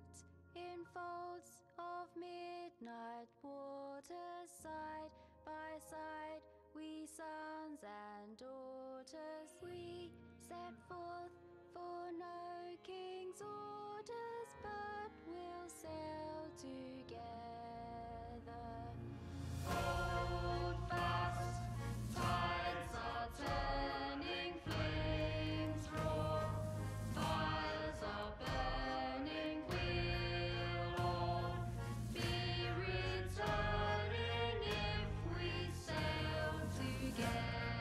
In folds of midnight waters, side by side, we sons and daughters, we set forth for no king's orders, but we'll sail together. Hold fast, tides are turning, flames roar, fires are burning, we'll all be returning if we sail together.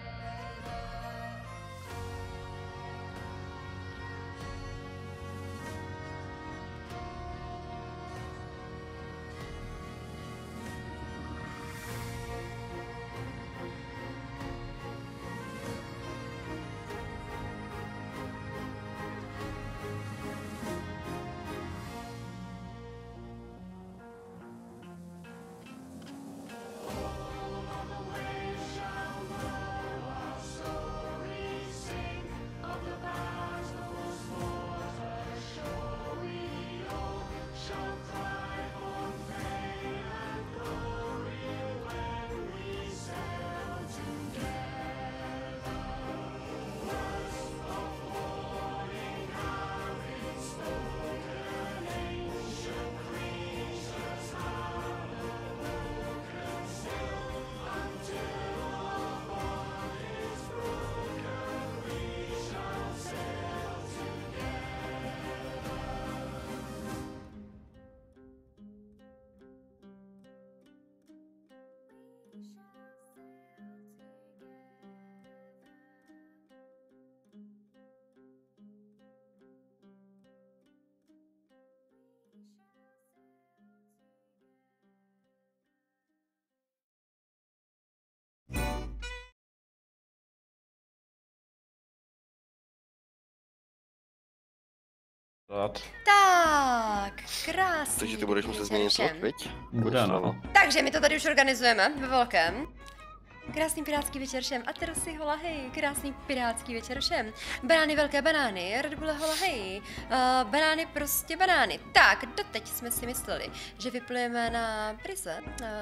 Tak, krásný. Takže ty budeš muset změnit loď, viď? Bude, no. Takže my to tady už organizujeme ve velkém. Krásný pirátský večer všem. A terosy hola hej. Krásný pirátský večer všem. Banány, velké banány. Red Bull hola hej. Banány, prostě banány. Tak, doteď jsme si mysleli, že vyplujeme na Prize.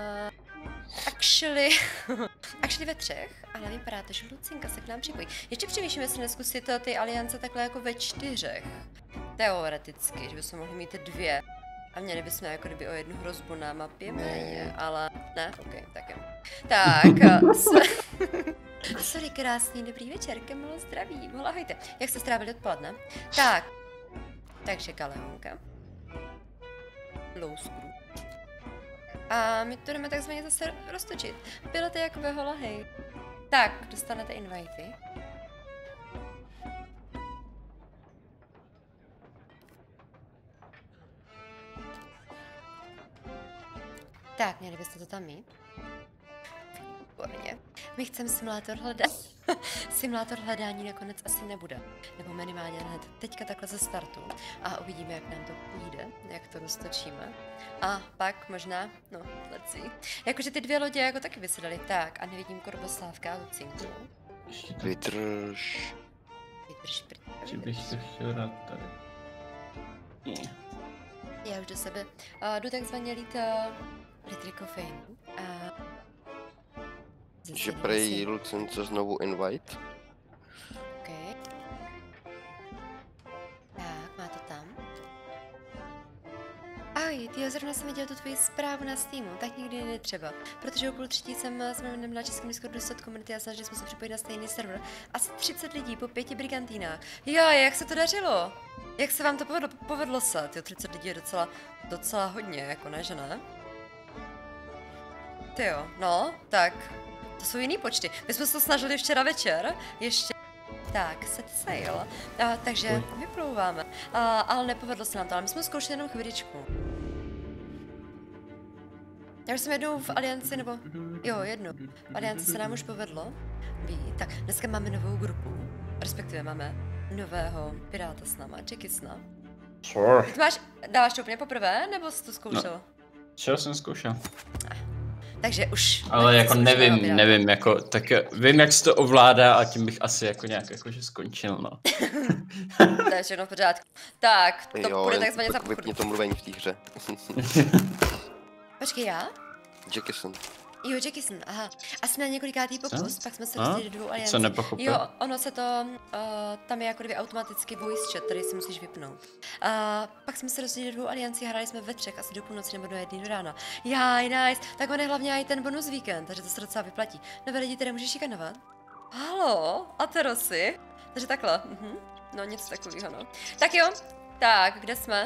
Actually ve třech, ale vypadá to, že Lucinka se k nám připojí. Ještě přemýšlíme, jestli neskusit ty aliance takhle jako ve čtyřech. Teoreticky, že bychom mohli mít dvě. A měli bychom jako kdyby o jednu hrozbu na mapě méně, ale ne, ok, tak jo. Tak, sorry, krásný dobrý večer, Kemlo zdravím, ahojte. Jak jste strávili odpoledne? Tak, takže Galeonka. Low screw. A my to jdeme takzvaně zase roztočit. Bylo to jako ve hola hej. Tak, dostanete invity. Tak, měli byste to tam mít. Výborně. My chceme simulátor hledání. Simulátor hledání nakonec asi nebude. Nebo minimálně hned teďka takhle ze startu. A uvidíme, jak nám to půjde, jak to roztočíme. A pak možná, no, let's see. Jakože ty dvě lodě jako taky by se daly. Tak, a nevidím Korboslávka a Lucinku. Vydrž. Že bych to chtěl dát tady. Já už do sebe jdu takzvaně lít Litrikofejnu. Že prej Lucince znovu invite. OK. Tak, má to tam. Ahoj, ty zrovna jsem viděl tu tvoji zprávu na Steamu, tak nikdy netřeba. Protože o půl třetí jsem s mým na českém Discordu dostat komunity a snažili jsme se připojit na stejný server. Asi 30 lidí po 5 brigantínách. Jo, jak se to dařilo? Jak se vám to povedlo se? Tyjo, 30 lidí je docela hodně, jako ne, že ne? Tyjo, no, tak. To jsou jiný počty. My jsme se to snažili včera večer, ještě. Tak, set sail. Takže vyplouváme. Ale nepovedlo se nám to, ale my jsme zkoušeli jenom chviličku. Já už jsem jednou v Alianci, nebo... Jo, jednou. V Alianci se nám už povedlo být. Tak, dneska máme novou grupu. Respektive máme nového piráta s náma, Jackisna. Sure. Dáváš to úplně poprvé, nebo jsi to zkoušel? No. Včera jsem zkoušel. Takže už... Ale jako nevím, jako, tak vím, jak se to ovládá a tím bych asi jako nějak jakože skončil, no. To je všechno v pořádku. Tak, to jo, bude takzvaně tak vypni to mluvení v té hře. Počkej, já? Jackson. Jo, Jackson, aha. A jsme na několikátý pokus, pak jsme se rozdělili do 2 aliancí. Co nepochopil? Jo, ono se to, tam je jako kdyby automaticky voice chat, který si musíš vypnout. Pak jsme se rozdělili do 2 aliancí, hráli jsme ve 3 asi do půlnoci nebo do 1 do rána. Jaj, nice, tak on je hlavně i ten bonus víkend, takže to se docela vyplatí. Nové lidi teda můžeš šikanovat? Halo, Aterosy? Takže takhle, no nic takového, no. Tak jo, tak, kde jsme?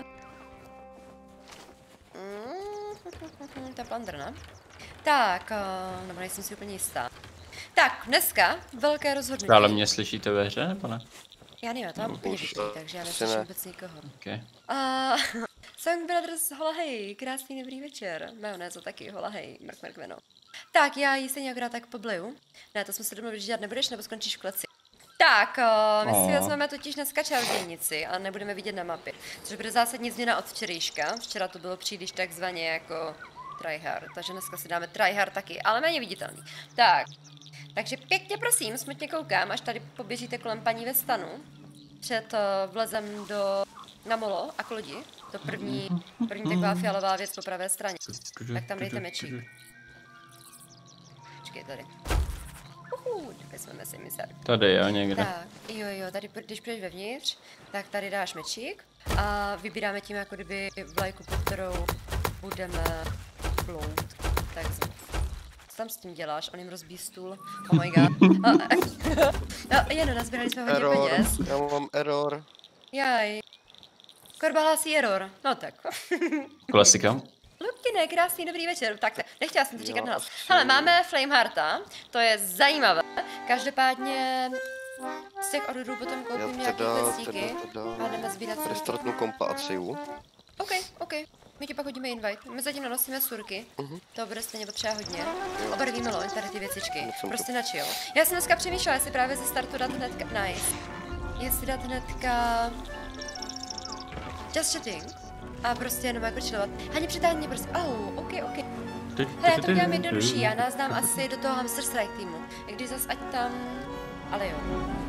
To je Plunder, ne? Tak, nebo nejsem si úplně jistá. Tak, dneska velké rozhodnutí. Ale mě slyšíte ve hře, nebo ne? Já nevím, já to mám úplně vypnutý, takže já neslyším vůbec nikoho. Okay. Song Brothers, hola hej, krásný dobrý večer. Majonézo taky, hola hej, mrk veno. Tak, já jí stejně akorát tak pobliju. Ne, to jsme se domluvili, že dělat nebudeš, nebo skončíš v kleci. Tak, my si vezmeme totiž dneska čarodějnici a nebudeme vidět na mapě. Což bude zásadní změna od včerejška. Včera to bylo příliš takzvaně jako tryhard, takže dneska si dáme tryhard taky, ale méně viditelný. Tak, takže pěkně prosím, smutně koukám, až tady poběžíte kolem paní ve stanu. Před vlezem na molo a k lodi. To první taková fialová věc po pravé straně. Tak tam dejte mečík. Počkej, tady. Vezmeme si misár. Tady jo, někde. Tak, jo, tady když půjdeš vevnitř, tak tady dáš mečík a vybíráme tím jako kdyby vlajku, po kterou budeme plout. Tak co tam s tím děláš? On jim rozbíjí stůl. Oh my god. Jen nazbírali jsme hodně peněz. Já mám error. Jaj. Korba hlásí error. No tak. Klasika. Lukine, krásný dobrý večer. Tak nechtěla jsem to říkat nahlas. Hele, máme Flamehearta, to je zajímavé. Každopádně z těch orderů potom koupím nějaký pestíky a jdeme sbírat surky. Restartnu kompa a třiju. OK. My ti pak hodíme invite. My zatím nanosíme surky. To bude stejně potřeba hodně. Obarvíme loň, tady ty věcičky. Prostě na chill. Já jsem dneska přemýšlela, jestli právě ze startu dát hnedka... Nice. Jestli dát hnedka... Just chatting. A prostě jenom jako chillovat. Hani, přitáhni mě prostě. OK. Hele, já to udělám jednodušší, já nás dám asi do toho Hamster Strike týmu. I když zas ať tam... Ale jo.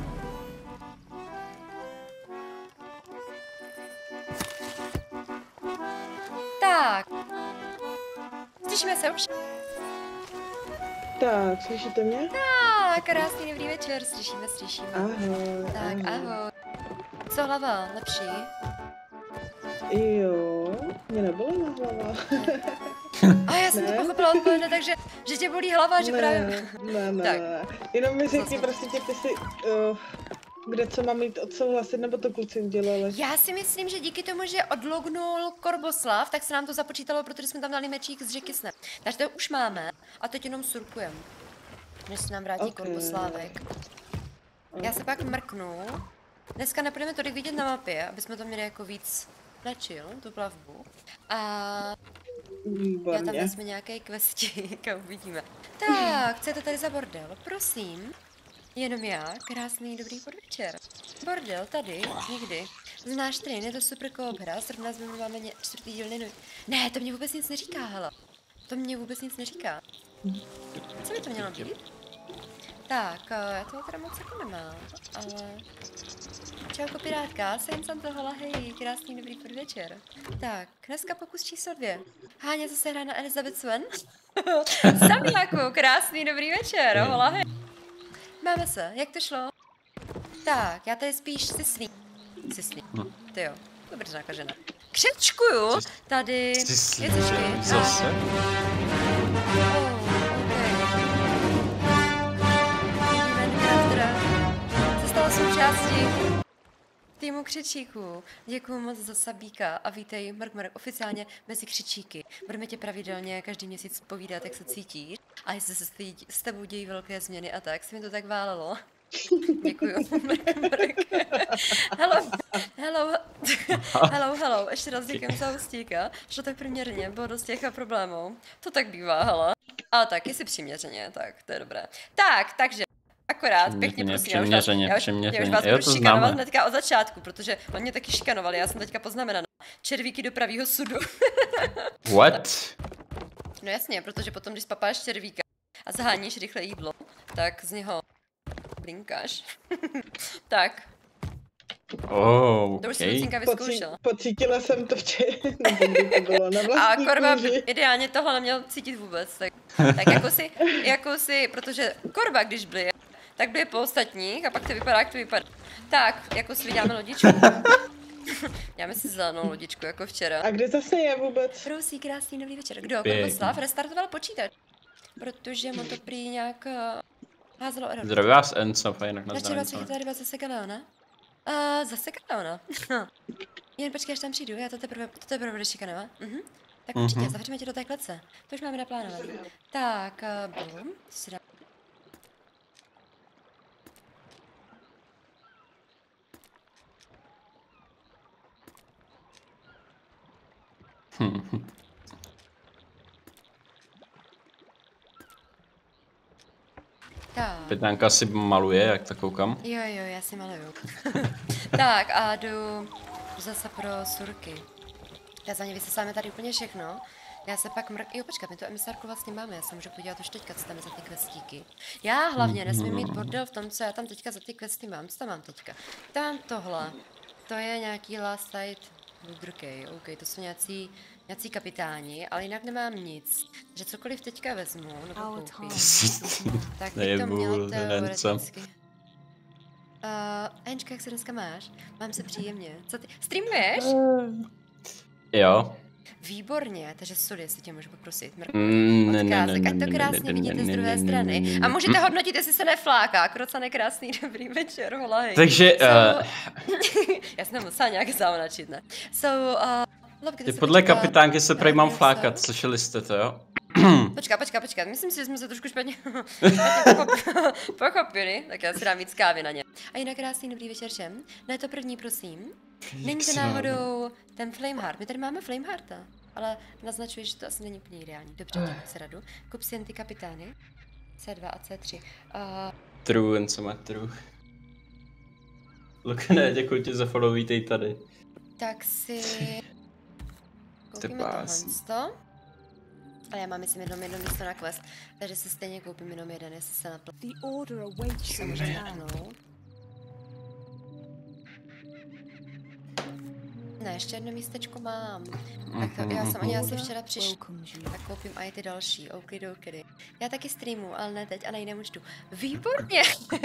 Tak. Slyšíme se už? Tak, slyšíte mě? Tak, krásný dobrý večer, slyšíme. Ahoj. Tak, ahoj. Co hlava, lepší? Jo, mě nebolí hlava. A já jsem to pochopila odpoledne, takže že tě bolí hlava, že právě... Ne. Jenom mi řekni prostě ty si, kde co mám jít odsouhlasit, nebo to kluci udělali. Já si myslím, že díky tomu, že odlognul Korboslav, tak se nám to započítalo, protože jsme tam dali mečík s Jacksonem. Takže to už máme a teď jenom surkujeme, než se nám vrátí Korboslávek. Já se pak mrknu. Dneska nebudeme tolik vidět na mapě, aby jsme to měli jako víc na chill, tu plavbu. A já tam vezmu nějaký questík a uvidíme. Tak, co je to tady za bordel? Prosím. Jenom já, krásný dobrý podvečer. Bordel tady, někdy. Znáš train, je to super co-op hra, zrovna máme 4. dílny. Ne, to mě vůbec nic neříká, hele. To mě vůbec nic neříká. Co by to mělo být? Tak, já toho teda moc jako nemám, ale... Čauko pirátka, jsem to, hola hej, krásný dobrý podvečer. Tak, dneska pokus číslo 2. Háňa zase hraje na Elizabeth Swan. Samiáku, krásný dobrý večer, hola hej. Máme se, jak to šlo? Tak, já tady spíš Sisný. Ty jo, dobře nakažená. Křečkuju tady věcičky. Zase? Se stala součástí týmu křečíků. Děkuju moc za sabíka a vítej Mrk oficiálně mezi křečíky. Budeme tě pravidelně každý měsíc povídat, jak se cítíš a jestli se s tebou dějí velké změny a tak. Se mi to tak válelo. Děkuju. Mrk. Hello. Ještě raz děkujem za hostíka. Šlo tak přiměřeně, bylo dost těch problémů. To tak bývá, hele. Ale tak, jestli přiměřeně, tak to je dobré. Tak, takže akorát, pěkně prosím, já už vás budu šikanovat hnedka od začátku, protože on mě taky šikanovali, já jsem teďka poznamenala. Červíky do pravýho sudu. What? No jasně, protože potom, když spapáš červíka a zaháníš rychle jídlo, tak z něho blinkáš. Tak, Oh, to už si okay. Lucinka vyzkoušela. Pocítila jsem to včera, nebo kdy to bylo na A vlastní Korba kůži. ideálně tohle neměl cítit vůbec, tak jako si, protože Korba, když blije, tak blije po ostatních a pak to vypadá, jak to vypadá. Tak, jako si vydáme lodičku. Dáme si zelenou lodičku, jako včera. A kde zase je vůbec? Prosí, krásný dobrý večer. Kdo? Pěkný. Korboslav restartoval počítač. Protože mu to prý nějak házelo error. Zdraví vás Enco, jinak na Načerva zdraví. se chytla ryba zase Galeona. Zase Galeona. Jen počkej, až tam přijdu, já to teprve budeš šikanovat. Tak určitě, zavřeme tě do té klece. To už máme naplánované. Tak, boom, si dá... Tak. Pytánka si maluje, jak to koukám. Jo, já si maluju. Tak a jdu zase pro surky. Já za ně vysesáme tady úplně všechno. Já se pak Jo, počkat, my tu emisárku vlastně máme, já se můžu podívat už teďka, co tam je za ty questíky. Já hlavně nesmím mít bordel v tom, co já tam teďka za ty questy mám. Co tam mám teďka? Tam tohle. To je nějaký last sight Ludrkej, OK, to jsou nějací kapitáni, ale jinak nemám nic. Takže cokoliv teďka vezmu, nebo koupím, tak bych to měl teoreticky. Enčka, jak se dneska máš? Mám se příjemně. Co ty? Streamuješ? Jo. Výborně, takže sorry, jestli tě můžu poprosit. Odkázek, Ať to krásně vidíte z druhé strany. A můžete hodnotit, jestli se nefláká. Krocané krásný dobrý večer, holahej. Takže, já jsem musela nějak zaunačit, ne? podle kapitánky se prej mám flákat, slyšeli jste to, jo? Počkat, myslím si, že jsme se trošku špatně pochopili, tak já si dám víc kávy na ně. A jinak krásný dobrý večer všem. Ne, to první, prosím. Není to náhodou ten Flameheart. My tady máme Flamehearta, ale naznačuje, že to asi není úplně ideální. Dobře, děkuji se radu. Kup si jen ty kapitány. C2 a C3. True, jen co má true. Lukne, děkuji ti za follow, vítej tady. Tak si... Koupíme tohle. A já mám myslím jedno místo na quest, takže si stejně koupím jenom jeden, jestli se naplní. Se můžeme náhnout. Ne, ještě jedno místečko mám. Tak to, já jsem ani asi včera přišla. Tak koupím i ty další, okidokidy. Já taky streamu, ale ne teď a na jiném účtu. Výborně!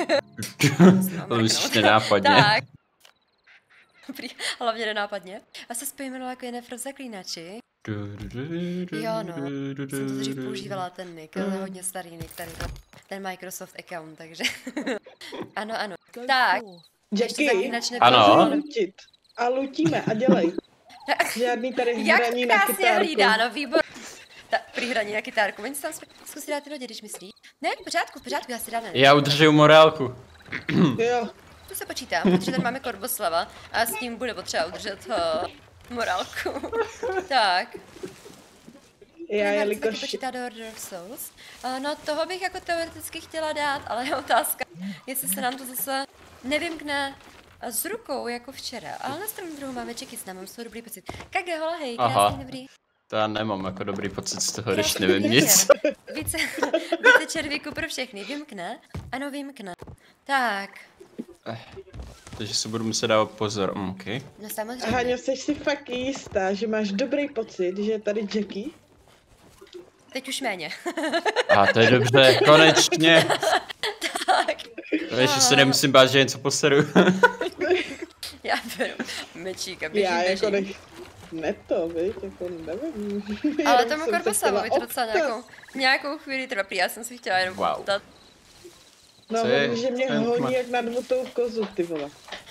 Už nenápadně. Tak. Hlavně nenápadně. A se spojíme jako Yennefer v Zaklínači. Jo no, jsem to dřív používala ten nick, ale hodně starý nick tady to. Ten Microsoft account, takže. Ano. Tak. Jackie, ano. A lutíme a dělej. Žádný tady hraní na kytárku. Jak krásně hlídá, no výbor. Při hraní na kytárku, oni si tam zkusí dát ty lodě, když myslí. Ne, v pořádku, já si dám. Já udržuju morálku. Jo. To se počítám, protože tady máme Korboslava a s tím bude potřeba udržet morálku. Tak. Já jelikož... počítá do Order of Souls. No toho bych jako teoreticky chtěla dát, ale je otázka, jestli se nám to zase nevymkne s rukou jako včera. Ale na stranu druhou máme Čekis, mám z toho dobrý pocit. Kage, hola, hej, krásný dobrý. To já nemám jako dobrý pocit z toho, když nevím nic. Více červíku pro všechny, vymkne? Ano, vymkne. Tak. Takže se budu muset dávat pozor, okay. No samozřejmě. Háňo, jsi si fakt jistá, že máš dobrý pocit, že je tady Jackie? Teď už méně. A to je dobře, konečně. Tak. Víš, že se nemusím bát, že něco poseru. Já beru mečík a běžím. Já jako ne to, víš, jako nevím. Ale tomu Korboslavovi to docela nějakou chvíli trvá, já jsem si chtěla jenom poptat. No, on, že mě honí jak na dvutou kozu, ty vole.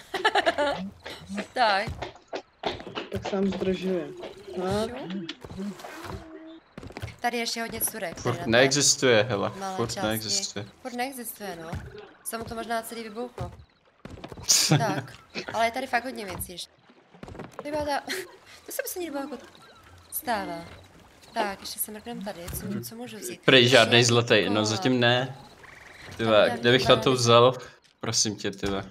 Tak. Tak sám zdržuje. No. Tady je ještě hodně surek. Furt neexistuje, hele. Furt neexistuje. Furt neexistuje, no. Jsem to možná celý vybuchlo. Tak. Ale je tady fakt hodně věcí ještě. To se mi jako stává. Tak, ještě se mrknem tady, co můžu vzít. Prej žádnej zlatý, no zatím ne. Tyve, kde bych na to vzal? Prosím tě, tyve.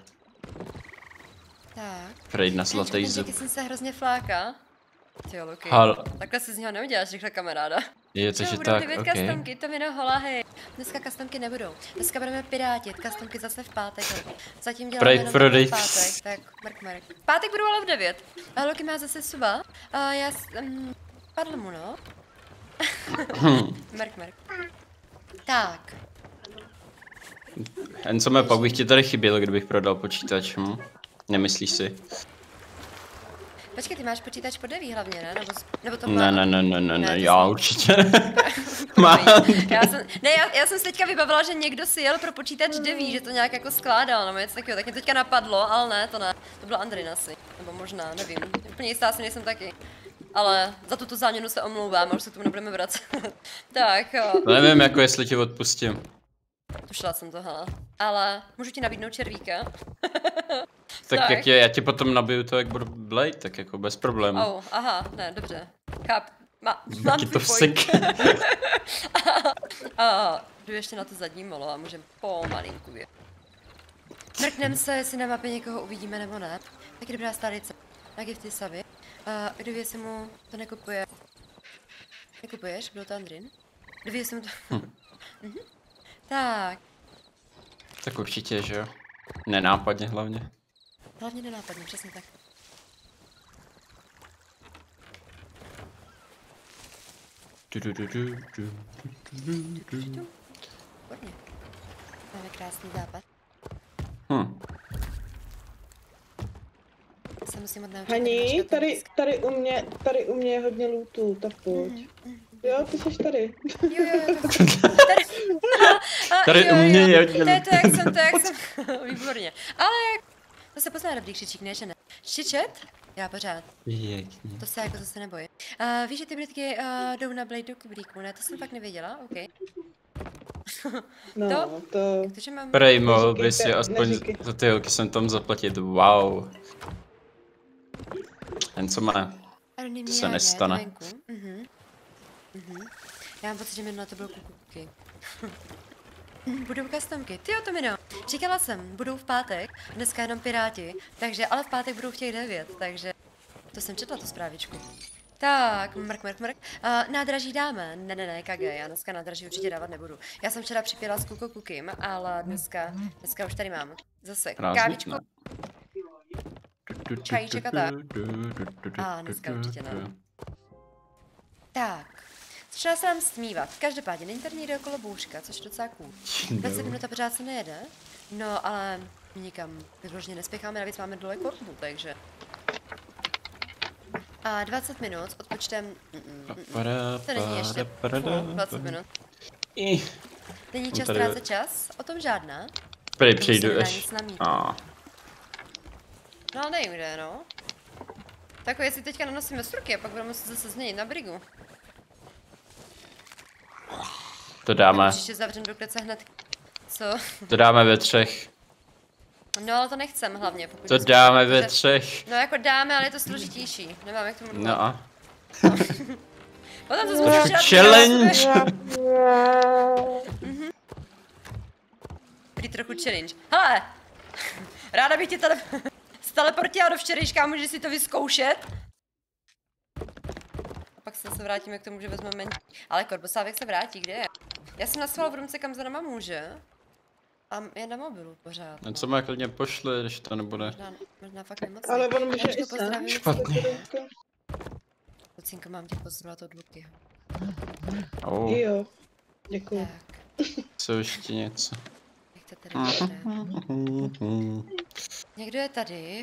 Tak. Prej na zlatý zub. Jsem se hrozně fláká. Tyjo, Luky. Takhle si z něho neuděláš rychle kamaráda. Je, Čo, takže budou tak, 9 ok. customky, to mi hej. Dneska customky nebudou. Dneska budeme pirátit, customky zase v pátek. Zatím děláme jenom prodej. v pátek, tak mark. V pátek budu ale v 9. A Loki má zase suba. A já padl mu, no. Mark. Tak. Jen co mě pak bych ti tady chybělo, kdybych prodal počítač, Nemyslíš si? Počkej, ty máš počítač pod 9 hlavně, ne? Nebo to Ne, já určitě ne. Mám. Já jsem se teďka vybavila, že někdo si jel pro počítač 9, že to nějak jako skládal, nebo něco takového, tak mě teďka napadlo, ale ne, to ne. To byl Andrin asi, nebo možná, nevím. Úplně jistá si nejsem taky. Ale za tuto záměnu se omlouvám, a už se k tomu nebudeme vracet. Tak jo. Nevím, jako jestli ti odpustím. Tušila jsem to, hele. Ale můžu ti nabídnout červíka? Tak. Já ti potom nabiju to, jak budu Blade, tak jako bez problémů. Oh, aha, ne, dobře. Cháp. Mám Taky to vsek. Jdu ještě na to zadní molo a můžeme pomalinku vědět. Mrknem se, jestli na mapě někoho uvidíme nebo ne. Taky dobrá stálice. Na gifty savy. Kdo si mu to nekupuje. Nekupuješ? Byl to Andrin? Kdo si mu to... Tak. Tak určitě, že jo. Nenápadně hlavně. Hlavně nenápadně, přesně tak. Hodně. Máme krásný západ. Se musím odnaučit. Hani, tady u mě je hodně lootů, tak pojď. Jo, ty jsi tady. Jo. Tady u mě je hodně lootů. To jak jsem. Výborně. Ale to se pozná dobrý křičík, ne, že ne? Křičet? Já pořád. To se jako zase nebojím. Víš, že ty Britky jdou na Blade do kubríku, ne? To jsem fakt nevěděla, OK. No, to... Takže mám... Prej, mohl by si aspoň za ty holky jsem tam zaplatit, wow. Jen co má, to se nestane. Já mám pocit, že minule to bylo kukuky. Budou customky, tyjo Tomino, říkala jsem, budou v pátek, dneska jenom piráti, takže, ale v pátek budou v těch 9, takže, to jsem četla tu zprávičku. Tak, mrk. Nádraží dáme, ne, kage, já dneska nádraží určitě dávat nebudu. Já jsem včera připěla s Kuko Kukim, ale dneska už tady mám, zase, kávičko. Čajíček a tak. Dneska určitě ne. Tak. Začala se nám stmívat. Každopádně není tady někde okolo bouřka, což je docela cool. 20 minut a pořád se nejede. No, ale nikam vyloženě nespěcháme, navíc máme dole korbu, takže... A 20 minut s odpočtem... To není ještě 20 minut. Není čas ztrácet čas, o tom žádná. Prej, přejdu až. No ale nevím kde, no. Tak jestli teďka nanosíme struky a pak budeme muset zase změnit na brigu. To dáme. Příště zavřem do klece hned. Co? To dáme ve 3. No ale to nechcem hlavně, pokud... To dáme ve 3. No jako dáme, ale je to složitější. Nemám jak tomu No a? Potom to zkusíš dát challenge! Prý trochu challenge. Hele! Ráda bych tě tady teleportila do včerejška, můžeš si to vyzkoušet? A pak se vrátíme k tomu, že vezmeme... Ale Korbosávek se vrátí, kde je? Já jsem nasval v rumce, kam za náma může. A je na mobilu pořád. No co má klidně pošli, když to nebude. Možná fakt nemoc. Ale on může i sám. Špatně. Lucinko, mám tě pozdravovat od Luky. Jo, děkuji. Tak. Co ještě něco? Jak to tady někdo je tady,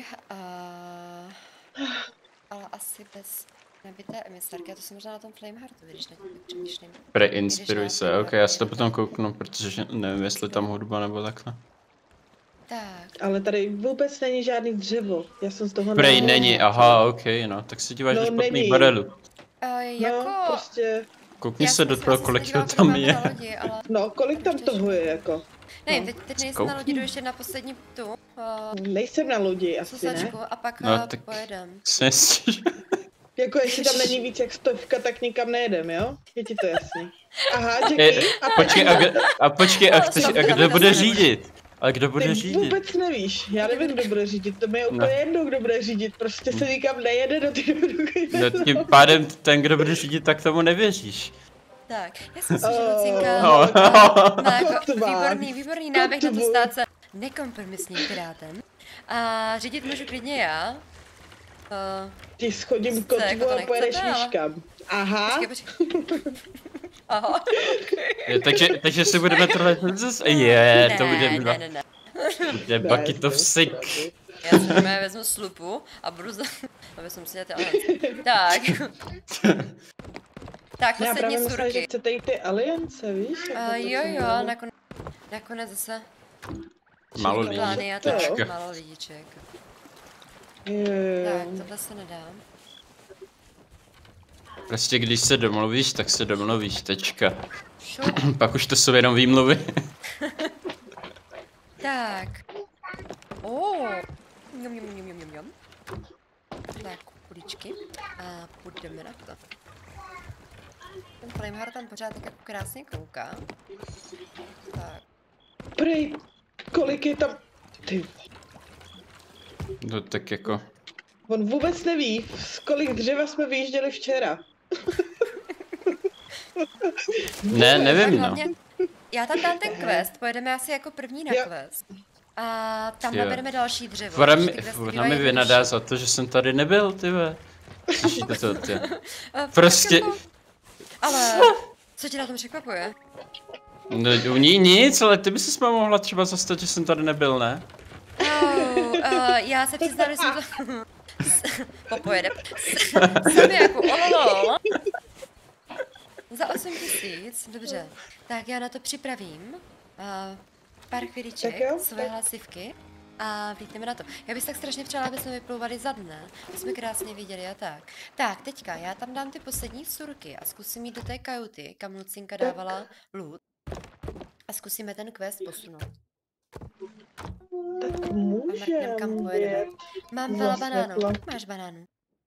ale asi bez nabité emisárky, a to jsem možná na tom Flameheartu, když nepřemýšlím. Preinspiruj se, ok, já si to potom kouknu, protože nevím, jestli tam hudba nebo takhle. Tak. Ale tady vůbec není žádný dřevo, já jsem z toho... Prej není, aha, ok, no, tak se díváš do špatných barelů. Jako... No, prostě... Koukni se do toho, kolik to tam je. Lodi, ale... No, kolik tam toho je, jako? Nevím, teď nejsem na lodi, jdu ještě na poslední tu. Nejsem na lodi, asi ne? A pak tak pojedem. Jako jestli tam není víc jak 100, tak nikam nejedem, jo? Je ti to jasný. Aha, děkuji. Počkej, a kdo bude řídit? A kdo bude řídit? Vůbec nevíš, já nevím, kdo bude řídit, to mi je úplně jedno, kdo bude řídit, prostě se nikam nejede do té doby. No tím pádem ten, kdo bude řídit, tak tomu nevěříš. Tak, já si myslím, že Lucinka No. má jako Kotvák. výborný náběh na to Kotvák. stát se nekompromisním pirátem. A řídit můžu klidně já. Ti schodím Sice jako kotvu to a pojedeš nechcete, ale- výškam. Aha. Aha. Takže si budeme trvat zase. Je, to bude ne. bude bucket of sick. Já si normálně vezmu slupu a budu za... A vezmu si ty aliance. Tak. Tak, Já poslední právě myslela, že surky. chcete jít ty aliance, víš? Jako to Jo, jsem jo, byla. nakonec zase Málo Čekala, lidí. plány a to tak, jo. málo lidiček. Jo. Tak, tohle se nedá. Prostě když se domluvíš, tak se domluvíš, tečka. Šup. Pak už to jsou jenom výmluvy. Tak. Jom. Tak, kuličky. A půjdeme na to. Ten Flameheart tam pořád tak jako krásně kouká. Tak. Prej, kolik je tam... Ty, No tak jako... on vůbec neví, z kolik dřeva jsme vyjížděli včera. Ne, nevím Tak no. hlavně, já tam dám ten quest, pojedeme asi jako první na Jo. quest. A tam Jo. nabereme další dřevo. Ona protože ty questy mi bývají vynadá jednodušší. za to, že jsem tady nebyl, tyve. Slyšíte to, ty. Tak Prostě- jako- Ale, co tě na tom překvapuje? No, u ní nic, ale ty by si mohla třeba zastat, že jsem tady nebyl, ne? Já se přiznám, že jsem to... Popojede. Jsem jako ololo. Za 8 000, dobře. Tak já na to připravím. Pár Tak chvíliček, jo. své hlasivky. A vlítneme na to. Já bych tak strašně přála, aby jsme vyplouvali za dne. My jsme krásně viděli a tak. Tak, teďka já tam dám ty poslední surky a zkusím jít do té kajuty, kam Lucinka dávala loot. A zkusíme ten quest posunout. Tak A mrknem, kam můžeme pojedeme. jet. Mám Za veľa banánů. světlo. Máš banánů.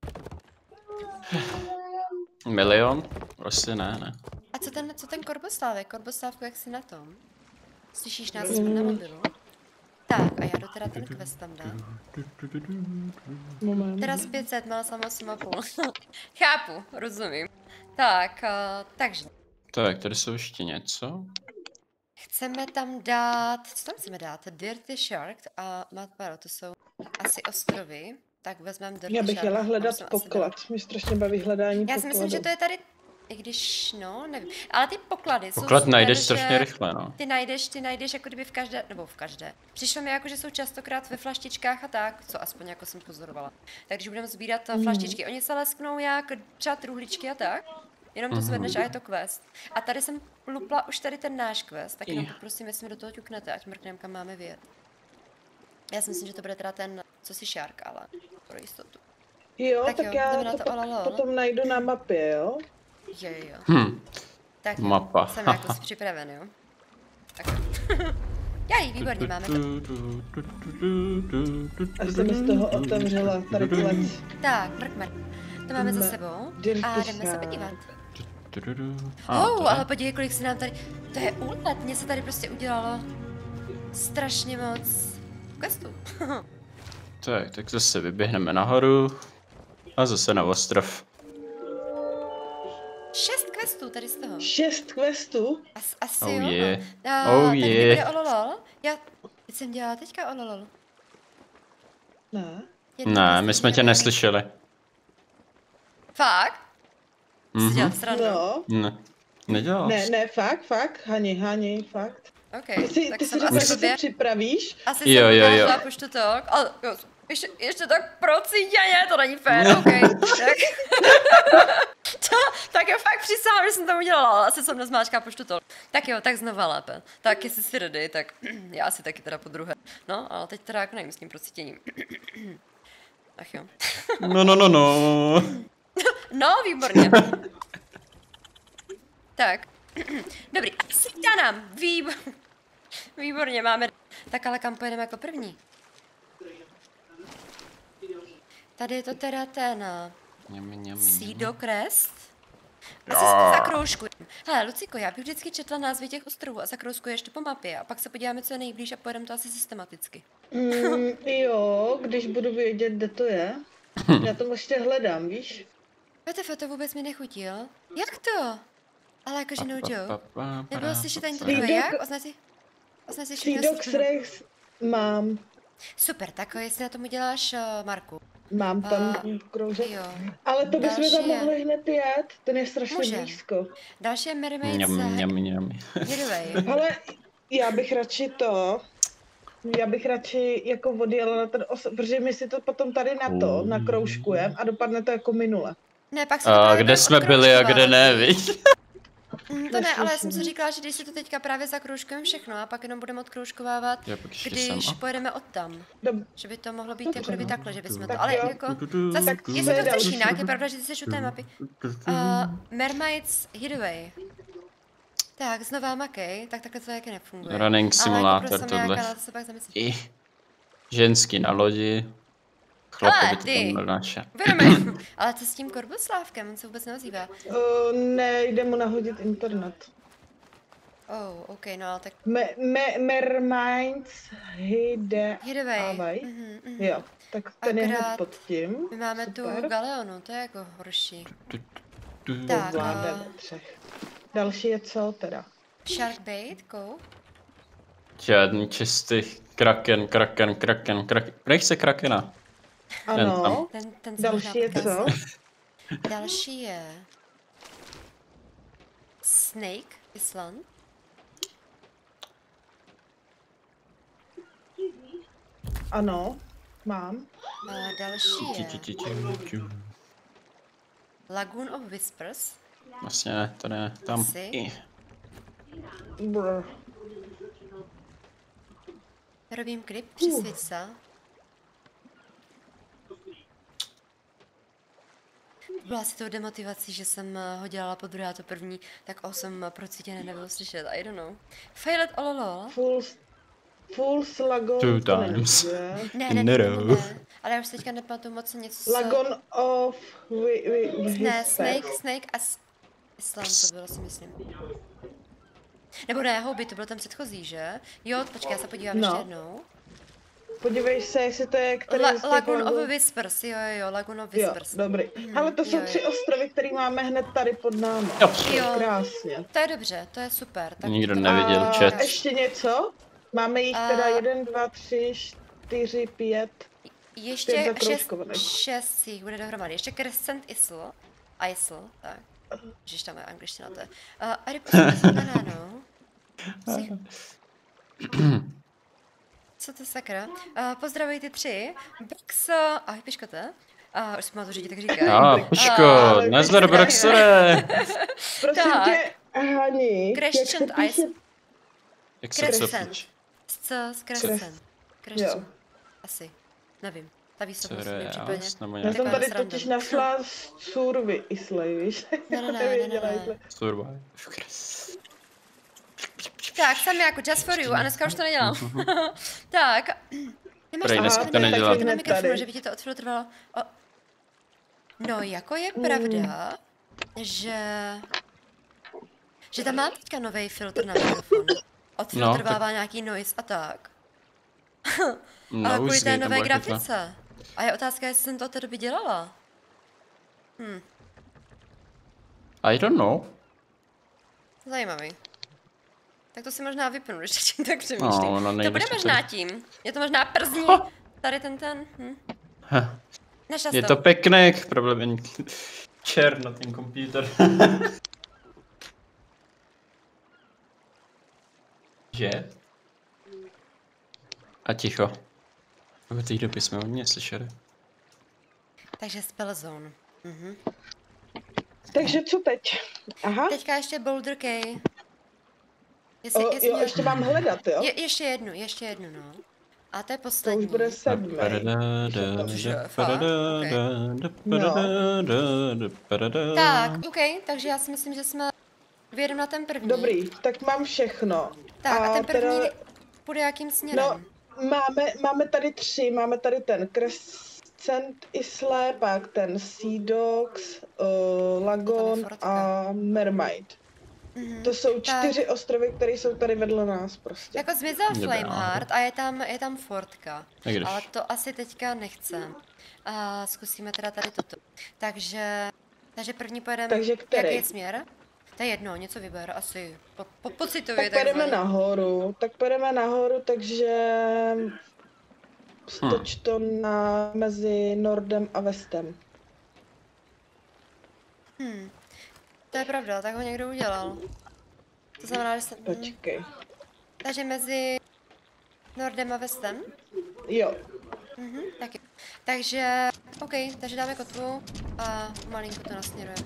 Milion? Prostě ne. A co ten Korboslávek? Korboslávku, jak jsi na tom? Slyšíš nás aspoň na mobilu? Tak, a já jdu teda ten quest tam dám. Moment. Teda z 500, má jsem 8,5. Chápu, rozumím. Tak, takže. Tak, tady jsou ještě něco. Chceme tam dát, co tam chceme dát? Dirty Shark a Matparo, to jsou asi ostrovy. Tak vezmeme Dirty Já bych Shark. jela Tam hledat jsem asi poklad. Mě strašně baví hledání Já pokladu. si myslím, že to je tady, i když, no, nevím. Ale ty poklady jsou Poklad super, najdeš že strašně rychle, no. Ty najdeš jako kdyby v každé, nebo v každé. Přišlo mi jako, že jsou častokrát ve flaštičkách a tak, co aspoň jako jsem pozorovala. Takže budeme sbírat flaštičky. Oni se lesknou jak třeba truhličky a tak. Jenom to zvedneš a je to quest. A tady jsem lupla už tady ten náš quest, tak jenom poprosím, jestli mi do toho ťuknete, ať mrknem, kam máme vyjet. Já si myslím, že to bude teda ten, co si Shark, ale pro jistotu. Jo, Tak tak, jo, já jdeme na to to, pak ololo. potom najdu na mapě, jo? Jo. Tak jo, Mapa. jsem jako si připraven, jo? Tak. Jaj, výborně, máme to. A se mi z toho otevřela tady klec. Tak, mrk. To máme za sebou Dirty a jdeme se Shark. podívat. A, Ale podívej, kolik se nám tady... To je úlet, mně se tady prostě udělalo strašně moc questů. tak zase vyběhneme nahoru a zase na ostrov. 6 questů tady z toho. 6 questů? Asi Oh jo. yeah. A Oh tady yeah. bude ololol. Teď jsem dělala teďka ololol. Ne. Ne, my jsme tě neslyšeli. Fakt? Jsi dělal Mhm. srandu? No. Ne, nedělal jsi. Ne, fakt, Hani, fakt. OK, Ty tak si jsem řekla, asi že blbě. se připravíš? Asi Jo, jsem jo, jo. udělala poštu tak, ale jo, ještě tak procítěně, to není fér, OK. Tak jo, fakt přísahám, že jsem to udělala, ale asi jsem nezmáčká poštu to. Tak jo, tak znova lépe. Tak jestli si ready, tak já asi taky teda po druhé. No, ale teď teda jako nevím s tím procítěním. Ach jo. No. No, výborně. Tak. Dobrý, svítá nám. Výborně, máme. Tak ale kam pojedeme jako první? Tady je to teda ten Sido Crest. My se zakroužkujeme. Hele, Luciko, já bych vždycky četla názvy těch ostrovů a zakroužkuješ to po mapě a pak se podíváme, co je nejblíž a pojedeme to asi systematicky. Jo, když budu vědět, kde to je. Já to ještě hledám, víš? VTF, to vůbec mi nechutí, jo? Jak to? Ale jakože no joke. Nebylo slyšet ani to Sea druhé, jak? Dog- Označ si Sea všechno. Dogs Rex mám. Super, tak jestli na tom uděláš, Marku. Mám tam kroužek. Jo. Ale to bychom Další tam je- mohli hned jet. Ten je strašně Můžem. blízko. Další je Mermaids Mňam. Hideaway. Ale já bych radši já bych radši jako odjela na ten protože my si to potom tady na kroužkujem a dopadne to jako minule. Ne, pak se to A právě kde bude jsme byli a kde odkroužkovat. ne, viď? To ne, ale já jsem Neslyším. si říkala, že když si to teďka právě zakroužkujeme všechno a pak jenom budeme odkroužkovávat, Já pak ještě když sama. pojedeme odtam. Dob- Že by to mohlo být Dobře, jako kdyby no. takhle, že bychom to, Tak ale jo. jako, zase, Tak jestli co je to chceš další? jinak, je pravda, že ty jsi u té mapy. Mermaids Hideaway. Tak, znova makej, tak takhle to jaké nefunguje. Running Ale simulator jako tohle. na to se pak zamyslím. I ženský na lodi. Chlapi Hele, by to ty. tam naše. Uvědomím. Ale co s tím Korboslávkem, on se vůbec neozývá. Ne, jde mu nahodit internet. Oh, ok, no ale tak Mermaids Hideaway. Jo, tak ten je hned Akorát pod tím. My máme Super. tu Galeonu, to je jako horší. Tak, Zvládne ve 3. Další je co teda? Sharkbait, go. Žádný čistý kraken. Nech se krakena. Ano. Ten se Další možná je potká. co? Další je Snake Island. Ano, mám. A další je Lagoon of Whispers. Vlastně ne, to ne, tam. Asi. I. Brr. Robím klip, přisvěď se. Byla si tou demotivací, že jsem ho dělala po druhé a to první, tak 8% nebylo slyšet, I don't know. Failet ololol. Full Lagon. Two to není, times. že? Ne. Ale já už teďka nepamatuju moc něco s... Lagon of Ne, Whispers. Snake as Island to bylo, si myslím. Nebo ne, houby, to byl ten předchozí, že? Jo, počkej, já se podívám No. ještě jednou. Podívej se, jestli to je který z těch Lagoon lagů. of Whispers, jo, Lagoon of Jo, Whispers. dobrý. Ale to jsou jo. 3 ostrovy, které máme hned tady pod námi. Jo. Krásně. To je dobře, to je super. Tak Nikdo to- neviděl A chat. ještě něco? Máme jich teda 1, 2, 3, 4, 5. Pět Ještě zakroužkovaných. 6 si jich bude dohromady. Ještě Crescent Isle, tak. Ježiš, tam je angličtina, to je. A ryb s banánou. Co to sakra? Pozdravuji ty 3. Brxo, ahoj piškote. Už jsem má to řídit, tak říkaj. Piško, Ale nazdar Piško, Braxore. Prosím Tak. tě, Hani, jak se Crescent píše? Ice. Jak se to Crescent. píše? Co? S Crescent. Crescent. Jo. Asi. Nevím. Ta výslovnost Co mi je, případně. nebo Já nějak. jsem tady sranda. totiž našla Survey Islay, víš? Ne. Nevěděla, jestli- Survive. Tak, jsem jako just for you a dneska už to nedělám. Tak. Nemáš Prej, tam dneska žádný to nedělám. mikrofon na Hned tady. mikrofonu, že by ti to od chvíli trvalo. No, jako je pravda, že tam mám teďka nový filtr na mikrofon. Odfiltrovává nějaký noise a tak. Ale kvůli té nové grafice. A je otázka, jestli jsem to od té doby dělala. I don't know. Zajímavý. Tak to si možná vypnu, když tím tak přemýšlím. No, To nejde bude to možná tady. tím. Je to možná przní. Tady ten. Nešťast Je to pěkný, problém je čer na ten počítač. Že? A ticho. V té době jsme hodně slyšeli. Takže Spellzone. Takže co teď? Aha. Teďka ještě Boulder Cay. Jo, měl- ještě mám hledat, jo? ještě jednu, no. A to je To poslední. už bude 7. Tak, OK, takže já si myslím, že jsme vyjedeme na ten první. Dobrý, tak mám všechno. Tak a ten první teda- půjde jakým směrem? No, máme tady 3, máme tady ten Crescent Isle, pak ten Sea Dogs, Lagon a Mermaid. To jsou 4 ostrovy, které jsou tady vedle nás prostě. Jako zmizel Dobrá. Flameheart a je tam fortka. I když. Ale to asi teďka nechcem. A zkusíme teda tady toto. Takže první pojedeme, Takže který? jaký je směr? To je jedno, něco vyber, asi pocitově Tak půjdeme nahoru, takže stoč to mezi Nordem a Westem. To je pravda, tak ho někdo udělal. To znamená, že se... Počkej. Takže mezi Nordem a Westem? Jo. Taky. Takže, OK, takže dáme kotvu a malinko to nasměrujeme.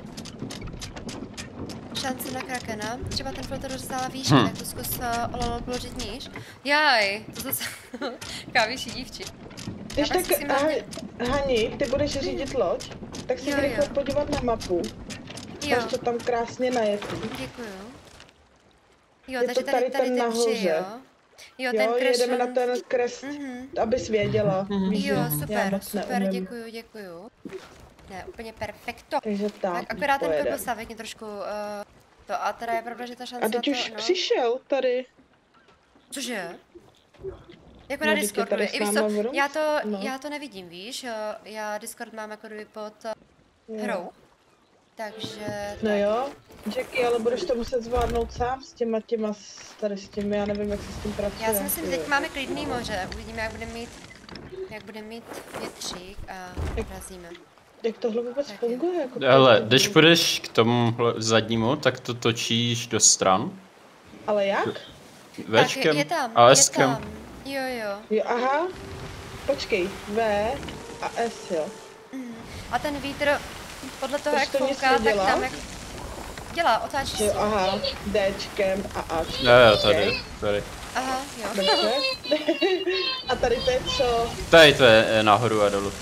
Šance na Krakena. Třeba ten filtr dostala výšky, tak to zkus položit níž. Jaj, to zase kávější dívči. Když tak, Hani, ty budeš řídit loď, tak si rychle podívat na mapu. Jo. Máš to tam krásně najetý. Děkuju. Jo, Je takže to tady ten nahoře. jo. Jo, ten crash. Jedeme na ten kres, abys věděla. Jo, super, neumím. děkuju. Ne, úplně perfekto. Takže tak akorát ten kokosávek mě trošku to a teda je pravda, že ta šance a teď na to, už přišel tady. Cože? Jako na Discordu, i víš co, já to nevidím, víš, já Discord mám jako kdyby pod hrou, takže... No jo, Jackie, ale budeš to muset zvládnout sám s těma, s tím, já nevím, jak se s tím pracuje. Já si myslím, že teď máme klidný moře, uvidíme, jak budeme mít větřík a razíme. Jak tohle vůbec funguje? Jako ale když půjdeš k tomu zadnímu, tak to točíš do stran. Ale jak? Včkem a Skem. Jo. Aha, počkej, V a S, jo. A ten vítr, podle toho, jak fouká, tak tam jak... Dělá, otáčí se. Aha, Dčkem a Ačkem. Jo, tady. Aha, jo. Dobře. A tady to je co? Tady to je nahoru a dolů.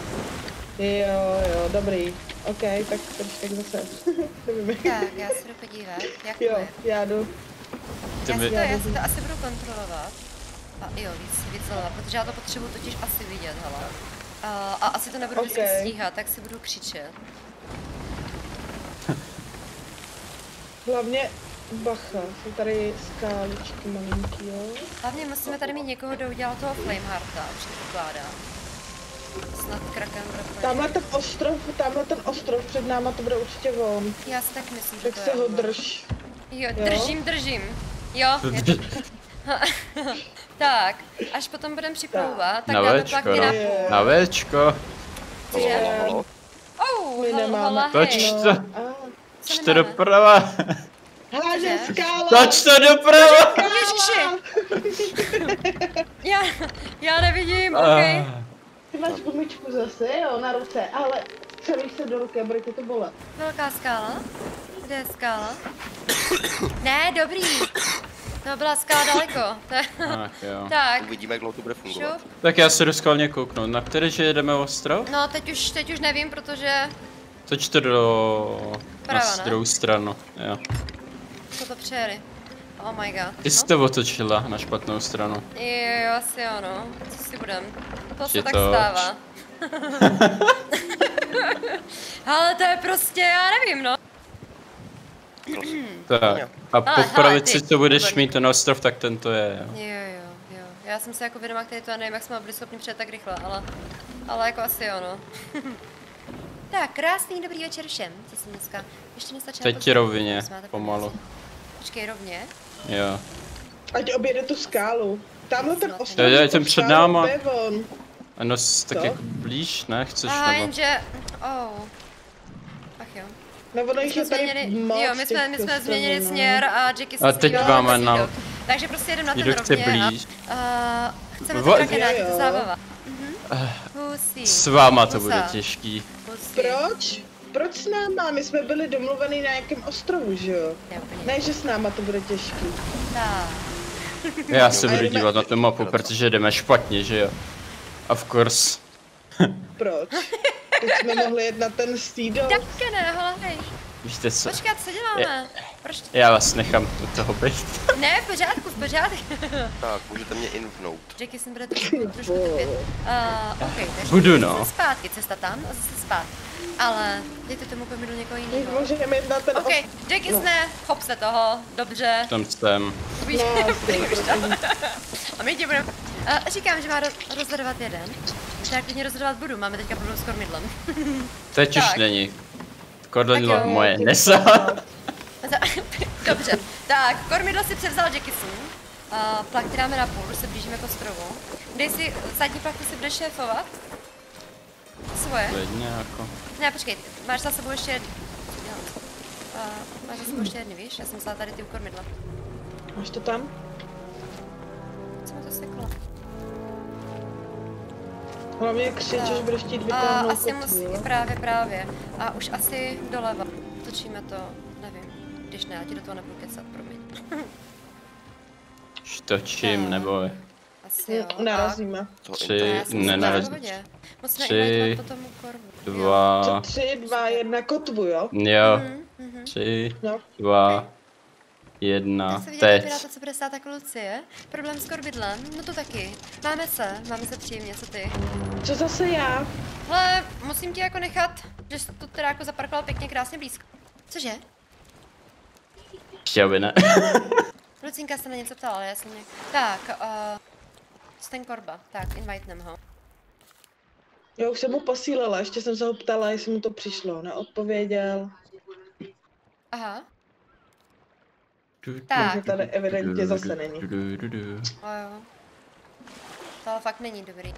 Jo, dobrý. OK, tak zase. Tak, já se jdu podívat, jak jo, to je. Já jdu. Já si to asi budu kontrolovat. A jo, víc zleva, protože já to potřebuji totiž asi vidět, hele. A asi to nebudu vždycky stíhat, tak si budu křičet. Hlavně, bacha, jsou tady skáličky malinký, jo. Hlavně musíme tady mít někoho, kdo udělal toho Flamehearta, předpokládám. Snad Kraken bude. Tamhle ten ostrov před náma, to bude určitě on. Já si tak myslím, tak že to se je ho on. drž. Jo, držím. Jo, je to... Tak, až potom budeme připlouvat, tak dáme plaky na půl. Na Včko. Cože? My nemáme. Toč to. Co to doprava. Hláže skála. Toč to doprava. Ježiši. Já nevidím, okej. Ty máš gumičku zase, jo, na ruce, ale střelíš se do ruky a bude tě to bolet. Velká skála? Kde je skála? Ne, dobrý. To byla skála daleko. Tak jo. Tak. Uvidíme, jak dlouho to bude fungovat. Tak já se jdu schválně kouknout. Na který, že jedeme ostrov? No, teď už nevím, protože... Točte na druhou stranu, jo. Co to přejeli? Oh my god. Ty jsi to otočila na špatnou stranu. Jo, asi ano. Co si budem? To se Je tak to... stává. Ale to je prostě, já nevím, no. Tak, a po pravici to budeš mít ten ostrov, tak ten to je, jo. Jo. Já jsem se jako vědomá, který to, nevím, jak jsme byli schopni přijet tak rychle, ale jako asi jo, no. Tak, krásný dobrý večer všem, co jsem dneska ještě nestačila. Teď rovně, pomalu. Počkej, rovně? Jo. Ať objede tu skálu. Tamhle ten ostrov. Já jsem před náma. A no, tak jako blíž, ne? Chceš nebo? Jenže, ach jo. No, ono jich je tady moc. Jo, my jsme změnili směr a Jackie se teď máme na... Takže prostě jedem na ten rovně a chceme to taky dát, to zábava. S váma to bude těžký. Proč s náma? My jsme byli domluvený na jakém ostrovu, že jo? Ne, že s náma to bude těžký. Tak. Já se budu dívat na tu mapu, protože jdeme špatně, že jo? Of course. Proč? Teď jsme mohli jet na ten Seedox. Tak ne, hele, hej. Víte co? Počkat, co děláme? Proč? Já vás nechám u toho být. Ne, v pořádku. Tak, můžete mě invnout. Jackie jsem bude trošku trpět. Okay, takže budu, no. Zpátky, cesta tam a zase zpátky. Ale dejte tomu pomidu někoho jiného. Můžeme jít na ten Jackie ne, chop se toho, dobře. Tam jsem. Víš, a my tě budeme... říkám, že má rozhodovat jeden. Tak klidně rozhodovat budu, máme teďka problém s kormidlem. Teď už není. Kormidlo moje, nesá. Dobře, tak, kormidlo si převzal Jackison. Plachty dáme na půl, už se blížíme k ostrovu. Dej si, zadní plachty si budeš šéfovat? Svoje? Klidně jako. Ne, počkej, máš za sebou ještě jedny. Máš za sebou ještě jedny, víš? Já jsem vzala tady ty u kormidla. Máš to tam? Co mi to seklo? Hlavně křičeš, budeš chtít vytáhnout asi kotvu, musí, jo? právě. A už asi doleva. Točíme to, nevím. Když ne, já ti do toho nebudu kecat, promiň. Už točím, neboj. Asi jo. Narazíme. 3, nenarazím. Musíme 3, invitovat potom korvu. 2, 3, 2, 1, kotvu, jo? jo. 3, No. 2, 1, Tak se vidět, teď. to, co bude stát jako Lucie. Problém s korbidlem? No to taky. Máme se příjemně, co ty? Co zase já? Hele, musím ti jako nechat, že jsi to teda jako zaparkoval pěkně, krásně blízko. Cože? Ještě by ne. Lucinka se na něco ptala, ale já jsem nějak... Tak, ten korba. Tak, invitnem ho. Já už jsem mu posílala, ještě jsem se ho ptala, jestli mu to přišlo, neodpověděl. Aha. Takže Tak. tady evidentně zase není. Jo. To ale fakt není dobrý.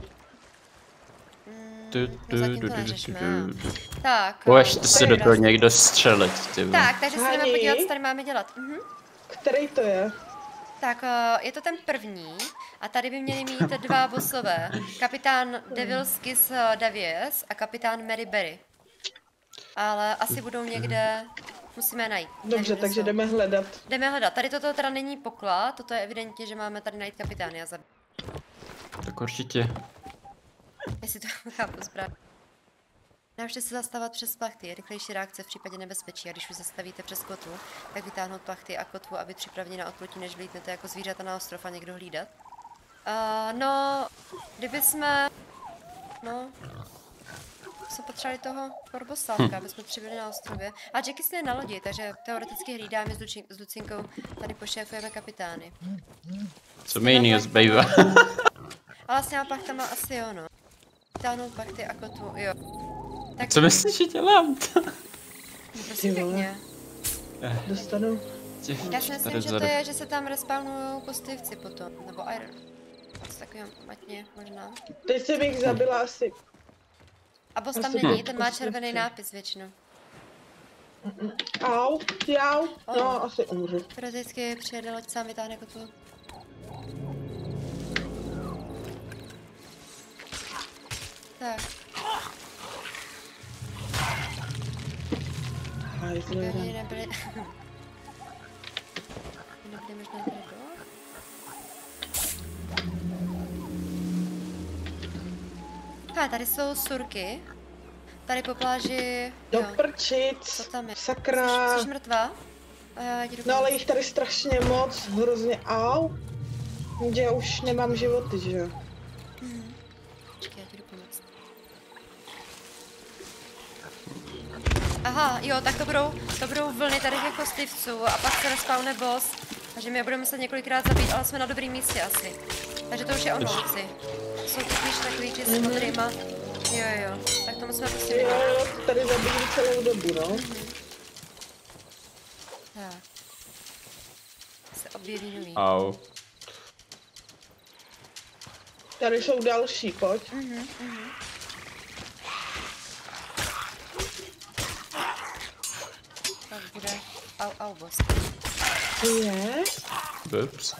No zatím to neřešme. Tak. Můžete se do dobrý, toho někdo střelit, ty vole. Tak, takže se jdeme Hani? podívat, co tady máme dělat. Který to je? Tak, je to ten první a tady by měli mít dva bossové. Kapitán Devilskis Davies a kapitán Mary Berry. Ale asi budou někde, musíme je najít. Dobře, Nevím, kde takže jsou. jdeme hledat. Jdeme hledat. Tady toto teda není poklad, toto je evidentně, že máme tady najít kapitány a zabít. Tak určitě. Jestli to chápu správně. Naučte se zastávat přes plachty, je rychlejší reakce v případě nebezpečí a když už zastavíte přes kotvu, tak vytáhnout plachty a kotvu a být připraveni na odplutí, než vlítnete jako zvířata na ostrov a někdo hlídat. No, kdyby jsme... No... jsme potřebovali toho korbosávka, aby jsme přibyli na ostrově. A Jackie je na lodi, takže teoreticky hlídáme s Lucinkou, tady pošéfujeme kapitány. Co mi jinýho zbývá? Ale s těma plachtama asi jo, no. Vytáhnout plachty a kotvu, jo. Tak Co myslíš, že dělám? prostě pěkně. Dostanu. Já si myslím, že to je, že se tam respawnujou kostlivci potom, nebo iron. Něco takového matně, možná. Teď jsem jich zabila asi. A boss tam Asi není, ten má kostlivci. červený nápis většinou. Au, jau, no asi umřu. Teoreticky přijede loď sám vytáhne kotvu. Tak, Hajzle. ani nebyli... nebyli možná tady do? Tady jsou surky. Tady po pláži... Do Jo. prčic, Co tam je? sakra. Jsi mrtvá? Já ti jdu No ale pomoct. jich tady strašně moc, hrozně au. Já už nemám životy, že jo. Počkej, já ti jdu pomoct. Aha, jo, tak to budou vlny tady těch kostlivců a pak se respawne boss. Takže my je budeme muset několikrát zabít, ale jsme na dobrém místě asi. Takže to už je ono, luci. Jsou totiž takový, že s modrýma. Jo, tak to musíme prostě vidět. Jo, tady zabiju celou dobu, no. Tak. Se objeví nový. Au. Tady jsou další, pojď. Tak bude au boss. To je? Ups.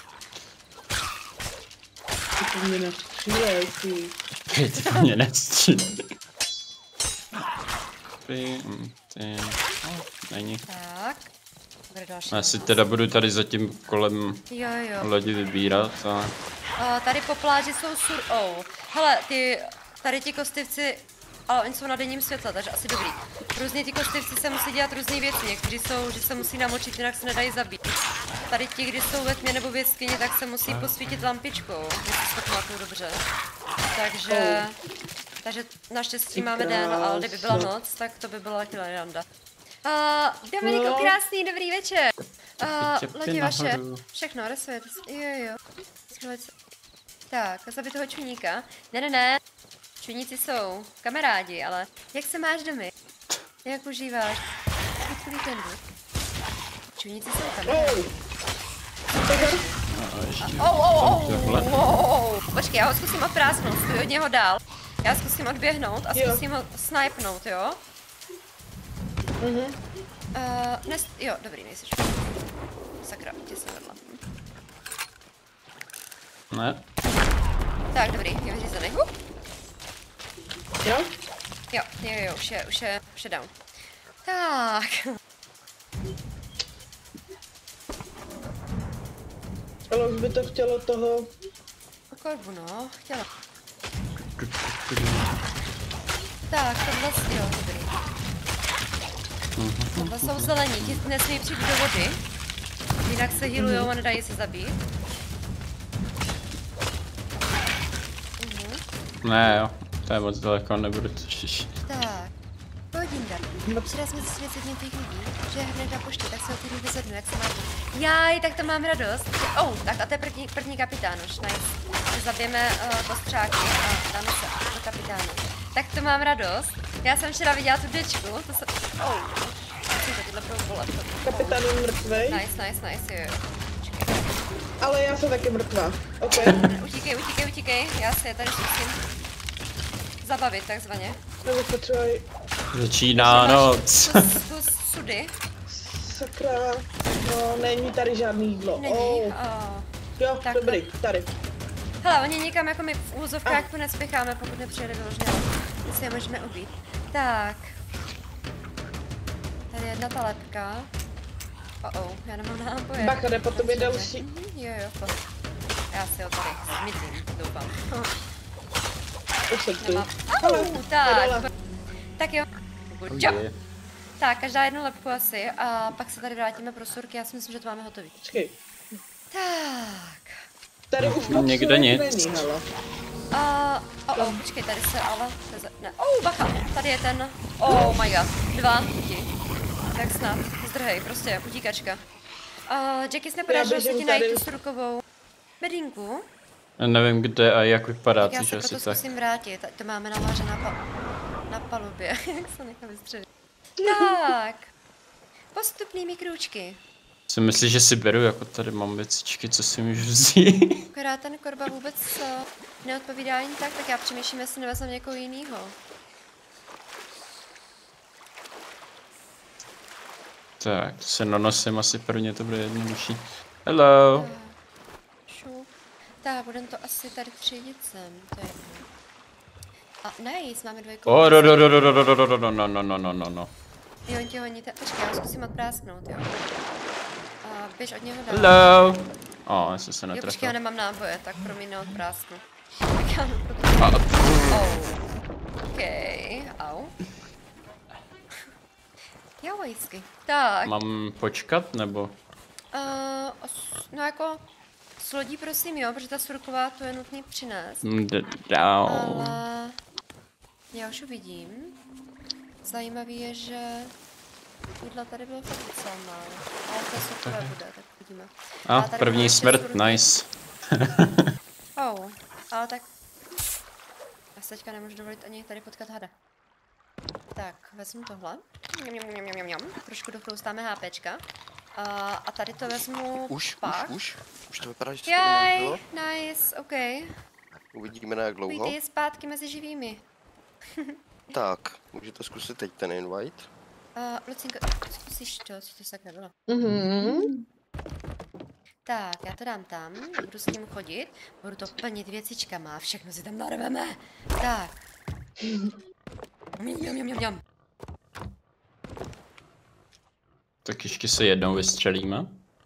Ty to mě nestřílej, ty. Ty to mě nestřílí. Není. Tak. Bude další. Já si boss. teda budu tady zatím kolem Jo. lodi vybírat a... Tady po pláži jsou hele, tady ti kostlivci, ale oni jsou na denním světle, takže asi dobrý. Různě ti kostlivci se musí dělat různé věci, někteří jsou, že se musí namočit, jinak se nedají zabít. Tady ti, když jsou ve tmě nebo v jeskyni, tak se musí posvítit lampičkou, jestli si to pamatuju dobře. Takže naštěstí máme den, ale kdyby byla noc, tak to by byla taky randa. Dominiko, No. krásný, dobrý večer. Čepy Lodi vaše, nahoru. všechno, resujete. Jo. Tak, zabij toho čuníka. Ne. Čuníci jsou kamarádi, ale jak se máš domy? Jak užíváš? Víkendu. Čujníci jsou tam. Počkej, já ho zkusím odprásnout, stůj od něho dál. Já zkusím odběhnout a zkusím ho snipnout, jo? Jo, dobrý, nejsi špatný. Sakra, tě jsem vedla. Ne. Tak, dobrý, je vyřízený. Jo? Jo, už je down. Tak. Ale už by to chtělo toho... Korbu, no, chtěla. Tak, tohle jo, dobrý. Tohle jsou zelení, ti nesmí přijít do vody. Jinak se healujou a nedají se zabít. Ne, jo. To je moc daleko, nebudu to šíš. Tak, pohodinka. Včera jsme zjistili s jedním těch lidí, že je hned na poště, tak se o týdny vyzvednu, jak se máte. Jaj, tak to mám radost. Tak a to je první kapitán už, nice. Zabijeme kostřáky a dáme se do kapitána. Tak to mám radost. Já jsem včera viděla tu dečku, to se... Tyhle budou bolet. Kapitán je mrtvej. Nice, jo. Ale já jsem taky mrtvá. OK. Utíkej, já si je tady zkusím zabavit takzvaně. Nebo potřebuji... Začíná noc. Zkus sudy. Sakra. No, není tady žádný jídlo. Není? Jo, tak dobrý, tady. Hele, oni nikam jako my v úzovkách nespěcháme, pokud nepřijede vyloženě. My si je můžeme ubít. Tak. Tady je jedna ta lepka. Já nemám náboje. Bacha, jde po tobě další. Jo, pojď. Já si ho tady smytím, doufám. Už jsem tu. Tak. Tak jo. Good job. Tak, každá jednu lepku asi a pak se tady vrátíme pro surky, já si myslím, že to máme hotový. Počkej. Tak. Tady už někde nic. není, hele. Počkej, tady se ale... Ne, bacha, tady je ten... my god, 2 ti. Tak snad, zdrhej, prostě, utíkačka. Jackie, jsi nepodařilo se ti najít tu surkovou bedínku? Nevím kde a jak vypadá, tak já se asi proto tak. zkusím vrátit, to máme naváže na palubě, jak se nechám vystřelit. Tak, postupnými krůčky. Si myslíš, že si beru, jako tady mám věcičky, co si můžu vzít? Akorát ten korba vůbec neodpovídá ani tak já přemýšlím, jestli nevezmeme někoho jinýho. Tak, to se nanosím, asi prvně to bude jednodušší. Hello. Tak, budeme to asi tady třídit sem, to je jedno. A nice, máme 2 No. Jo, on tě honí, počkej, já zkusím odprásknout, jo. Běž od něho dál. Hello. Já jsem se Jo, netrefil. počkej, já nemám náboje, tak pro mě neodprásknu. Tak já okej, au. Jo, vojsky. Tak. Mám počkat, nebo? No jako, s lodí prosím, jo, protože ta surková to je nutný přinést. Ale já už uvidím. Zajímavý je, že jídla tady bylo fakt docela málo. Ale to surkové bude, tak uvidíme. První smrt, nice. Ale tak... Já se teďka nemůžu dovolit ani tady potkat hada. Tak, vezmu tohle. Trošku dochloustáme HPčka. A tady to vezmu Už to vypadá, že to Jaj, nice, OK. Uvidíme na jak dlouho. Vítej zpátky mezi živými. Tak, můžete zkusit teď ten invite. Lucinko, zkusíš to, co to tak nebylo. Tak, já to dám tam, budu s tím chodit, budu to plnit věcičkama, všechno si tam narveme. Tak. Mňam. Tak ještě se jednou vystřelíme.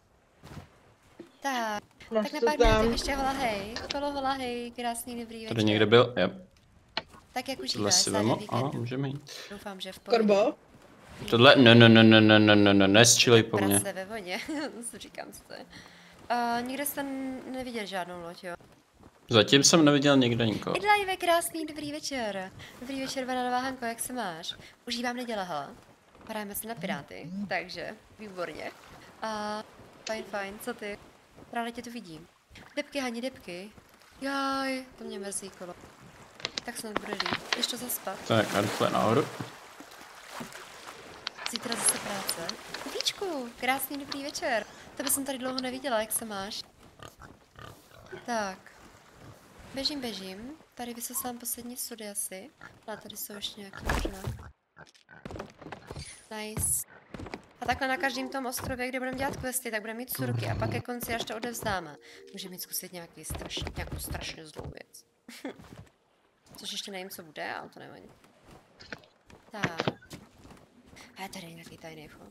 Tak, tak na pár minut ještě holahej, okolo holahej, krásný dobrý večer. Tady někde byl, Tak jak Tohle užíváš si závěr vemu, víkendu? můžeme jít. Doufám, že v pohodě. Korbo? Tohle, nestřílej po mně. Prase ve vodě, co říkám si to je. Nikde jste neviděl žádnou loď, jo? Zatím jsem neviděl nikde nikoho. Idlajve, krásný dobrý večer. Dobrý večer, Vana Hanko, jak se máš? Užívám neděle, hele. Hrajeme se na Piráty, takže výborně. Fajn, co ty? Ráda tě tu vidím. Debky, Hani, debky. Jaj, to mě mrzí kolo. Tak snad bude líp. Jdeš to zaspat? Tak, a rychle nahoru. Zítra zase práce. Víš, Aničku, krásný dobrý večer. Tebe jsem tady dlouho neviděla, jak se máš? Tak. Běžím. Tady vysosám poslední sudy asi. Ale tady jsou ještě nějaký možná. Nice. A takhle na každém tom ostrově, kde budeme dělat questy, tak budeme mít surky a pak ke konci, až to odevzdáme, můžeme mít zkusit nějakou strašně zlou věc. Což ještě nevím, co bude, ale to nevadí. Tak. A tady je nějaký tajný vchod.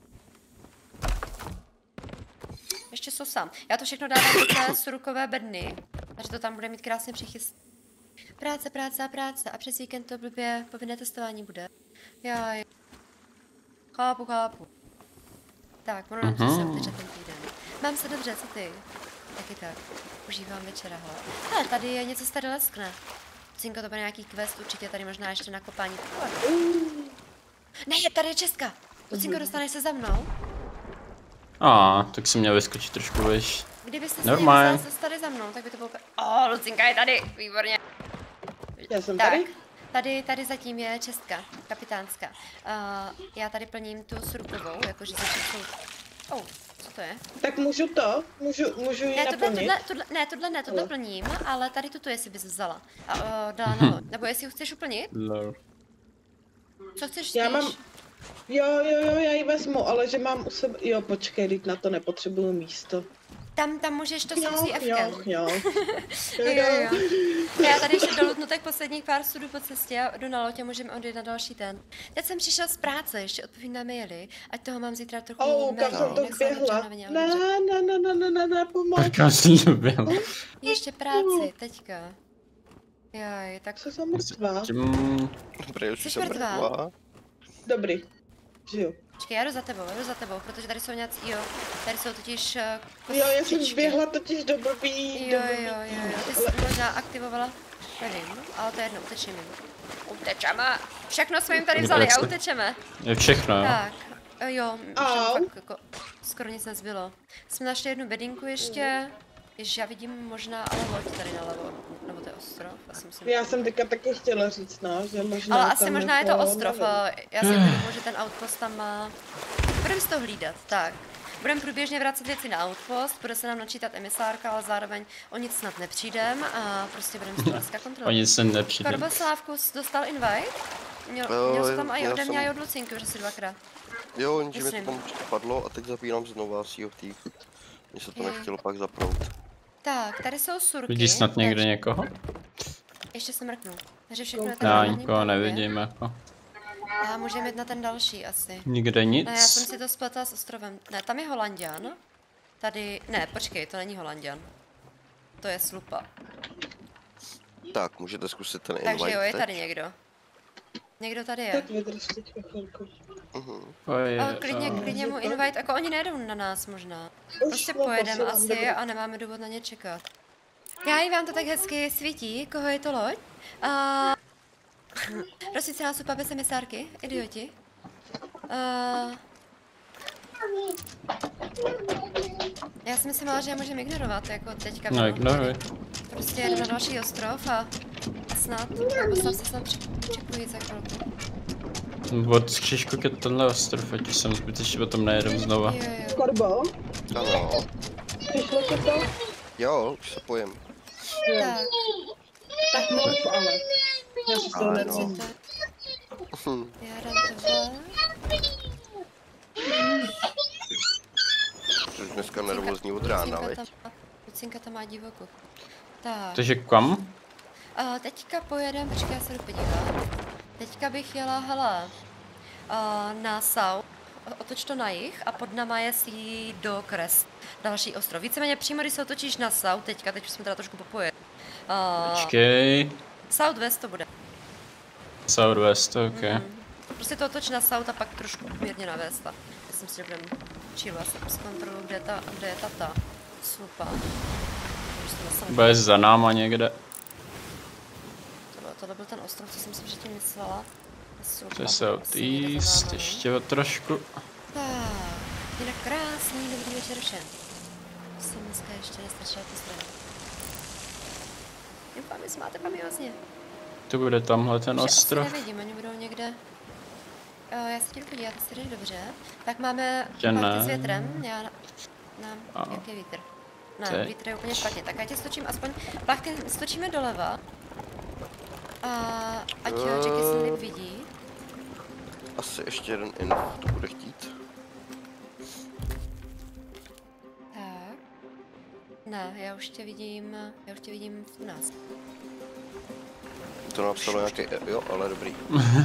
Ještě sosám. Já to všechno dávám do té surkové bedny, takže to tam bude mít krásně přichyst. Práce a přes víkend to blbě povinné testování bude. Jaj. Chápu. Tak, ono nám se uteče ten týden. Mám se dobře, co ty? Taky tak. Užívám večera, hele, tady je něco staré leskne. Cinko, to bude nějaký quest, určitě tady možná ještě na kopání. Ne, tady je Česka. Lucinko, dostaneš se za mnou? Tak jsem měl vyskočit trošku vejš. Kdybyste se měli zase tady za mnou, tak by to bylo... Lucinka je tady, výborně. Já jsem tak, tady. Tady zatím je Česka, kapitánská. Já tady plním tu surkovou, jakože začít co to je? Tak můžu ji naplnit? Tohle plním, ale tady tuto jestli bys vzala. A dala nahoru. Nebo jestli ji chceš uplnit? Co chceš? Já mám... Jo, já ji vezmu, ale že mám u sebe... Jo, počkej, teď na to nepotřebuju místo. Tam můžeš to soucí Fkem. Jo. Já tady ještě dolutnu tak posledních pár sudů po cestě a jdu na loď a můžeme odjet na další ten. Teď jsem přišel z práce, ještě odpovím na maily, ať toho mám zítra trochu kam jsem to běhla? Ne, pomoc. Kam jsem to běhla? Ještě práci, teďka. Jaj, tak... Co jsem mrtvá? Jsi mrtvá? Dobrý, žiju. Počkej, já jdu za tebou, protože tady jsou nějaký, tady jsou totiž Jo, já jsem zběhla totiž do blbý. Jo, ty jsi možná aktivovala, nevím, ale to je jedno, utečeme. Všechno jsme jim tady vzali a utečeme. Je všechno, jo. Tak, jo, fakt jako skoro nic nezbylo. Jsme našli jednu bedinku ještě, jež já vidím možná ale loď tady nalevo, nebo to je ostrov, asi myslím. Já jsem teďka taky chtěla říct, no, že možná ale asi možná je to jako, ostrov, já si uvědomuji, že ten outpost tam má. Budeme si to hlídat, tak. Budeme průběžně vracet věci na outpost, bude se nám načítat emisárka, ale zároveň o nic snad nepřijdem a prostě budeme si to dneska kontrolovat. O nic se nepřijdem. Korboslávkus dostal invite? Měl jsi tam i ode mě a i od Lucinky, už asi dvakrát. Jo, jenže mi to tam padlo a teď zapínám znova Sea of Thieves. Mně se to nechtělo pak zapnout. Tak, tady jsou surky. Vidíš snad někde někoho? Ještě se mrknu. Takže všechno je tady. Já nikoho nevidím jako. A můžeme jít na ten další asi. Nikde nic? Ne, já jsem si to spletla s ostrovem. Ne, tam je Holanďan. Tady, ne, počkej, to není Holanďan. To je Slupa. Tak, můžete zkusit ten invite. Takže jo, je tady někdo. Někdo tady je. Tak vydrž teďka chvilku. Klidně mu invite, jako oni nejdou na nás možná. Prostě pojedeme asi a nemáme důvod na ně čekat. Já i vám to tak hezky svítí, koho je to loď? Prosím se nás upa bez emisárky, idioti. Já si myslela, že je můžeme ignorovat, jako teďka. No, ignoruj. Prostě jedu na další ostrov a snad, postav se snad připojí za chvilku. Od Křižku je tenhle ostrov, ať už jsem zbytečně potom nejedem znova. Jo. Korbo? Ano. Přišlo ti to? Jo, už se pojem. Tak mluv, ale. Já si to nevím. Já dám tohle. Jsi dneska nervózní od rána, veď? Lucinka tam má divoku. Tak. Takže kam? Teďka pojedem, počkej, já se jdu podívat. Teďka bych jela, hele, na South, otoč to na jih a pod náma je Sea Crest, další ostrov. Víceméně přímo, když se otočíš na South, teď už jsme teda trošku popojet. Počkej. Southwest to bude. Southwest, ok. Prostě to otoč na South a pak trošku mírně na West. Myslím si, že budeme chillu, já se zkontroluji, kde je tata. Super. Bude za náma někde. Tohle byl ten ostrov, co jsem si předtím myslela. To je Southeast, ještě o trošku. Tak, jinak krásný, dobrý večer všem. Jsem dneska ještě nestačila pozdravit. Doufám, že máte pamiozně. To bude tamhle ten ostrov. Asi nevidím, oni budou někde. Já se chtěl podívat, jestli jdeš dobře. Tak máme Že ne. plachty s větrem. Jak je vítr? Ne, Teď. vítr je úplně špatně. Tak já tě stočím aspoň, plachty stočíme doleva. A ať řeky se líp vidí. Asi ještě jeden inf, to bude chtít. Tak. Ne, já už tě vidím v nás. To napsalo nějaký, jo, ale dobrý.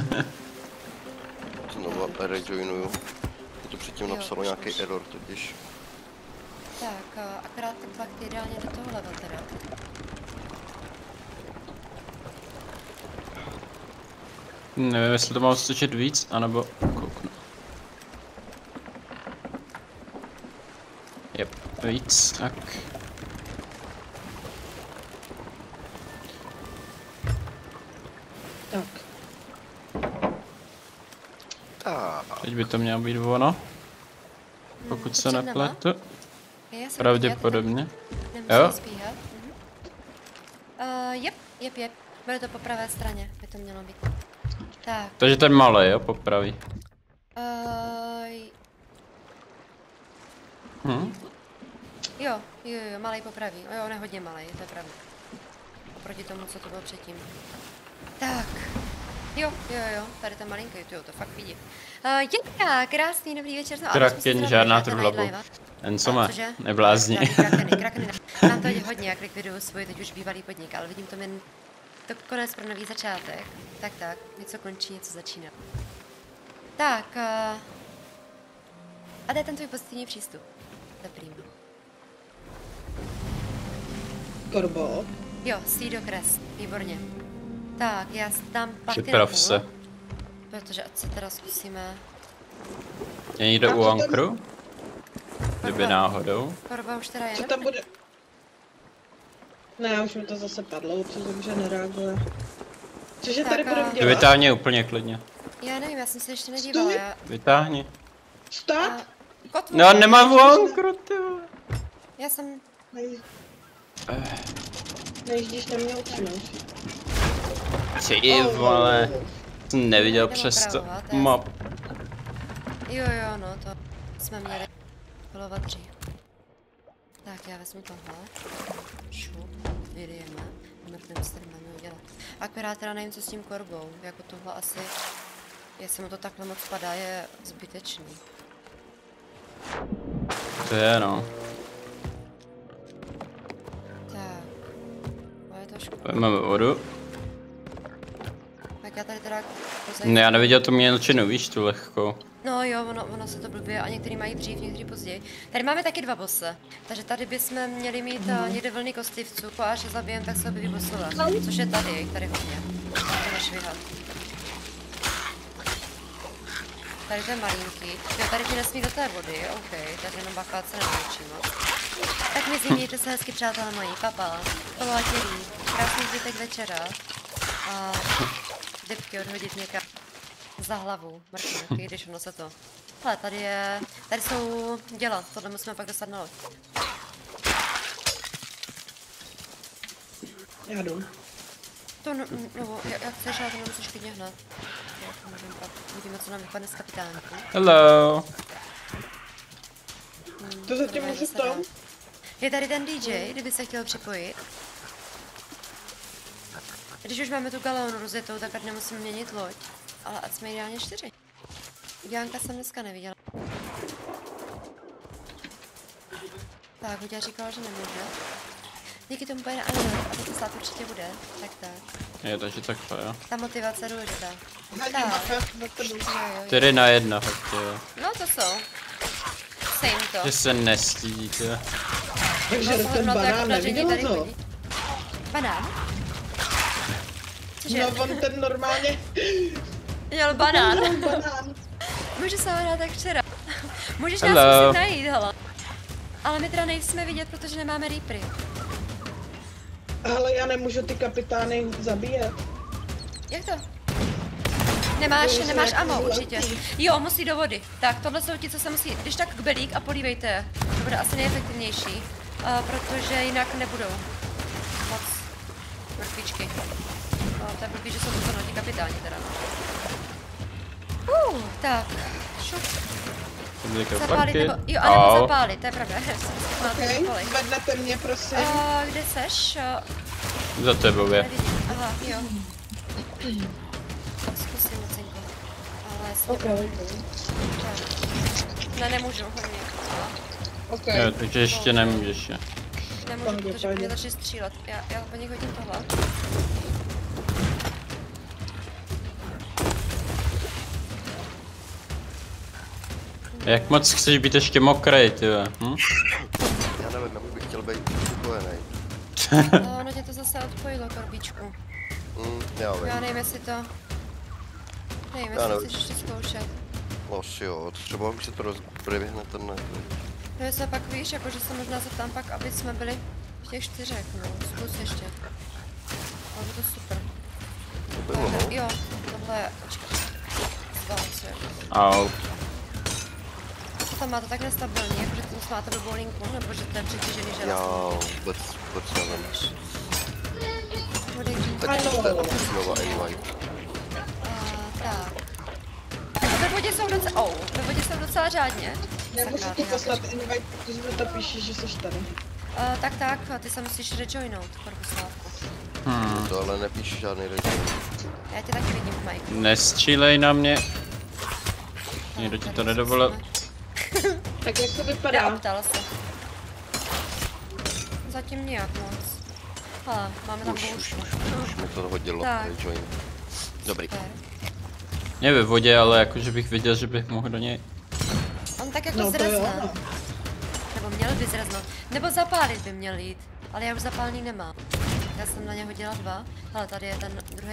Znovu rejoinuju. To předtím napsalo nějaký error totiž. Tak, akorát ten plachty ideálně do toho leva teda. Nevím, jestli to mám stočit víc, anebo kouknu. Jep, víc, tak. Tak. Teď by to mělo být ono. Pokud se potřebujeme? nepletu. Já se Pravděpodobně. Nemusí Jo. spíhat. Jep. Bude to po pravé straně, by to mělo být. Tak. Takže ten malý, jo, popraví. Jo, malej popraví. Jo, ne hodně malej, to je pravda. Oproti tomu, co to bylo předtím. Tak. Jo, tady ten malinký, to fakt vidí. Jirka, krásný, dobrý večer. No, Kraken, žádná truhla. Jen co má, neblázni. Krakeny. Mám to hodně, jak likviduju svůj teď už bývalý podnik, ale vidím to jen to konec pro nový začátek. Tak, něco končí, něco začíná. Tak, a to je ten tvůj pozitivní přístup. Dobrý. Korbo. Jo, Seedo Crest, výborně. Tak, já dám plachty na Připrav půl, se. protože ať se teda zkusíme. Je někdo u ankru? Kdyby náhodou. Korba už teda je. Co tam bude? Ne, už mi to zase padlo, určitě, takže nereaguje. Cože tady Tak, budeme dělat? Vytáhni úplně klidně. Já nevím, já jsem se ještě nedívala. Vytáhni. Stát? Kotvu, No nemám u ankru, ty vole. Já jsem... Nejíždíš na mě upřímně. Ty vole. Jsem neviděl přes to map. Jo, no to jsme měli kolovat dřív. Tak já vezmu tohle. Šup, vyjdeme. Mrtvým s tím máme udělat. Akorát teda nevím, co s tím korbou. Jako tohle asi, jestli mu to takhle moc padá, je zbytečný. To je no. Tak. Ale je to škoda. Máme vodu. Tak já tady teda... Ne, já neviděl tu mělčinu, víš, tu lehkou. No jo, ono se to blbě a některý mají dřív, některý později. Tady máme taky 2 bose, takže tady bychom měli mít někde vlny kostlivců, po až je zabijem, tak se objeví bosové, což je tady hodně. To máš vyhat. Tady to je malinký, jo, tady ti nesmí do té vody, OK, takže jenom bacha, se nenaučím moc. Tak mi změjte se hezky, přátelé moji, papa, polovatělí, krásný zbytek večera a dipky odhodit někam za hlavu, mrtvý, když ono se to. Hele, tady jsou děla, tohle musíme pak dostat na loď. Já jdu. To no, jak chceš, ale to nemusíš klidně hned. Uvidíme, co nám vypadne z kapitánku. Hello. To zatím můžu v tom? Je tady ten DJ, kdyby se chtěl připojit. Když už máme tu galeonu rozjetou, tak ať nemusím měnit loď. Ale ať jsme ideálně 4. Udělánka jsem dneska neviděla. Tak, Huďa říkala, že nemůže. Díky tomu pojede ani loď, a to stát určitě bude. Tak. Je, takže takhle, jo. Ta motivace je důležitá. Tak. 4 na 1, hoďte, jo. No to jsou. Same to. Že se nestydíte. Takže ten banán neviděla to? Banán? Cože? No on ten normálně... Měl banán. Banán. Můžu se ho dát tak včera. Můžeš nás zkusit najít, hele. Ale my teda nejsme vidět, protože nemáme reapery. Ale já nemůžu ty kapitány zabíjet. Jak to? Nemáš ammo určitě. Jo, musí do vody. Tak, tohle jsou ti, co se musí, když tak kbelík a polívejte je. To bude asi nejefektivnější, protože jinak nebudou moc mrtvičky. No, to je blbý, že jsou to ti kapitáni teda. Tak. Šup. Zapálit Zapálit nebo, jo, anebo zapálit, to je pravda. Okay. Zvednete mě, prosím. Kde seš? Za tebou je. Aha, jo. Zkusím, Lucinko. Ale jasně. Okay. Ne, nemůžu, hodně. Okay. Jo, takže ještě nemůžeš. Nemůžu, protože mě začne střílet. Já po nich hodím tohle. Jak moc chceš být ještě mokrej, ty jo? Já nevím, já bych chtěl být spokojený. Ono tě to zase odpojilo, korbíčku. Já nevím, jestli to... Nevím, Já jestli nevím. chceš ještě zkoušet. No asi jo, třeba už se to proběhne ten ne. No jestli pak víš, jako, že se možná zeptám pak, aby jsme byli v těch 4, no, zkus ještě. Ale by to super. To bylo, no. Jo, tohle je, počkej, zválce. Au. Co tam máte tak nestabilní, jako že to máte blbou linku, nebo že to je přetížený železný? Já vůbec nevím. Tak Tak, to je znova invite. tak. Ve vodě jsou docela, ve vodě jsou docela řádně. Nemůžu ti poslat invite, protože mi to píše, že jsi tady. Tak, ty se musíš rejoinout, Korbuslávku. To ale nepíše žádný rejoin. Já tě taky vidím, Mike. Nestřílej na mě. Někdo ti to nedovolil. Tak jak to vypadá? Neoptal se. Zatím nějak moc. Hele, máme tam boušku. Už mi to hodilo, Tak. rejoin. Dobrý. Super. Je ve vodě, ale jakože bych viděl, že bych mohl do něj. On tak jako No to jo, zrezne. no. Nebo měl by zreznout. Nebo zapálit by měl jít. Ale já už zapálný nemám. Já jsem na ně hodila 2. Hele, tady je ten druhý.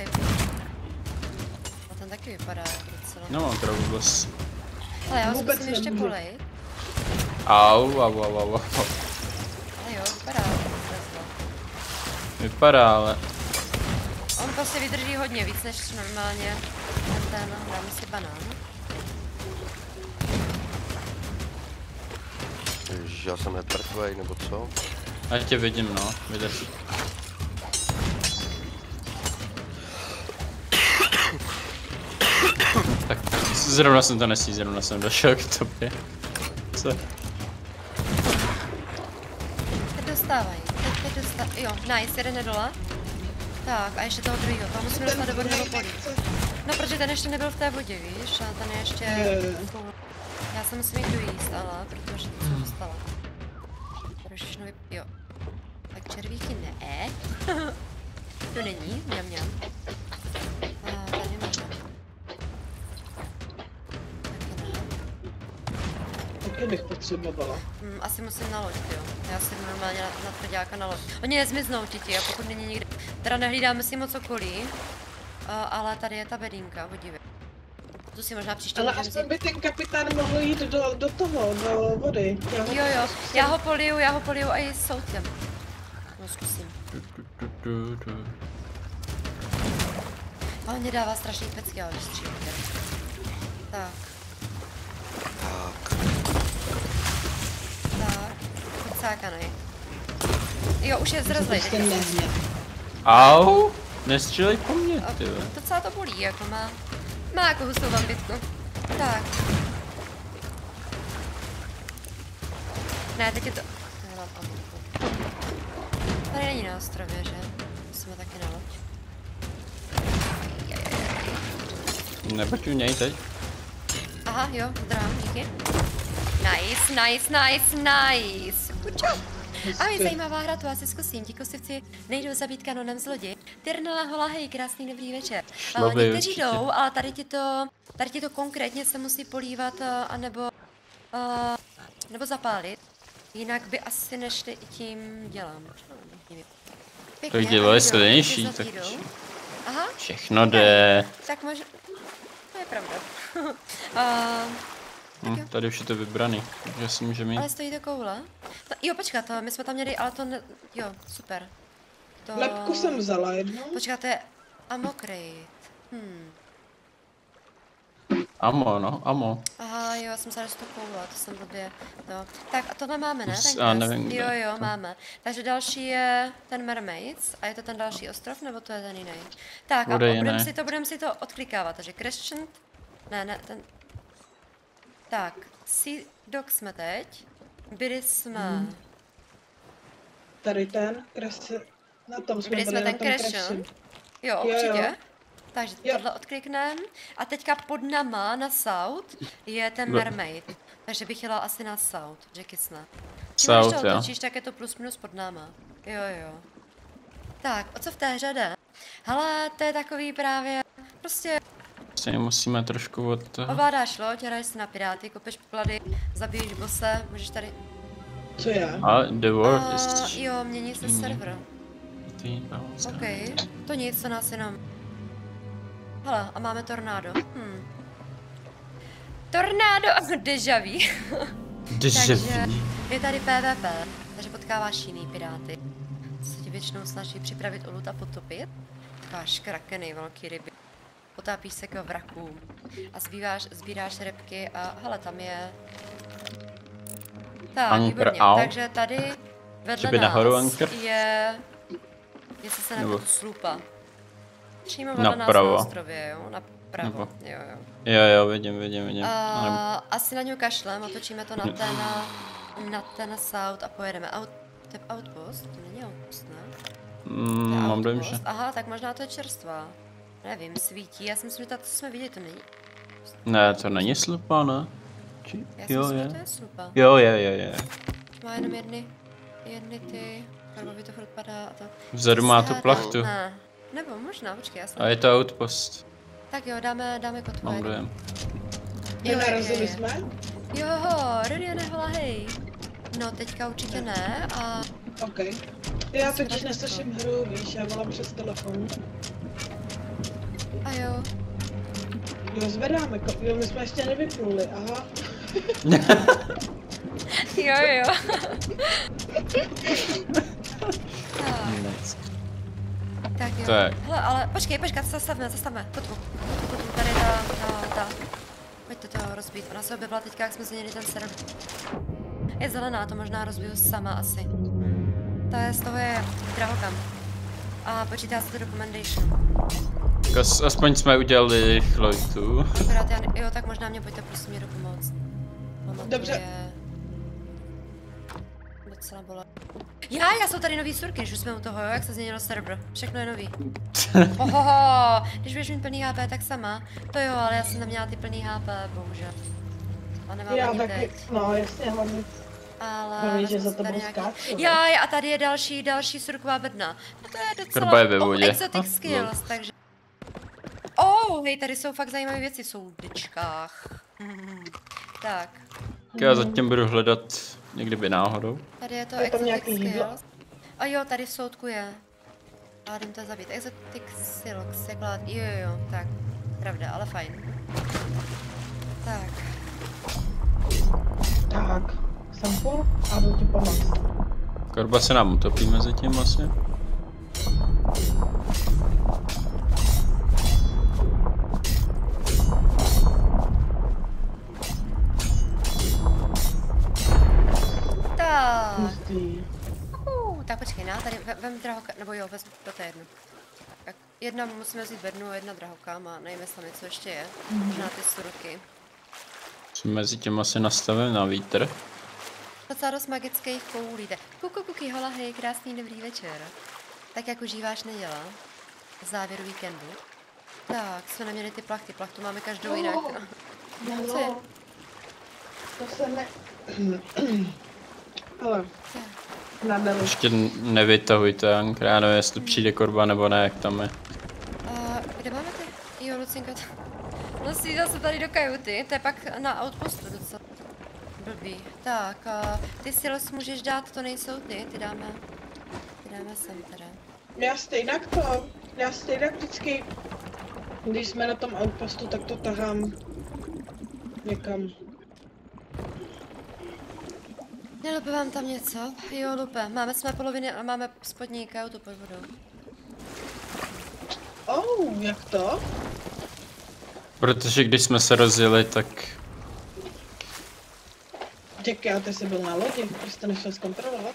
A ten taky vypadá docela. No mám troubles. Ale já ho Vůbec zkusím ještě nemůžu. polejt. Au. Ale jo, vypadá zrezlo. Vypadá, ale. On prostě vydrží hodně víc než normálně. Dáme si banán. Ježiš, já jsem netvrtvej, nebo co? Já tě vidím, no. Vydrž. Tak zrovna jsem to nesí, zrovna jsem došel k tobě. Co? Teď dostávají. Teď dostávají. Jo, nice, jeden je dole. Tak, a ještě toho druhého. Tam musíme dostat do vody nebo polí. No, protože ten ještě nebyl v té vodě, víš? A ten je ještě... Já se musím jít dojíst, ale, protože to jsem dostala. Trošičku jo. Tak červíky ne. To není, mňam. A tady máme. Taky ne. Taky bych potřebovala. Asi musím na loď, jo. Já si jdu normálně na tvrďáka na loď. Oni nezmiznou ti, a pokud není nikde. Teda nehlídáme si moc okolí. Ale tady je ta bedínka, podívej. Tu si možná příště Ale můžeme aspoň vzít. by ten kapitán mohl jít do toho, do vody. Jo, já ho poliju a i soudkem. No, zkusím. A on mě dává strašný pecky, ale vystřílíte. Tak. Cákanej. Jo, už je zrazlej. Au! Nestřílej po mně, ty jo. Docela to bolí, jako má jako hustou bambitku. Tak. Ne, teď je to... Nemám pamětku. Tady není na ostrově, že? Jsme taky na loď. Nebuď u něj teď. Aha, jo, zdravím, díky. Nice. Good job. Ahoj, zajímavá hra, to asi zkusím. Ti kosivci nejdou zabít kanonem zloděj. Tyrnala hola, hej, krásný dobrý večer. Někteří jdou, ale tady ti to konkrétně se musí polívat, anebo zapálit. Jinak by asi nešli i tím dělám. To dělo je silnější, tak Aha. všechno jde. Tak možná... To je pravda. Tady už je to vybraný, takže si můžeme jít. Ale stojí to koule? No, jo, počkat, my jsme tam měli, ale to ne... Jo, super. To... Lepku jsem vzala jednou. Počkat, to je Amocrate. Amo. Aha, jo, já jsem se to koule, to jsem blbě. No. Tak a tohle máme, ne? Nevím, jo, máme. Takže další je ten Mermaids a je to ten další ostrov, nebo to je ten jiný? Tak a budeme si to odklikávat, takže Crescent. Ne, ten... Tak, Sea Dock jsme teď. Byli jsme... Tady ten kresl. Na tom jsme Byli jsme byli, ten na tom Crescent. kreslu. Jo, Jo, určitě. jo. Takže Jo. tohle odklikneme. A teďka pod nama na South je ten Mermaid. Takže bych jela asi na South, Jackisna. South, Když to jo. otočíš, tak je to plus minus pod náma. Jo, jo. Tak, o co v té hře jde? Hele, to je takový právě... Prostě Stejně musíme trošku od toho. ovládáš loď, hraješ si na piráty, kopeš poklady, zabiješ bose, můžeš tady... Co já? A the world is... Jo, mění se server. OK, to nic, to nás jenom... Hele, a máme tornádo. Tornádo déjà vu. Takže je tady PvP, takže potkáváš jiný piráty. Se ti většinou snaží připravit o loot a potopit. Potkáváš krakeny, velký ryby. Potápíš se k vrakům. A sbíráš rybky a hele, tam je... Tak, Anchor výborně. out. Takže tady vedle Třeba nahoru nás anchor? je... Jestli se Nebo- nebo slupa. Přímo vedle nás na Napravo. ostrově, jo? Napravo, Nebo- jo, jo. Jo, vidím. Asi na něj kašlem, otočíme to na ten South a pojedeme. To je outpost? To není outpost, ne? To je Mám dojem, outpost. že... Aha, tak možná to je čerstvá. Nevím, svítí. Já si myslím, že to, co jsme viděli, to není. Ne, to není slupa, ne? Já si Jo, myslím, je. že to je slupa. Jo, je. Má jenom jedny ty, karbovi to furt padá a to. Vzadu má tu Skáda. plachtu. Ne. Nebo možná, počkej, já jsem... A je to outpost. Tak jo, dáme kotvu. Mám dojem. Nenarazili jsme? Jo, Rodiane, hola, hej. No, teďka určitě ne a... OK. Já totiž neslyším hru, víš, já volám přes telefon. A jo. Jo, zvedáme, jo, my jsme ještě nevypluli, aha. Jo. Nice. Tak jo. Tak. Hele, ale počkej, zastavme. Kotvu, tady je ta. Pojďte to rozbít, ona se objevila teďka, jak jsme změnili ten server. Je zelená, to možná rozbiju sama asi. Z toho je drahokam. A počítá se to documentation. Aspoň jsme udělali rychloitu. Akorát jo, tak možná mě pojďte prosím mě dopomoct. Dobře. Je... Docela bolá. Já jsou tady nový surky, když už jsme u toho, jo, jak se změnilo server. Všechno je nový. Ohoho, když budeš mít plný HP, tak sama. To jo, ale já jsem neměla ty plný HP, bohužel. A nemám Já ani taky, teď. no jasně, hlavně. Ale... Hlavně, že za tady tebou nějaký... skáču. Já, a tady je další surková bedna. No to je docela... Krba je ve vodě. Exotic skills, takže... Hej, tady jsou fakt zajímavé věci, jsou v dyčkách. Tak. Já zatím budu hledat někdy by náhodou. Tady je to Je tam exotic nějaký jídlo? skills. A jo, tady v soudku je. Ale jdem to zabít. Exotic silks, jak lát. Jo, tak. Pravda, ale fajn. Tak. Tak, jsem půl a jdu ti pomoct. Korba se nám utopí mezi tím asi. Tak. Hustý. Tak počkej, tady vem drahoka, nebo jo, vezmu, to je jedno. Tak jedna musíme vzít bednu, jedna drahokám a nevím, jestli něco ještě je. Možná ty surky. Co mezi tím asi nastavím na vítr. Docela dost magických koulí. Kuky, hola, hej, krásný dobrý večer. Tak jak užíváš neděla? Závěr víkendu. Tak, jsme neměli ty plachty, plachtu máme každou jinak. Co je? To se ne... Ale, nadali. Ještě nevytahujte, Ank. Já nevím, jestli přijde Korba nebo ne, jak tam je. Kde máme ty? Jo, Lucinka. No si zase tady do kajuty, to je pak na outpostu docela blbý. Tak, ty silos můžeš dát, to nejsou ty dáme sem teda. Já stejnak vždycky, když jsme na tom outpostu, tak to tahám někam. Nelupe vám tam něco? Jo, lupe. Jsme poloviny a máme spodní kajutu pod vodou. Jak to? Protože když jsme se rozjeli, tak... Děkuji, ty jsi byl na lodi, když jste nešel zkontrolovat.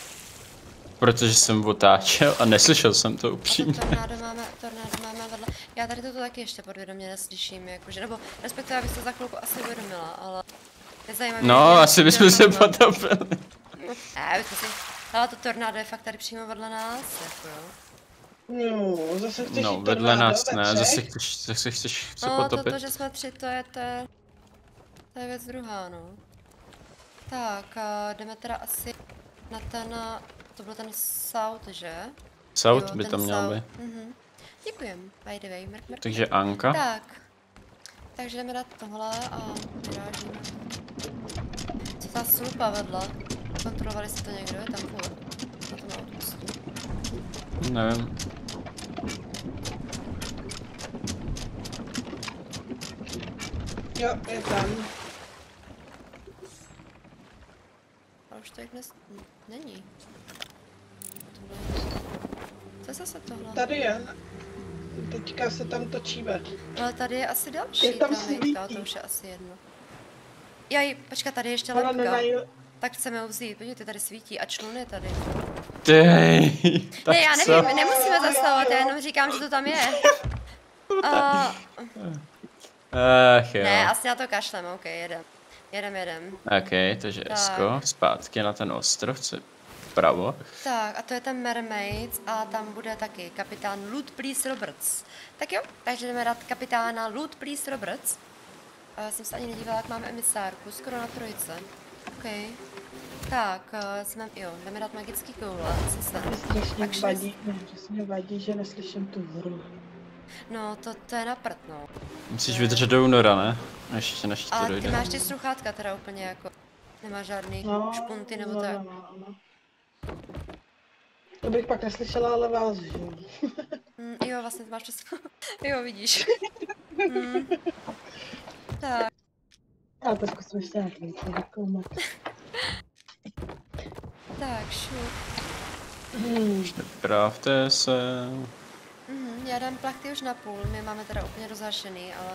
Protože jsem otáčel a neslyšel jsem to upřímně. Tornádo máme vedle. Já tady toto taky ještě podvědomě neslyším, jakože, nebo respektive abych to za chvilku asi uvědomila, ale je zajímavé. No, asi bychom se potopili. Ne, bychom si, ale to tornádo je fakt tady přímo vedle nás, jako jo. No, zase chceš No, jít vedle tornádo nás ve ne, třech? zase chceš se No, potopit. to, že jsme 3, to je věc druhá, no. Tak, jdeme teda asi na ten, to byl ten South, že? South Jo, by ten to mělo South. být. Mhm. Děkujem, by the way, mrk. Takže Anka. Tak, takže jdeme dát tohle a vyrážíme. Co ta slupa vedla? Kontrolovali jste to někdo? Je tam furt? Na tom autobusu. Nevím. Jo, je tam. A už to dnes není. Co je zase tohle? Tady je. Teďka se tam točíme. Ale tady je asi další, Je tam ta mejtka, svítí. to už je asi jedno. Jaj, počkat, tady je ještě Ona lepka. nenají... Tak chceme ho vzít, podívejte, tady svítí a člun je tady. Dej, tak Ne, já co? nevím, nemusíme zastavovat, já jenom říkám, že to tam je. Ach jo. Ne, asi na to kašlem, ok, jedem. Jedem. Ok, takže Tak. Esko, zpátky na ten ostrov, co je vpravo. Tak, a to je ten Mermaids a tam bude taky kapitán Loot Please Roberts. Tak jo, takže jdeme dát kapitána Loot Please Roberts. Já jsem se ani nedívala, jak máme emisárku, skoro na trojce. Ok. Tak, jdeme dát magický koule, co se Strašně vadí, mě vadí, že neslyším tu hru. No, to je na prd, no. Musíš vydržet do února, ne? Ještě než to Ale ty dojde. máš ty sluchátka teda úplně jako, nemáš žádný špunty nebo tak. No. To bych pak neslyšela, ale vás, že jo. Jo, vlastně to máš přesně. Jo, vidíš. Tak, Ale to zkusím ještě nějaký vykoumat. tak, šup. Pravte se. Já dám plachty už na půl, my máme teda úplně rozhašený, ale...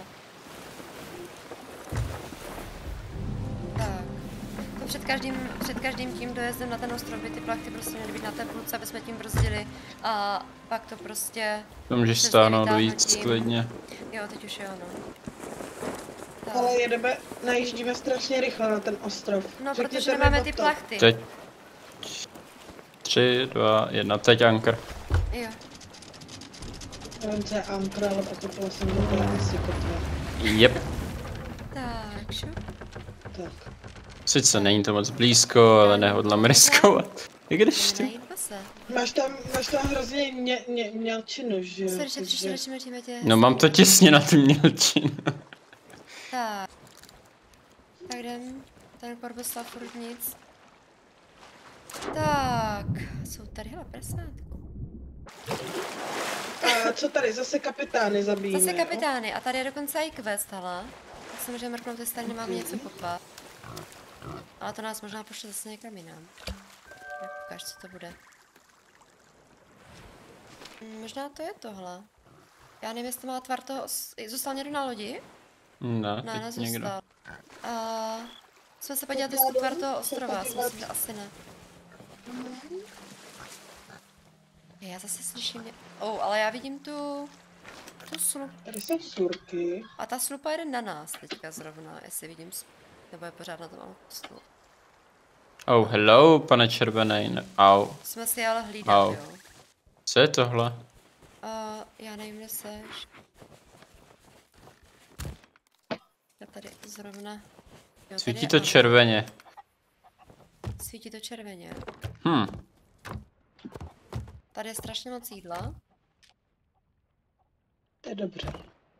Tak. To před každým tím dojezdem na ten ostrov by ty plachty prostě měly být na té půlce, aby jsme tím brzdili a pak to prostě... To můžeš přesně stáhnout vytáhnout víc tím. klidně. Jo, teď už jo, no. Tak. Ale najíždíme strašně rychle na ten ostrov. No, Řekněte protože mi nemáme o ty tom. plachty. Teď. 3, 2, 1, teď Anker. Jo. Nevím, co je Ankra, ale pochopila jsem, že to je asi kotva. Jep. Tak, šup. Tak. Sice není to moc blízko, ale nehodlám riskovat. I když ty... Najít se. Máš tam hrozně mělčinu, že jo? Srdče, takže- přišli tě. No mám to těsně na tu mělčinu. Tak. Tak jdem. Ten Korboslav furt nic. Tak. Jsou tady, hele, presátku. A co tady, zase kapitány zabijíme, Zase jo? kapitány. A tady je dokonce i quest, hele. Tak se můžeme mrknout, jestli tady nemáme něco kopat. Ale to nás možná pošle zase někam jinam. Tak ukáž, co to bude. Možná to je tohle. Já nevím, jestli má tvar toho... Zůstal někdo na lodi? Ne, Ne, teď někdo. nezůstal. Jsme se podívat, jestli tvar toho ostrova, si myslím, že asi ne. Já zase slyším... ale já vidím tu slupu. Tady jsou surky. A ta slupa jde na nás teďka zrovna, jestli vidím... Nebo je pořád na tom autobusu. Oh, hello, pane červený. Au. Jsme si ale hlídali, jo. Co je tohle? Já nevím, kde seš. Já tady zrovna... Jo, tady Svítí je to auto. červeně. Svítí to červeně. Hm. Tady je strašně moc jídla. To je dobře.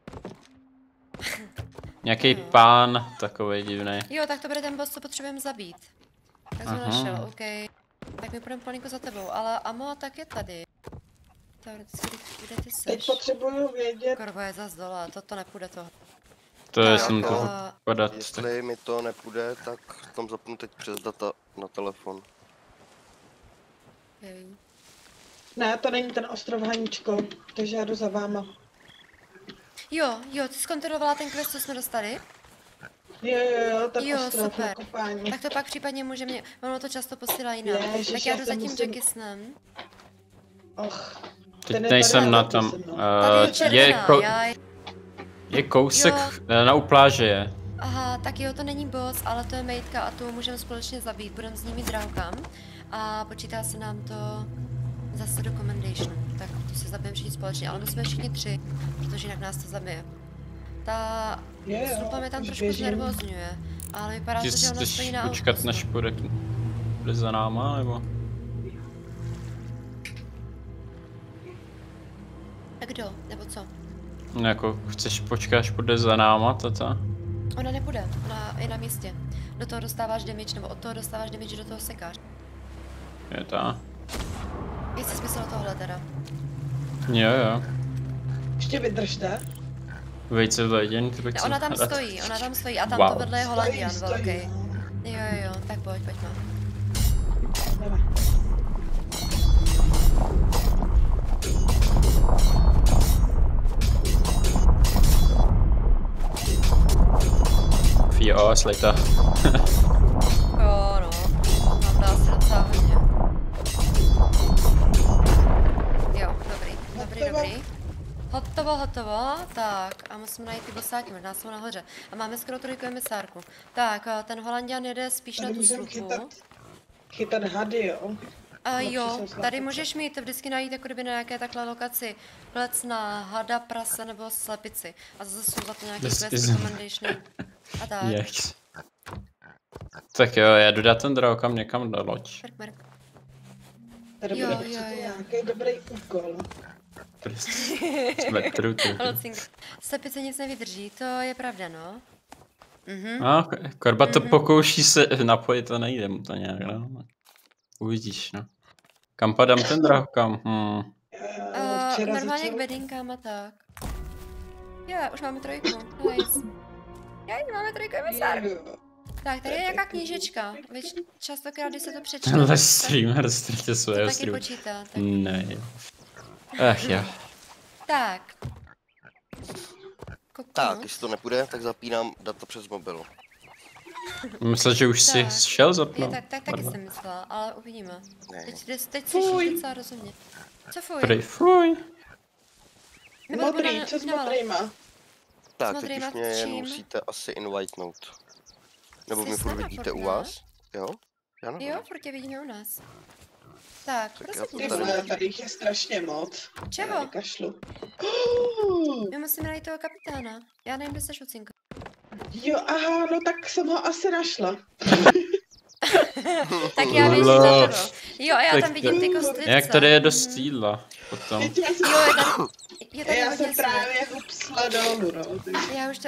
Nějaký pán, takovej divný. Jo, tak to bude ten boss, co potřebujeme zabít. Tak jsem ho Aha. našel, OK. Tak my půjdeme pomalinku za tebou, ale Amo tak je tady. Teoreticky, kde ty Teď seš? potřebuju vědět, Korvo je zas dole, to nepůjde to. To je, Tak, jsem to podat. Tak. Jestli mi to nepůjde, tak tam zapnu teď přes data na telefon. Okay. ne, to není ten ostrov Haničko, takže já jdu za váma. Jo, ty zkontrolovala ten quest, co jsme dostali? Jo, ten Jo, ostrov super. na kopání. Tak to pak případně může ono to často posílají nám. Ježiš, Tak já já jdu se za tím musím- Jackisnem. Och, Teď Ten je nejsem tady na na tom. Lotusu, no. Tady je červená, Je kousek Jo. na u pláže je. Aha, tak jo, to není boss, ale to je mejtka a tu můžeme společně zabít, budeme s nimi draukám a počítá se nám to zase do commendationu, tak to se zabijeme všichni společně, ale musíme všichni 3, protože jinak nás to zabije. Ta slupa mě tam už trošku běžím. znervózňuje, ale vypadá to, že ona Chceš stojí na počkat, outpostu. než bude za náma, nebo? A kdo? Nebo co? No, jako chceš počkat, až bude za náma, tata? Ona nepůjde, ona je na místě. Do toho dostáváš damage, nebo od toho dostáváš damage, do toho sekáš. Je ta. Jestli jsi myslel tohle teda. Jo. Ještě vydržte. Vejce v ledění, ty bych Ne, si ona tam rád- stojí a tam Wow. to vedle je Holandian Stojí, velký. no. Jo, tak pojďme. Jdeme. Vier Hours later. Jo, no. Mám dá se docela hodně. Jo, dobrý. Hotovo. Tak, a musíme najít ty bosáky, možná jsou nahoře. A máme skoro 3 emisárku. Tak, ten Holandian jede spíš Tady na tu můžeme slupu. chytat hady, jo. A No, jo, přesně tady tak. můžeš mít vždycky najít jako kdyby na nějaké takhle lokaci plec na hada, prase nebo slepici. A zase jsou za to nějaký This quest is- recommendation. A tak. Yes. Tak jo, já jdu dát ten draukam někam do loď. Merk. Tady Jo, bude jo. nějaký dobrý úkol. Prostě. Jsme true. Holocink. Slepice nic nevydrží, to je pravda, no. No, Korba to pokouší se napojit a nejde mu to nějak, no. Uvidíš, no. Kam padám ten draukam? Včera Normálně k začal- bedinkám a tak. Jo, už máme 3. Nice. Máme 3 emisárku. Jo. Tak, tady je nějaká knížečka. Častokrát, když se to přečte, Tenhle tak streamer ztratě to svého taky streamu. počítá. Tak. Ne. Ach jo. Tak. Tak, jestli to nepůjde, tak zapínám data přes mobil. Myslel, že už jsi Tak. šel Je, zapnout? taky jsem myslela, ale uvidíme. Ne. Teď slyšíš docela rozumně. Co fuj? Prej, fuj. Nebo to bude Modrý, co s na- modrýma? Tak, modrýma teď už mě s jen čím? musíte asi invitenout. Nebo Jsi mě s furt náma vidíte furt, u ne? vás? Jo? Já nevím. Jo, furt tě vidíme u nás. Tak, já prosím to tě, tady- prosím. Tady jich je strašně moc. Čeho? Já kašlu. My musíme najít toho kapitána. Já nevím, kde jsi, Lucinko. Jo, aha, no tak jsem ho asi našla. Tak já věřím Lol. za tebe. Jo, a já Tak tam vidím ty kostřice. Jak tady je dost jídla potom? Teď já jsem, Jo, je tady já hodně jsem svět. právě hupsla dolů, no. Já už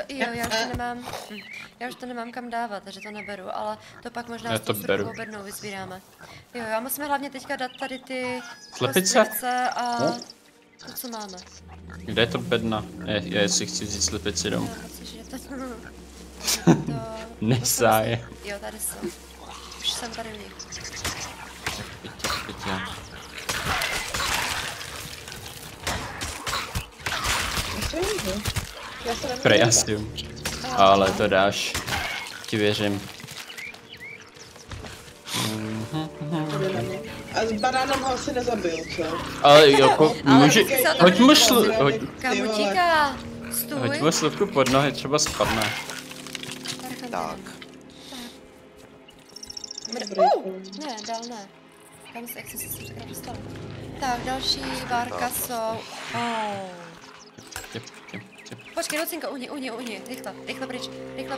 to nemám kam dávat, takže to neberu, ale to pak možná Já s to tou beru. surfovou bednou vyzbíráme. Jo, já musíme hlavně teďka dát tady ty Slepice? kostřice a No. to, co máme. Kde je to bedna? Já si chci vzít slepici domů. Já myslím, že to... Nesáje. Jo, tady jsou. Už jsem tady u nich. Pitě. Co je to? Já se Prej nemůžu asi jo. Ale to dáš. Ti věřím. A s banánem ho asi nezabil, co? Ale jako, může... ty se o to Hoď mu budeš šlu... bavit. Hoď, Kam Ty vole. utíká? Stůj. hoď mu slupku pod nohy, třeba spadne. Tak. Dobrý, Ne, dál ne. Kam se, jak jsi se takhle dostal? Tak, další várka jsou... Oh. Těp. Počkej, Lucinko, uni, rychle pryč.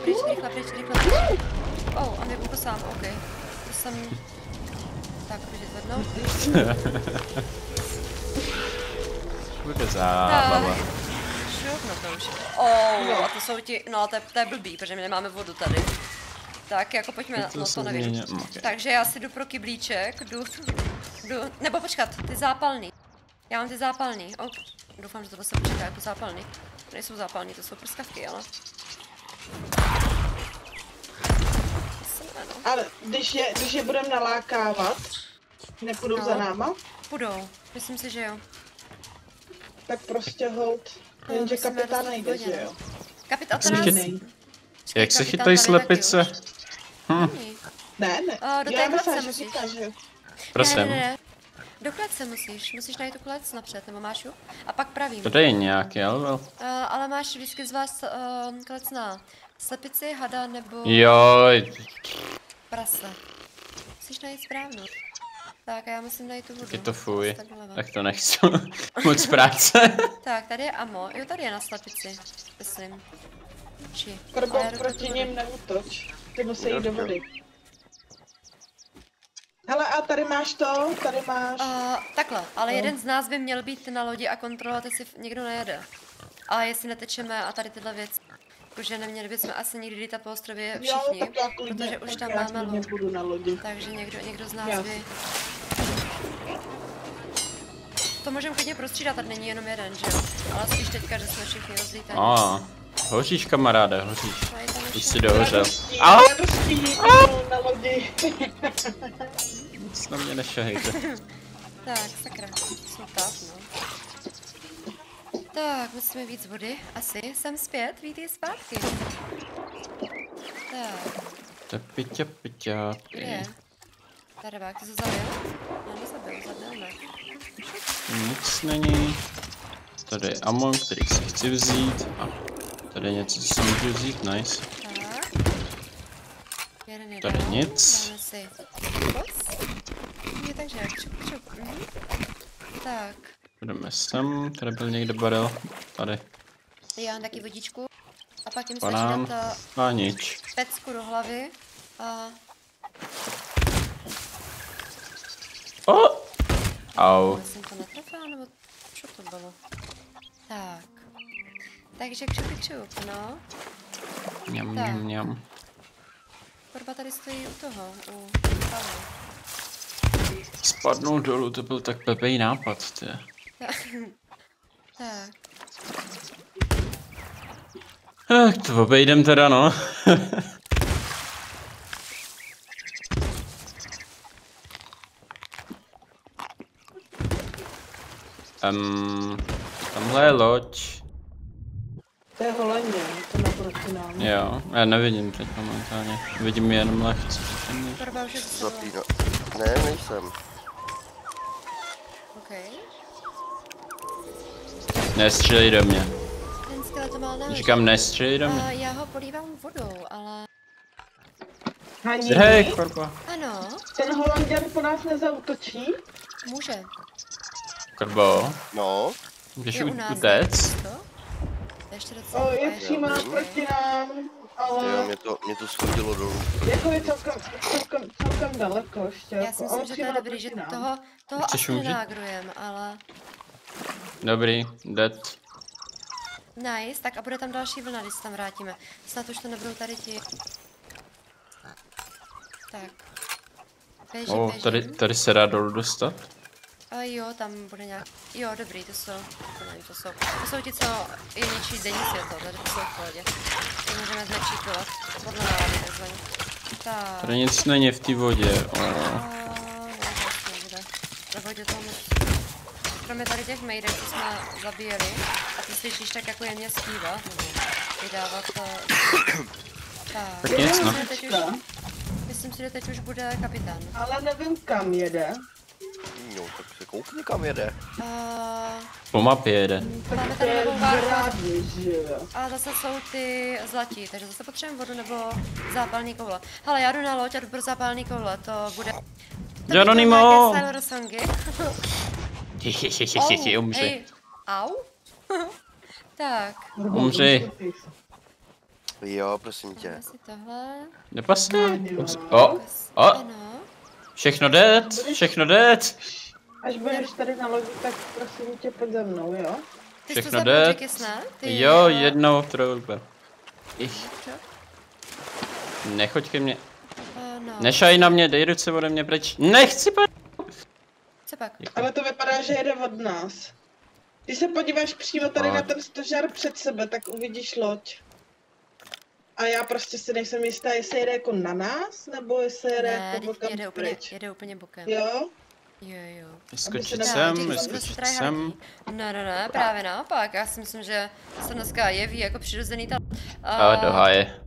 Oh, a mě budu sám, ok. To jsem... Tak, můžu zvednout. Bude zábava. Šup, no to už. Oh, a to jsou ti, no to je blbý, protože my nemáme vodu tady. Tak jako pojďme, To no se to nevím. změní, okay. Takže já si jdu pro kyblíček, jdu, nebo počkat, ty zápalný. Já mám ty zápalný, doufám, že to se počítá jako zápalný. To nejsou zápalný, to jsou prskavky, ale... Ale když je budeme nalákávat, nepůjdou No. za náma, Půjdou, myslím si, že jo. tak prostě hold. No, Jenže musíme kapitán dostat nejde, vodě, že no. jo? Kapitán to Jak nás... se Nej. Jak se kapitán chytají tady taky slepice? už. Není. Ne. Do Já té myslím, kladce že musíš. říká, že... Prosím. Ne. Do klece musíš najít tu klec napřed, nebo máš ju? A pak pravým. Tady je nějaký, ale... Ale máš vždycky zvlášť klec na slepici, hada nebo Joj, prase. Musíš najít správnou. Tak a já musím najít tu vodu. je to fuj. Tak doleva. Tak to nechci. Moc práce. Tak, tady je amo. Jo, tady je na slepici, myslím. Či. Korbo, Ale já jdu pro tu proti vodu. nim neútoč. Ty musí jít do vody. Hele, a tady máš to, tady máš... Takhle, ale jeden z nás by měl být na lodi a kontrolovat, jestli někdo nejede. A jestli netečeme a tady tyhle věci. Jakože neměli bychom asi nikdy jít po ostrově všichni, jo, tak já klidně, protože už tam já máme klidně lod. budu na lodi. Takže někdo z nás Já. by... To můžeme klidně prostřídat, tady není jenom jeden, že jo? Ale spíš teďka, že jsme všichni rozlítaní. Hoříš kamaráde, hoříš. Tady tam Už ještě- si dohořel. Radostí, na lodi. Nic na mě nešahejte. Tak, sakra, jsou tak, no. Tak, musíme víc vody, asi. Jsem zpět, vítej zpátky. Tak, Piťa. kde je? Tarabák, ty jsi zabil? Ne, zabil, ne. Nic není. Tady je ammo, který si chci vzít. A tady je něco, co si můžu vzít, nice. Tak. Jeden je Tady dál. nic. Dáme si kos. Je takže, čup. Tak, Jdeme sem, tady byl někde barel. Tady. já mám taky vodičku. A pak jim Banán. stačí dát A nič. pecku do hlavy. A Au. jsem to netrefila, nebo co to bylo? Tak. Takže křup, no. Mňam. Korba tady stojí u toho, u stavu. Spadnout dolů, to byl tak blbej nápad, ty. Tak. Tak to obejdem teda, no. Tamhle je loď. To je Holanděn, to naproti nám. Jo, já nevidím teď momentálně. Vidím jenom lehce. Korba už je za sebou. Zapíná. Ne, nejsem. OK. Nestřelej do mě. Ten skelet to má na Říkám, nestřelej do mě. já ho polívám vodou, ale... Haní, Hej, korba. Ano, ten Holanděn po nás nezautočí? může. Korbo, No, můžeš Je u nás. utéct? To? To je ještě docela... O, je a přímo Jo. naproti nám, ale jo, mě to schodilo dolů. jako je celkem daleko ještě. Já jako, si ale myslím, že to je přímo dobrý, že naproti nám. toho Chceš asi umřít? nenágrujeme, ale... Dobrý, dead. Nice, tak a bude tam další vlna, když se tam vrátíme. Snad už to nebudou tady ti... Tak. Běžím. Tady se dá dolů dostat? A jo, tam bude nějak... Jo, dobrý, to nevím, to jsou ti, co i ničí denní světlo, tady to jsou v pohodě. To můžeme znečíkovat, podle nálady takzvaně. Tak. Tady nic není v té vodě. Nebude. Ve vodě to moc... Kromě tady těch mejdek, co jsme zabíjeli, a ty slyšíš tak jako jemně zpívat, nebo vydávat... Tak nic, no. Myslím si, že teď už bude kapitán. Ale nevím kam jede. No, tak se koukni kam jede. Po mapě jede. Máme To tady je novou várku. zrádný, že jo. A zase jsou ty zlatí, takže zase potřebujeme vodu nebo zápalný koule. Hele, já jdu na loď a jdu pro zápalný koule, to bude... Geronimo! Sailor songy. Umři. Hej, au? Tak, Umři. Jo, prosím tě. dáme si tohle. Nepasne. O, Ano. všechno dead. Až budeš tady na lodi, tak prosím tě pod ze mnou, jo? Ty jsi to Všechno zabil, dead. Jacky, snad? Ty Jo, jednou trouba. Co? Nechoď ke mně. No. Nešaj na mě, dej ruce ode mě pryč. Nechci Co pak? Ale to vypadá, že jede od nás. Když se podíváš přímo tady Tak. na ten stožár před sebe, tak uvidíš loď. A já prostě si nejsem jistá, jestli jede jako na nás, nebo jestli jede Ne, jako bokem pryč. jede úplně bokem. Jo? Jo. Vyskočit Tak, sem, Jacky, vyskočit zase tady sem. hradí. Ne, právě naopak. Já si myslím, že se dneska jeví jako přirozený talent. A do háje.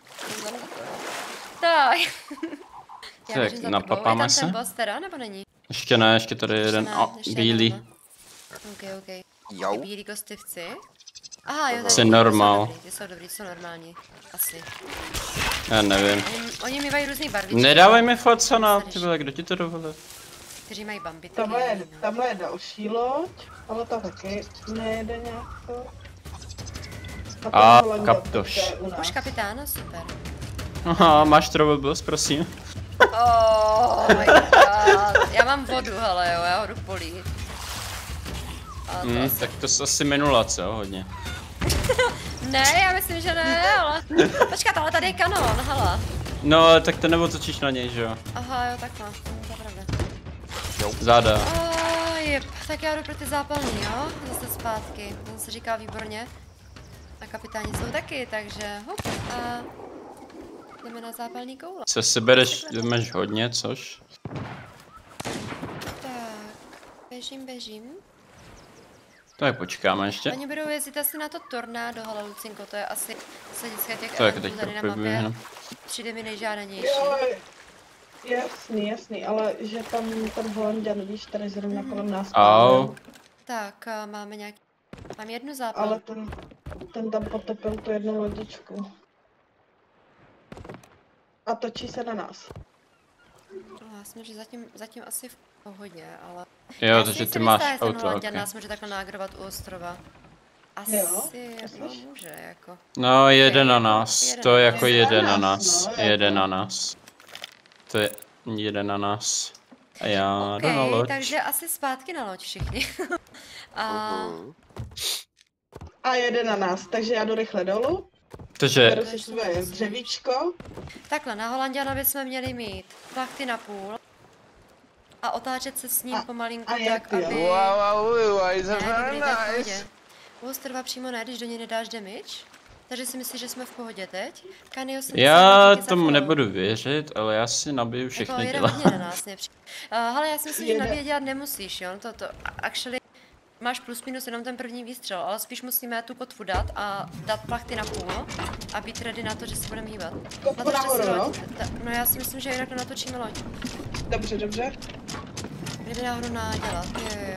Tak. Já Tak, běžím za napapáme tebou. Je tam se? ten boss teda, nebo není? Ještě ne, ještě tady jeden. Bílý. Ok. Jau. Bílí kostlivci. Aha, jo, Jsi normál. Ty jsou dobrý, jsou normální. Asi. Já nevím. Oni mývají různý barvičky. Nedávej mi facana, ty vole, kdo ti to dovolil? Kteří mají bambi. Tamhle je další loď, ale ta taky nejede nějak to. A kaptoš. Už kapitána, super. Aha, máš trouble bus, prosím. Oh my god. Já mám vodu, hele jo, já ho jdu polít. Tak to se asi minula, co? Hodně. Ne, já myslím, že ne, ale... Počkat, ale tady je kanon, hele. No, ale tak to neotočíš na něj, že jo? Aha, jo, takhle, to je pravda. Záda. Jep, tak já jdu pro ty zápalní, jo? Zase zpátky, to se říká výborně. A kapitáni jsou taky, takže hop a... jdeme na zápalní koule. Co si bereš, máš hodně, což? Tak, běžím. Tak počkáme ještě. Oni budou jezdit asi na to tornádo, hele Lucinko, to je asi z hlediska těch Tak, eventů teď tady na mapě. Přijde mi nejžádanější. Jo, jasný, ale že tam Holanděn, víš, tady zrovna kolem nás. Au. Tak, máme nějaký... Mám jednu zápal. Ale ten tam potopil tu jednu lodičku. A točí se na nás. No, já myslím, že zatím asi v pohodě, ale... Jo, takže ty máš auto, ok. Nás může takhle nágrovat u ostrova. Asi, jo, no, může, jako. No, jede na nás, to je jako jede na nás, no, jede na nás. To je, jede na nás. A já jdu na loď. Takže asi zpátky na loď všichni. A jede na nás, takže já jdu rychle dolů. Takže... Beru si svoje dřevíčko. Takhle, na Holanděna bychom měli mít plachty na půl. A otáčet se s ním pomalinku tak, aby... U ostrova přímo ne, když do něj nedáš damage. Takže si myslíš, že jsme v pohodě teď? Kanio se já tomu nebudu věřit, ale já si nabiju všechny děla. děla. Na nás ale já si myslím, že nabíjet dělat nemusíš, jo? Actually máš plus minus jenom ten první výstřel, ale spíš musíme tu kotvu dát a dát plachty na půl a být ready na to, že se budeme hýbat. Kotvu nahoru, no? No já si myslím, že jinak natočíme loď. Dobře. Kdyby náhodou nádělat, jo.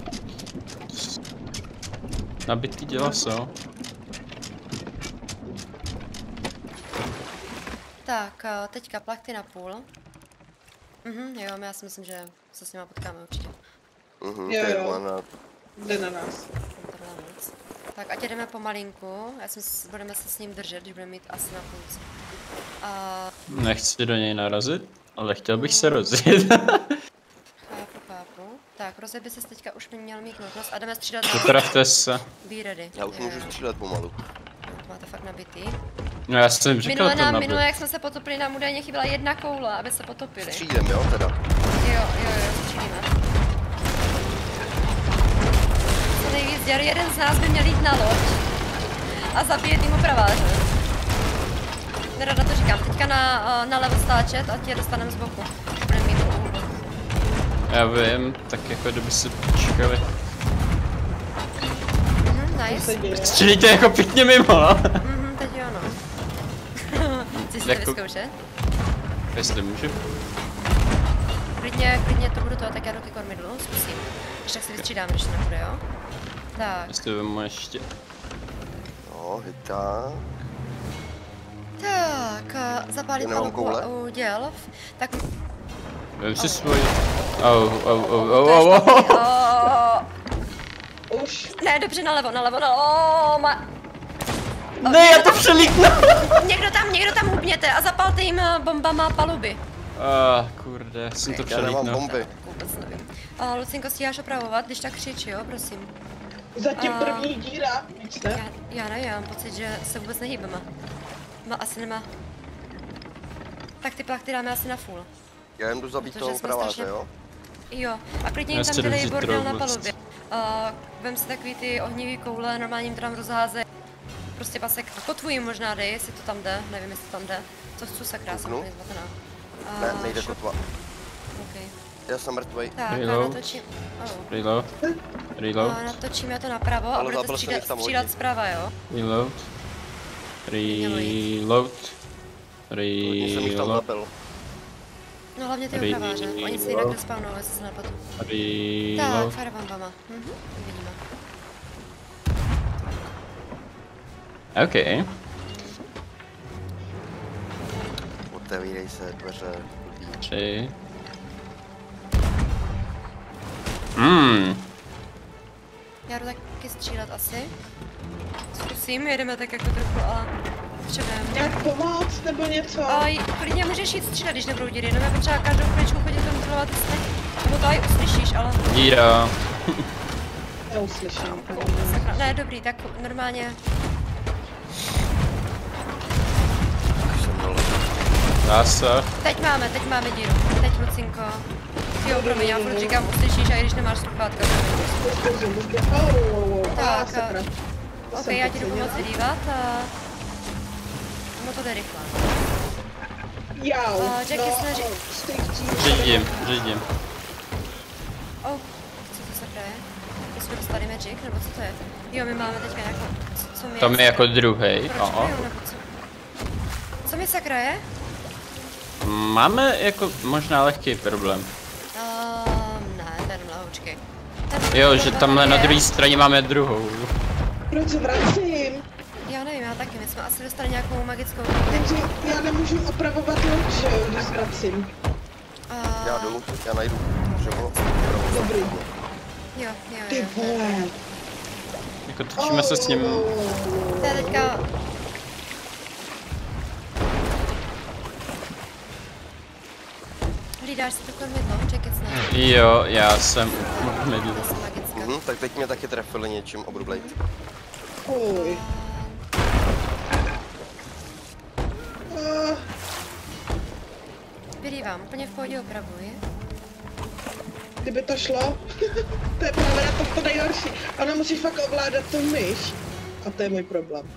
Nabitý děla jsou. Tak, teďka plachty na půl. Jo, já si myslím, že se s nima potkáme určitě. Jo. Jde na nás. Tak ať jdeme pomalinku, budeme se s ním držet, když budeme mít asi na půlce. Nechci do něj narazit, ale chtěl bych se rozjet. Chápu. Tak, rozjet by se teďka už měl mít nutnost a jdeme střídat. Připravte se. Be ready. Já už můžu střílet pomalu. To máte fakt nabitý. No já jsem říkal to nabit. Minule, jak jsme se potopili, nám údajně chyběla jedna koule, aby se potopili. Střídem, jo, teda? Jo, střídíme. Co nejvíc, jeden z nás by měl jít na loď a zabíjet týmu praváře. Nerada to říkám, teďka na levo stáčet a tě dostaneme z boku. Budeme mít úhlu. Já vím, tak jako kdyby si počkali. Nice. Střílíte jako pěkně mimo, no? Teď jo, no. Chceš si to vyzkoušet? Jestli můžu. Klidně to budu to, tak já jdu ke kormidlu, zkusím. Když tak si vystřídám, když to nepůjde, jo? Tak. Jestli vemu ještě. No, hytá. Tak, zapálit palubu u děl. Tak... Vem si svoji. Už. Ne, dobře, nalevo. Ne, já to přelítnu! Někdo tam hubněte a zapalte jim bombama paluby. Kurde, jsem to Já nemám přelítnul. bomby. Vůbec nevím. Lucinko, stíháš opravovat, když tak křič, jo, prosím. Zatím první díra, víc ne? Já nevím, já mám pocit, že se vůbec nehýbeme. Asi nemá. Tak ty plachty dáme asi na full. Já jim jdu zabít toho praváře, jo? Jo, a klidně jim tam dělej bordel na palubě. Vem si takový ty ohnivý koule, normálně jim to tam rozházej. Prostě pasek, kotvu jim možná dej, jestli to tam jde, nevím, jestli to tam jde. Co chci se krásně zmatená. Ne, nejde kotva. Okay. Já jsem mrtvej. Tak, natočím. Reload. Natočíme to napravo a budete střídat zprava, jo? Reload. No hlavně ty opraváře, oni se jinak nespawnou, jestli se nepletu. Tak, firebombama. Uvidíme. OK. Otevírej se dveře. 3. Já jdu taky střílet asi. Zkusím, jedeme tak jako trochu, ale potřebujeme. Jak pomoct nebo něco? Ale klidně můžeš jít střílet, když nebudou díry, jenom je potřeba každou chviličku chodit kontrolovat, jestli nebo to aj uslyšíš, ale... Díra. Neuslyším. Sakra, ne, dobrý, tak normálně... Zásah. Teď máme díru, teď Lucinko. Jo, promiň, já furt říkám uslyšíš, a i když nemáš sluchátka. Tak, ok, já ti jdu pomoci dívat a... No to jde rychle. Jackie snaží... Řídím. Oh, co to sakra je? To jsme dostali magic, nebo co to je? Jo, my máme teďka jako... Co mi Tam je jako druhej. Co mi sakra je? Máme jako možná lehký problém. Ne, ten mlahoučkej. Jo, že tamhle na druhé straně máme druhou. Proč se vracím? Já nevím, já taky, my jsme asi dostali nějakou magickou... Takže já nemůžu opravovat loď, že jo, když vracím. Já jdu, já najdu dřevo. Dobrý. Jo. Ty vole. Jako točíme se s ním. To je teďka... Hlídáš si takhle mydlo, čekaj snad. Jo, já jsem mydl. To je magická. Tak teď mě taky trefili něčím Overblade. Fuj. Vyrývám, úplně v pohodě opravuji. Kdyby to šlo, to je právě na to nejhorší. Ono musíš fakt ovládat tu myš. A to je můj problém.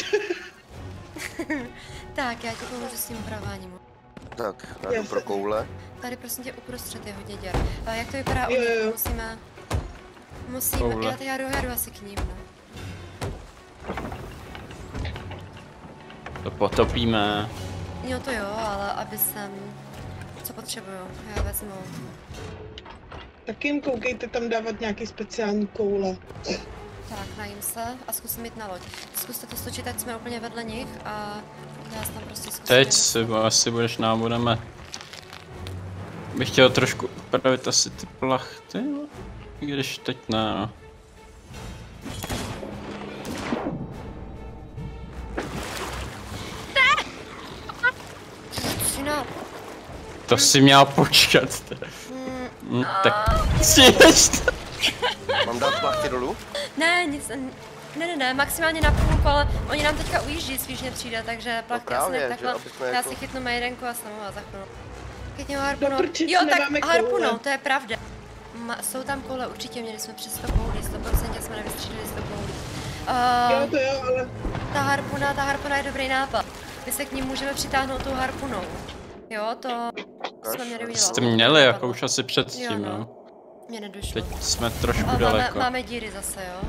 Tak, já ti pomůžu s tím opravováním. Tak, já jdu pro koule. Tady prosím tě uprostřed je hodně děr. A jak to vypadá u nich? Musíme, já jdu asi k ním, no. To potopíme. Jo to jo, ale aby jsem... Co potřebuju? Já vezmu. Tak jim koukejte tam dávat nějaký speciální koule. Tak, najím se a zkusím jít na loď. Zkuste to stočit, ať jsme úplně vedle nich a já tam prostě zkusím. Teď si asi budeš návodeme. Bych chtěl trošku upravit asi ty plachty, i když teď ne, no. To si měla počkat. Tak stříleš to. Mám dát plachty dolů? Ne, nic, ne, maximálně na půlku, ale oni nám teďka ujíždí spíš mě přijde, takže plachty asi ne takhle. Já jako... si chytnu majedenku a samu a za chvíli. Chytnu harpunou. Jo, tak harpunou, to je pravda. Jsou tam koule, určitě měli jsme přes 100 koulí, 100% jsme nevystřílili 100 koulí. Jo, to jo, ale... Ta harpuna je dobrý nápad. My se k ním můžeme přitáhnout tou harpunou. Jo, to jsme měli udělat. Jste měli, jako už asi předtím, no. Mně nedošlo. Teď jsme trošku daleko. Máme díry zase, jo?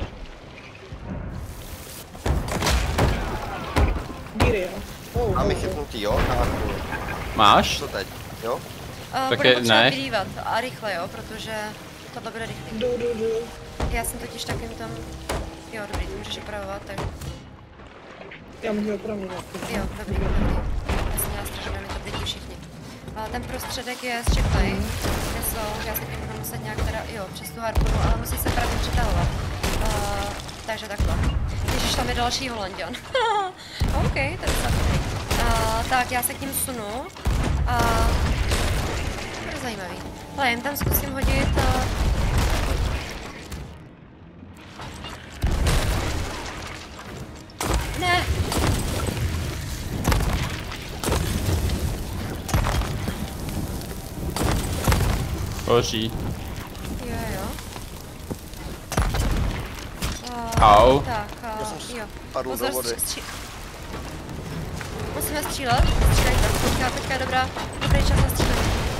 Díry, jo. Máme chytnutý, jo? Na harpunu. Máš? Co teď, jo? Bude potřeba vyrývat a rychle, jo, protože tohle bude rychlý. Jdu. Já jsem totiž takým tam... Jo, dobrý, ty můžeš opravovat, tak... Já můžu opravovat. Jo, dobrý. Já jsem měla strašně, mi to vidí všichni. Ten prostředek je zčeklej, já se tím budu muset nějak teda, jo, přes tu harpunu, ale musí se právě přitahovat. Takže takhle. Ježiš, tam je další Holanděn. OK, to je dobrý. Tak, já se k ním sunu. To je zajímavý. Ale jen tam zkusím hodit... Ne! Hoří. Jo. Au. Tak, jo. Padl do vody. Musíme střílet. Teďka je dobrý čas na střílení.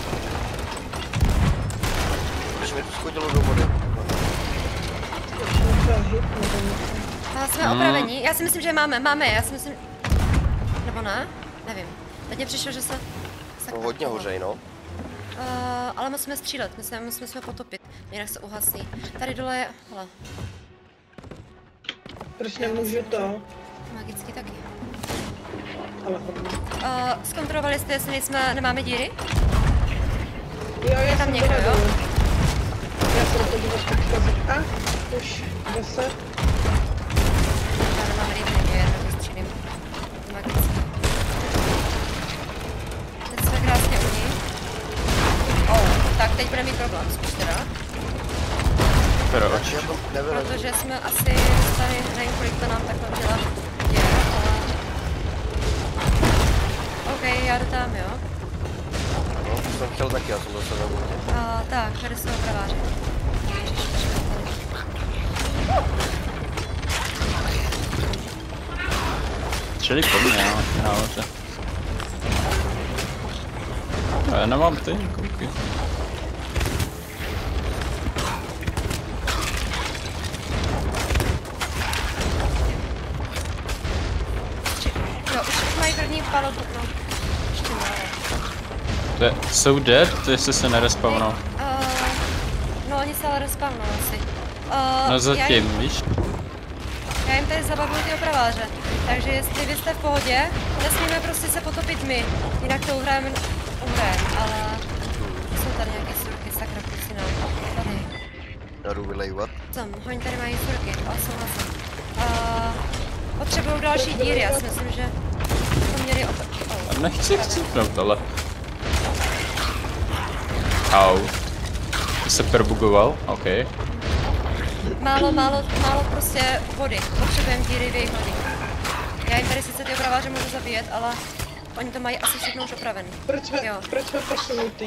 Když mi to schodilo do vody. Jsme opravení. Já si myslím, že máme, já si myslím... Nebo ne? Nevím. Teď mě přišlo, že se... No, hodně hořej, no. Ale musíme střílet, musíme se potopit, jinak se uhasí. Tady dole je, hele. Proč nemůžu to? Magicky taky. Ale zkontrolovali jste, jestli nemáme díry? Jo, já tam jsem někdo, jo? Já jsem to dívat teďka. Už 10. Já nemám rýpny, já to vystřílím. Magicky. Teď jsme krásně u ní. Tak teď bude mít problém, spíš teda. Proč? Protože jsme asi dostali, nevím kolik to nám takhle udělá. OK, já jdu tam, jo? No, to jsem chtěl taky, já jsem zase na vodě. Tak, tady jsou praváři. Čili po mně, nahoře. A já nemám ty kouky. Jo, už mají první palubu, no. Ještě málo. Jsou dead, jestli se nerespawnou. No, oni se ale respawnou asi. No zatím, víš? Já jim tady zabavuju ty opraváře. Takže jestli vy jste v pohodě, nesmíme prostě se potopit my. Jinak to uhrajeme, ale... Jsou tady nějaké surky, sakra, kluci nám. Tady. Já jdu vylejvat. Oni tady mají surky, ale souhlasím. Potřebují další díry, já si myslím, že to měli Nechci chcípnout, ale... Au. Se perbugoval, OK. Málo prostě vody. Potřebujeme díry v jejich lodi. Já jim tady sice ty opraváře můžu zabíjet, ale oni to mají asi všechno už opravený. Proč jsme posunutý?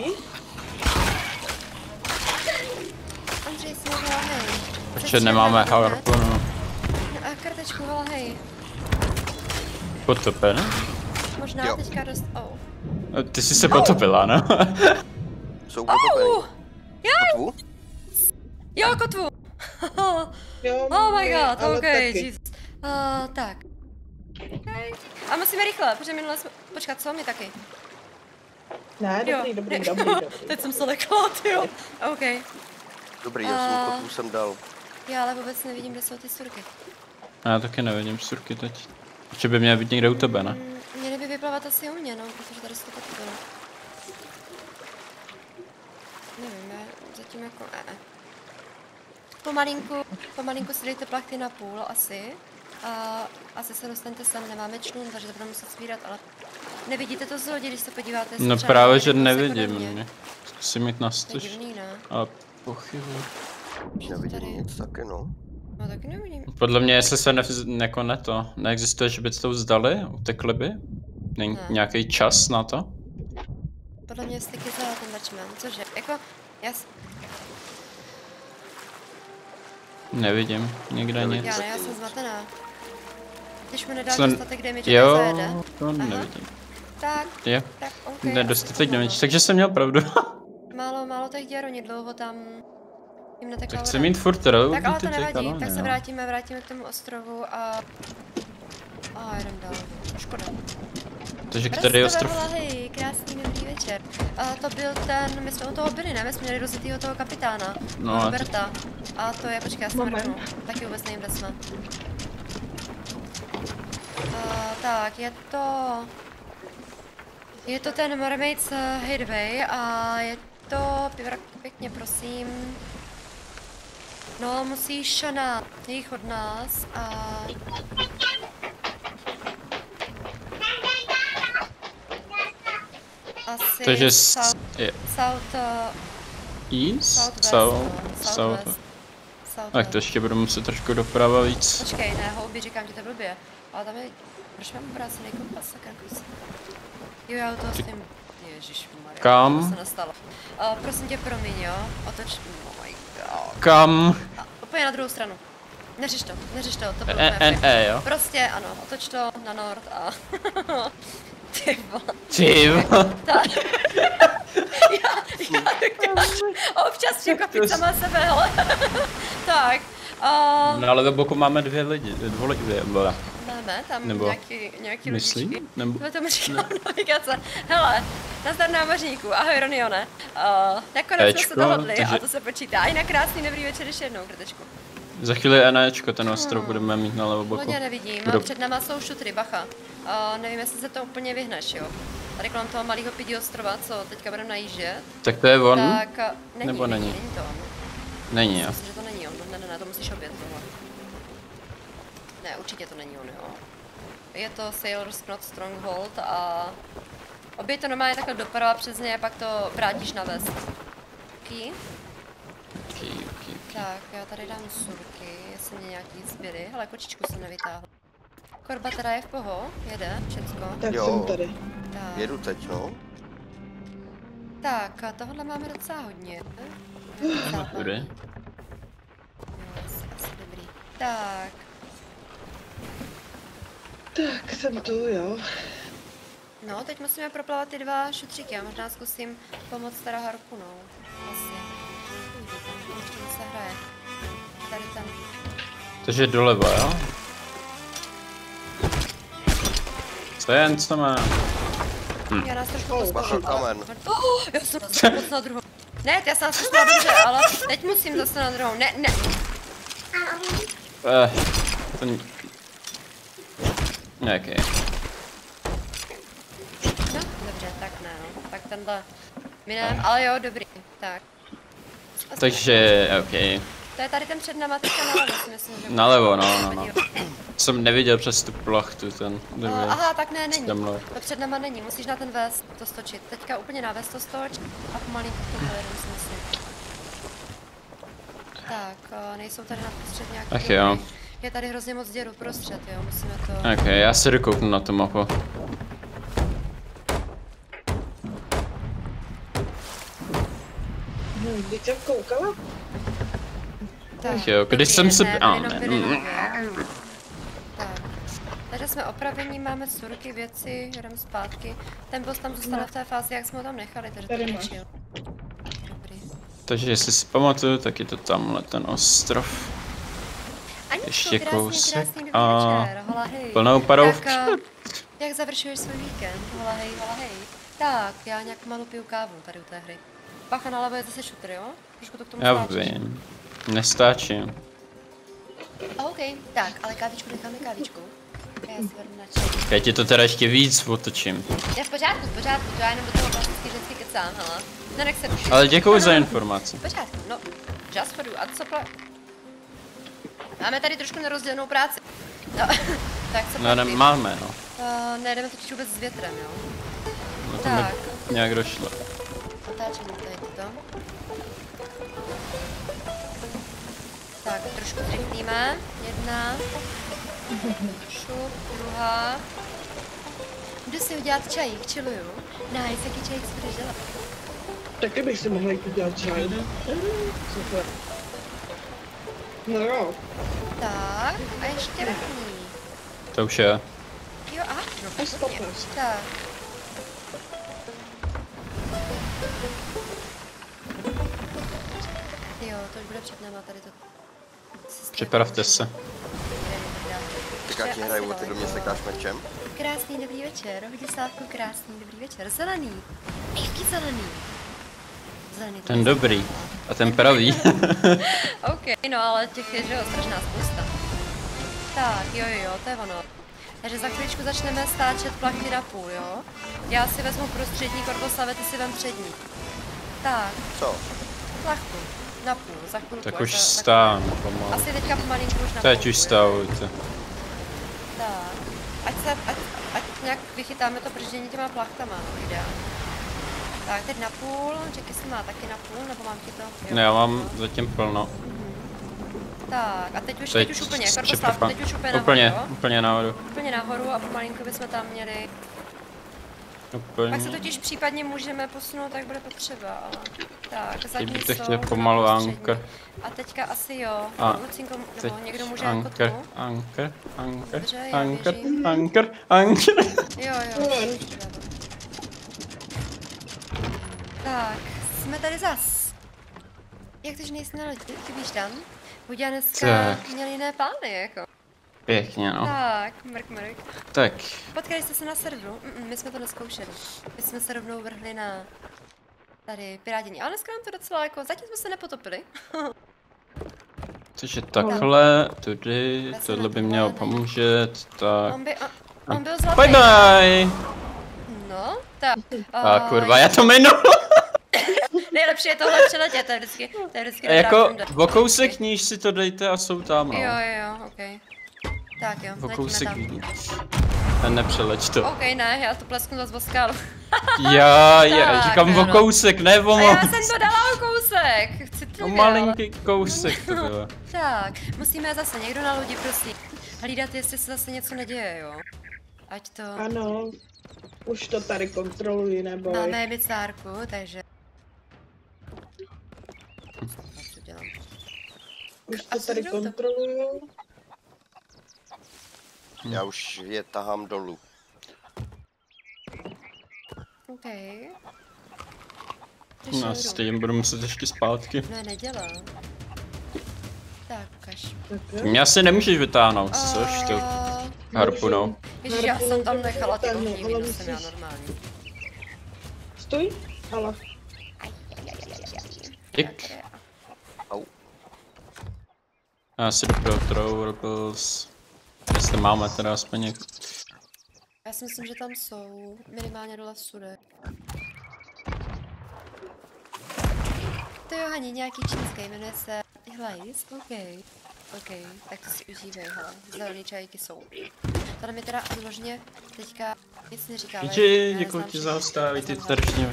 Andřej, jsme hej. Protože nemáme harpunu. A kartečku, hej. Potopen? Možná teďka dost... Ty jsi se potopila, no? Jsou potopený. Kotvu? Jo, kotvu! Oh my god, ok, Jesus. Tak. Okay. A musíme rychle, protože minule jsme... Počkat, co? Mě taky. Ne, dobrý. Teď jsem se lekla, tyjo. Ok. Dobrý, já jsem kotvu sem dal. Já ale vůbec nevidím, kde jsou ty surky. Já taky nevidím surky teď. Ještě by měl být někde u tebe, ne? Měly by vyplavat asi u mě, no, protože tady jsou kotvu. Nevím, já zatím jako Pomalinku si dejte plachty na půl asi. A asi se dostanete sem, nemáme člun, takže to budeme muset svírat, ale nevidíte to z lodi, když se podíváte. No právě, že nevidím. Zkusím mít na stuž. To je divný, ne? Ale pochybuji. Nevidím nic taky, no. No taky nevidím. Podle mě, jestli se neexistuje, že by to vzdali, utekli by? Není nějaký čas na to? Podle mě jste kyzela ten Watchman, cože, jako, Nevidím, nikde nic. Já jsem zmatená. Když mi nedáš dostatek damage, tak zajede. To nevidím. Tak, ok. Nedostatek damage, takže jsem měl pravdu. málo těch děr, oni dlouho tam jim netekla voda. Chci mít furt road, tak ale to nevadí, tak se vrátíme k tomu ostrovu a jdem dál. Škoda. Takže který je ostrov? Hej, krásný dobrý večer. To byl ten, my jsme u toho byli, ne? My jsme měli rozjetýho toho kapitána, Roberta. A to je, počkej, já jsem mrknu. Taky vůbec nevím, kde jsme. Tak, je to ten Mermaid's Hideaway a je to, pěkně prosím. No, musíš na jich od nás a... Asi takže south tak to ještě budu muset trošku doprava víc. Počkej, ne, houby, říkám ti to blbě. Ale tam je, proč mám obrácený kompas, sakra kus. Jo, já u toho stojím. Ježišmarja, kam? To se nestalo. Prosím tě, promiň, jo, otoč, oh my god. Kam? Úplně na druhou stranu. Neřeš to, to bylo úplně jo? Prostě ano, otoč to na nord a... Ty vole. já občas překvapit sama sebe, hele. Tak. No ale do boku máme dvě lidi, Máme máme tam Nebo nějaký myslí? ludičky. Nebo... To tomu říká navigace. Hele, nazdar námořníků, ahoj Ronione. Nakonec jsme se dohodli a to se počítá. A jinak krásný dobrý večer ještě jednou, krtečku. Za chvíli Enečko, ten ostrov budeme mít na levo boku. Hodně nevidím, před náma jsou šutry, bacha. Nevím, jestli se to úplně vyhneš, jo. Tady kolem toho malého pidí ostrova, co teďka budeme najíždět. Tak to je on? Tak, Nebo není? Není to on. Není, jo. Myslím, že to není on, ne, to musíš obět tohle. Ne, určitě to není on, jo. Je to Sailor's Knot Stronghold a obět to normálně takhle doprava přes něj a pak to vrátíš na vest. Okay. Tak, já tady dám surky, jestli mě nějaký zbyly. Hele, kočičku jsem nevytáhla. Korba teda je v poho, jede, všecko. Tak Jo. jsem tady. Tak. Jedu teď, no. Tak, a tohle máme docela hodně. Bude. Asi dobrý. Tak. Tak jsem tu, jo. No, teď musíme proplavat ty dva šutříky. Já možná zkusím pomoct teda harpunou. Asi. Ještě se hraje. Tady ten. Takže doleva, jo? Co jen, co má? Já nás trošku Bacha, kamen. Já jsem zase moc na druhou. Ne, já jsem zase na dobře, ale teď musím zase na druhou. Ne. Ten... Nějaký. No, dobře, tak ne, no. Tak tenhle minem, ale jo, dobrý. Tak. Takže, ok. To je tady ten před náma, teďka nalevo, si myslím, že... Nalevo, no. Jsem neviděl přes tu plachtu, ten druhý. Aha, tak ne, není. Tamhle. To před náma není, musíš na ten vest to stočit. Teďka úplně na vest to stoč a pomalinku k tomu jedu, si myslím. Tak, nejsou tady naprostřed nějaký... Ach jo. Je tady hrozně moc děrů prostřed, jo, musíme to... Ok, já si dokouknu na tu mapu. Když jsem koukala? Tak, Jo, když jsem se... ne, A, jenom ne. byli nově. Tak, takže jsme opravení, máme surky, věci, jdeme zpátky. Ten boss tam zůstane v té fázi, jak jsme ho tam nechali, takže to Tady máš. nečill. Dobrý. Takže jestli si pamatuju, tak je to tamhle ten ostrov. Aničko, Ještě kousek krásný dobrý a večer, hola hej. plnou parou Tak, jak završuješ svůj víkend? Hola hej. Tak, já nějak malu piju kávu tady u té hry. Bacha, nalevo je zase šutr, jo? Trošku to k tomu Já stáčíš. vím. Nestáčím. OK, tak, ale kávičku necháme kávičku. Já si vrnu na čaj. Já ti to teda ještě víc otočím. Já v pořádku, to já jenom do toho klasicky vždycky kecám, hele. Nenech se dušit. Ale děkuji za informaci. V pořádku, no, just for you. A co Máme tady trošku nerozdělenou práci. No, tak co No, máme, no. Nejdeme totiž vůbec s větrem, jo. No to mi Tak. nějak došlo. Otáčíme tady to. Tak, trošku zrychlíme. Jedna. Šup, druhá. Jdu si udělat čajík, chilluju. Nice, jaký čajík si budeš dělat? Taky bych si mohla jít udělat čaj. Super. No jo. Tak, a ještě vrchní. To už je. Jo, aha, no, Až 15. tak. Jo, to už bude před náma tady to. Připravte se. Tak já ti hraju, ty do mě sekáš mečem. Krásný dobrý večer, Hodisávku, krásný dobrý večer. Zelený. Jaký zelený? Zelený. Ten dobrý. A ten pravý. OK, no ale těch je, že jo, strašná spousta. Tak, jo, to je ono. Takže za chvíličku začneme stáčet plachty na půl, jo? Já si vezmu prostřední, Korboslave, ty si vem přední. Tak, Co? plachtu. Na půl, za chvilku. Tak až už za- stánu pomalu. Asi teďka pomalinku už na Teď půl, už jo? stavujte. Tak, ať nějak vychytáme to brždění těma plachtama, ideálně. Tak, teď na půl, Jack, jestli má taky na půl, nebo mám ti to? Jo, Já mám zatím plno. Tak, a teď už úplně, Korboslav, teď už úplně nahoru, Úplně, jo? úplně nahoru. Úplně nahoru a pomalinku bychom tam měli. Pak se Úplně. totiž případně můžeme posunout, jak bude potřeba, ale... Tak, zadní bych jsou, chtěl dva pomalu prostřední. anchor. A teďka asi jo. A Lucinko, teď nebo někdo může anchor, jako tu? anchor, anchor, Dobře, já anchor, běžím. anchor, anchor. Jo. Tak, jsme tady zas. Jak to, že nejsi na lodi? Chybíš tam? Buďa dneska Tak. měl jiné plány, jako. Pěkně, no. Tak, mrk. Tak. Potkali jste se na serveru? My jsme to neskoušeli. My jsme se rovnou vrhli na tady pirátění, ale dneska nám to docela jako, zatím jsme se nepotopili. Takže takhle, tudy, tohle by mělo pomůžet, tak. On byl zlatý. Bye bye! No, tak. A kurva, já to minu! Nejlepší je tohle přeletět, to je vždycky dobrá Jako, runda. o kousek níž si to dejte a jsou tam, no. Jo, ok. Tak jo, O kousek letíme tam. níž. A nepřeleď to. Ok, ne, já to plesknu zase o skálu. Já Tak, říkám o ano. kousek, ne o A já moc. jsem to dala o kousek. O Citlivě, malinký kousek to bylo. Tak, musíme zase někdo na lodi, prosím. Hlídat, jestli se zase něco neděje, jo. Ať to... Ano, už to tady kontroluji, neboj. Máme emicárku, takže... Co dělám? Už to Asi tady jdou to. kontroluju. Já už je tahám dolů. OK. No, s tím budu muset ještě zpátky. Ne, nedělá. Tak, ukaž. Tak jo. Mě asi nemůžeš vytáhnout, což ty harpunou. Ježiš, já jsem tam nechala ty Harpunou, ohniví, ale to jsem já musíš- normální. Stůj, ale Dík. Au. Já si pro Throwables. Jestli máme teda aspoň něk... Já si myslím, že tam jsou. Minimálně dole v sudech. To jo, Hani, nějaký čínský, jmenuje se Hlajs, OK, tak to si užívej, hele, zelený čajky jsou. Tady mi teda vyloženě teďka nic neříká, ale Díky, já děkuji neznám ti všechny, za ostávy, ty neznám hlavně. tršně.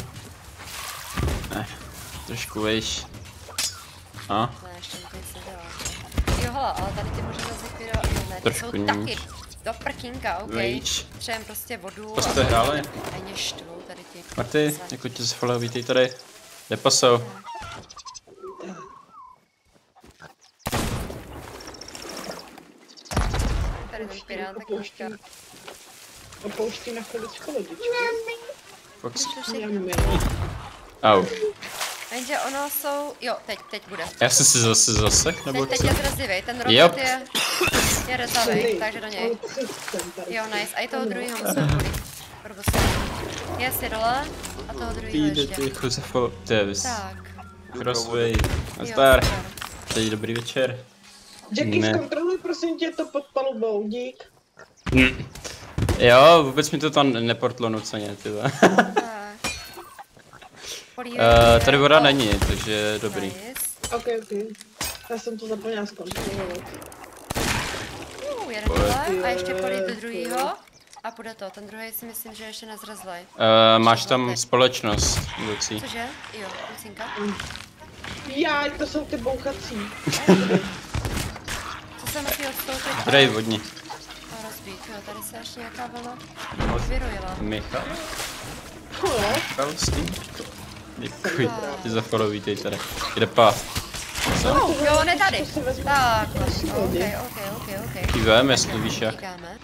Trošku vejš. A? Ne, ještě mi to nic nedělá. Jo, hele, ale tady ty můžeme zlikvidovat, jo ne, ty Trošku jsou níž. taky do prkínka, OK. Vejš. Přejem prostě vodu To jste hráli? a mě štvou tady ti. Marty, jako ti zfollow, vítej tady. Kde pasou? Tady ten pirát, tak možka. opouští na chviličku lodičku. Fox. Jam. Au. Jenže ono jsou, jo, teď bude. Já jsem si zase zasek, nebo Teď co? je zrazivej, ten Jop. robot je rezavej, takže do něj. Jo, nice, a i toho druhýho musím polit. Je si dole a toho druhýho Jde ještě. ty Josefo, Davis. Tak, Crossway. jo, Nazdar. super. Přeji dobrý večer. Jackie, Ne. zkontroluj prosím tě to pod palubou, dík. Jo, vůbec mi to tam neportlo nuceně, ty vole. Tak. Polívej mě. Tady voda není, takže dobrý. Nice. Ok. Já jsem to zapomněla zkontrolovat. Jeden dole a ještě polít do druhýho. A půjde to, ten druhý si myslím, že ještě nezrazlej. Máš tam společnost, Lucí. Cože? Jo, Lucinka. Jaj, to jsou ty bouchací. Co se musí odstoupit? Drej vodní. A rozbít, jo, tady se ještě nějaká vlna vyrojila. Michal? Jo, Michal s tím? Děkuji ti za follow, vítej tady. Kde pát? Jo, on je tady. to si vezmu. Tak, Prosím, lidi. ok. Kývem, jestli víš jak. Říkáme.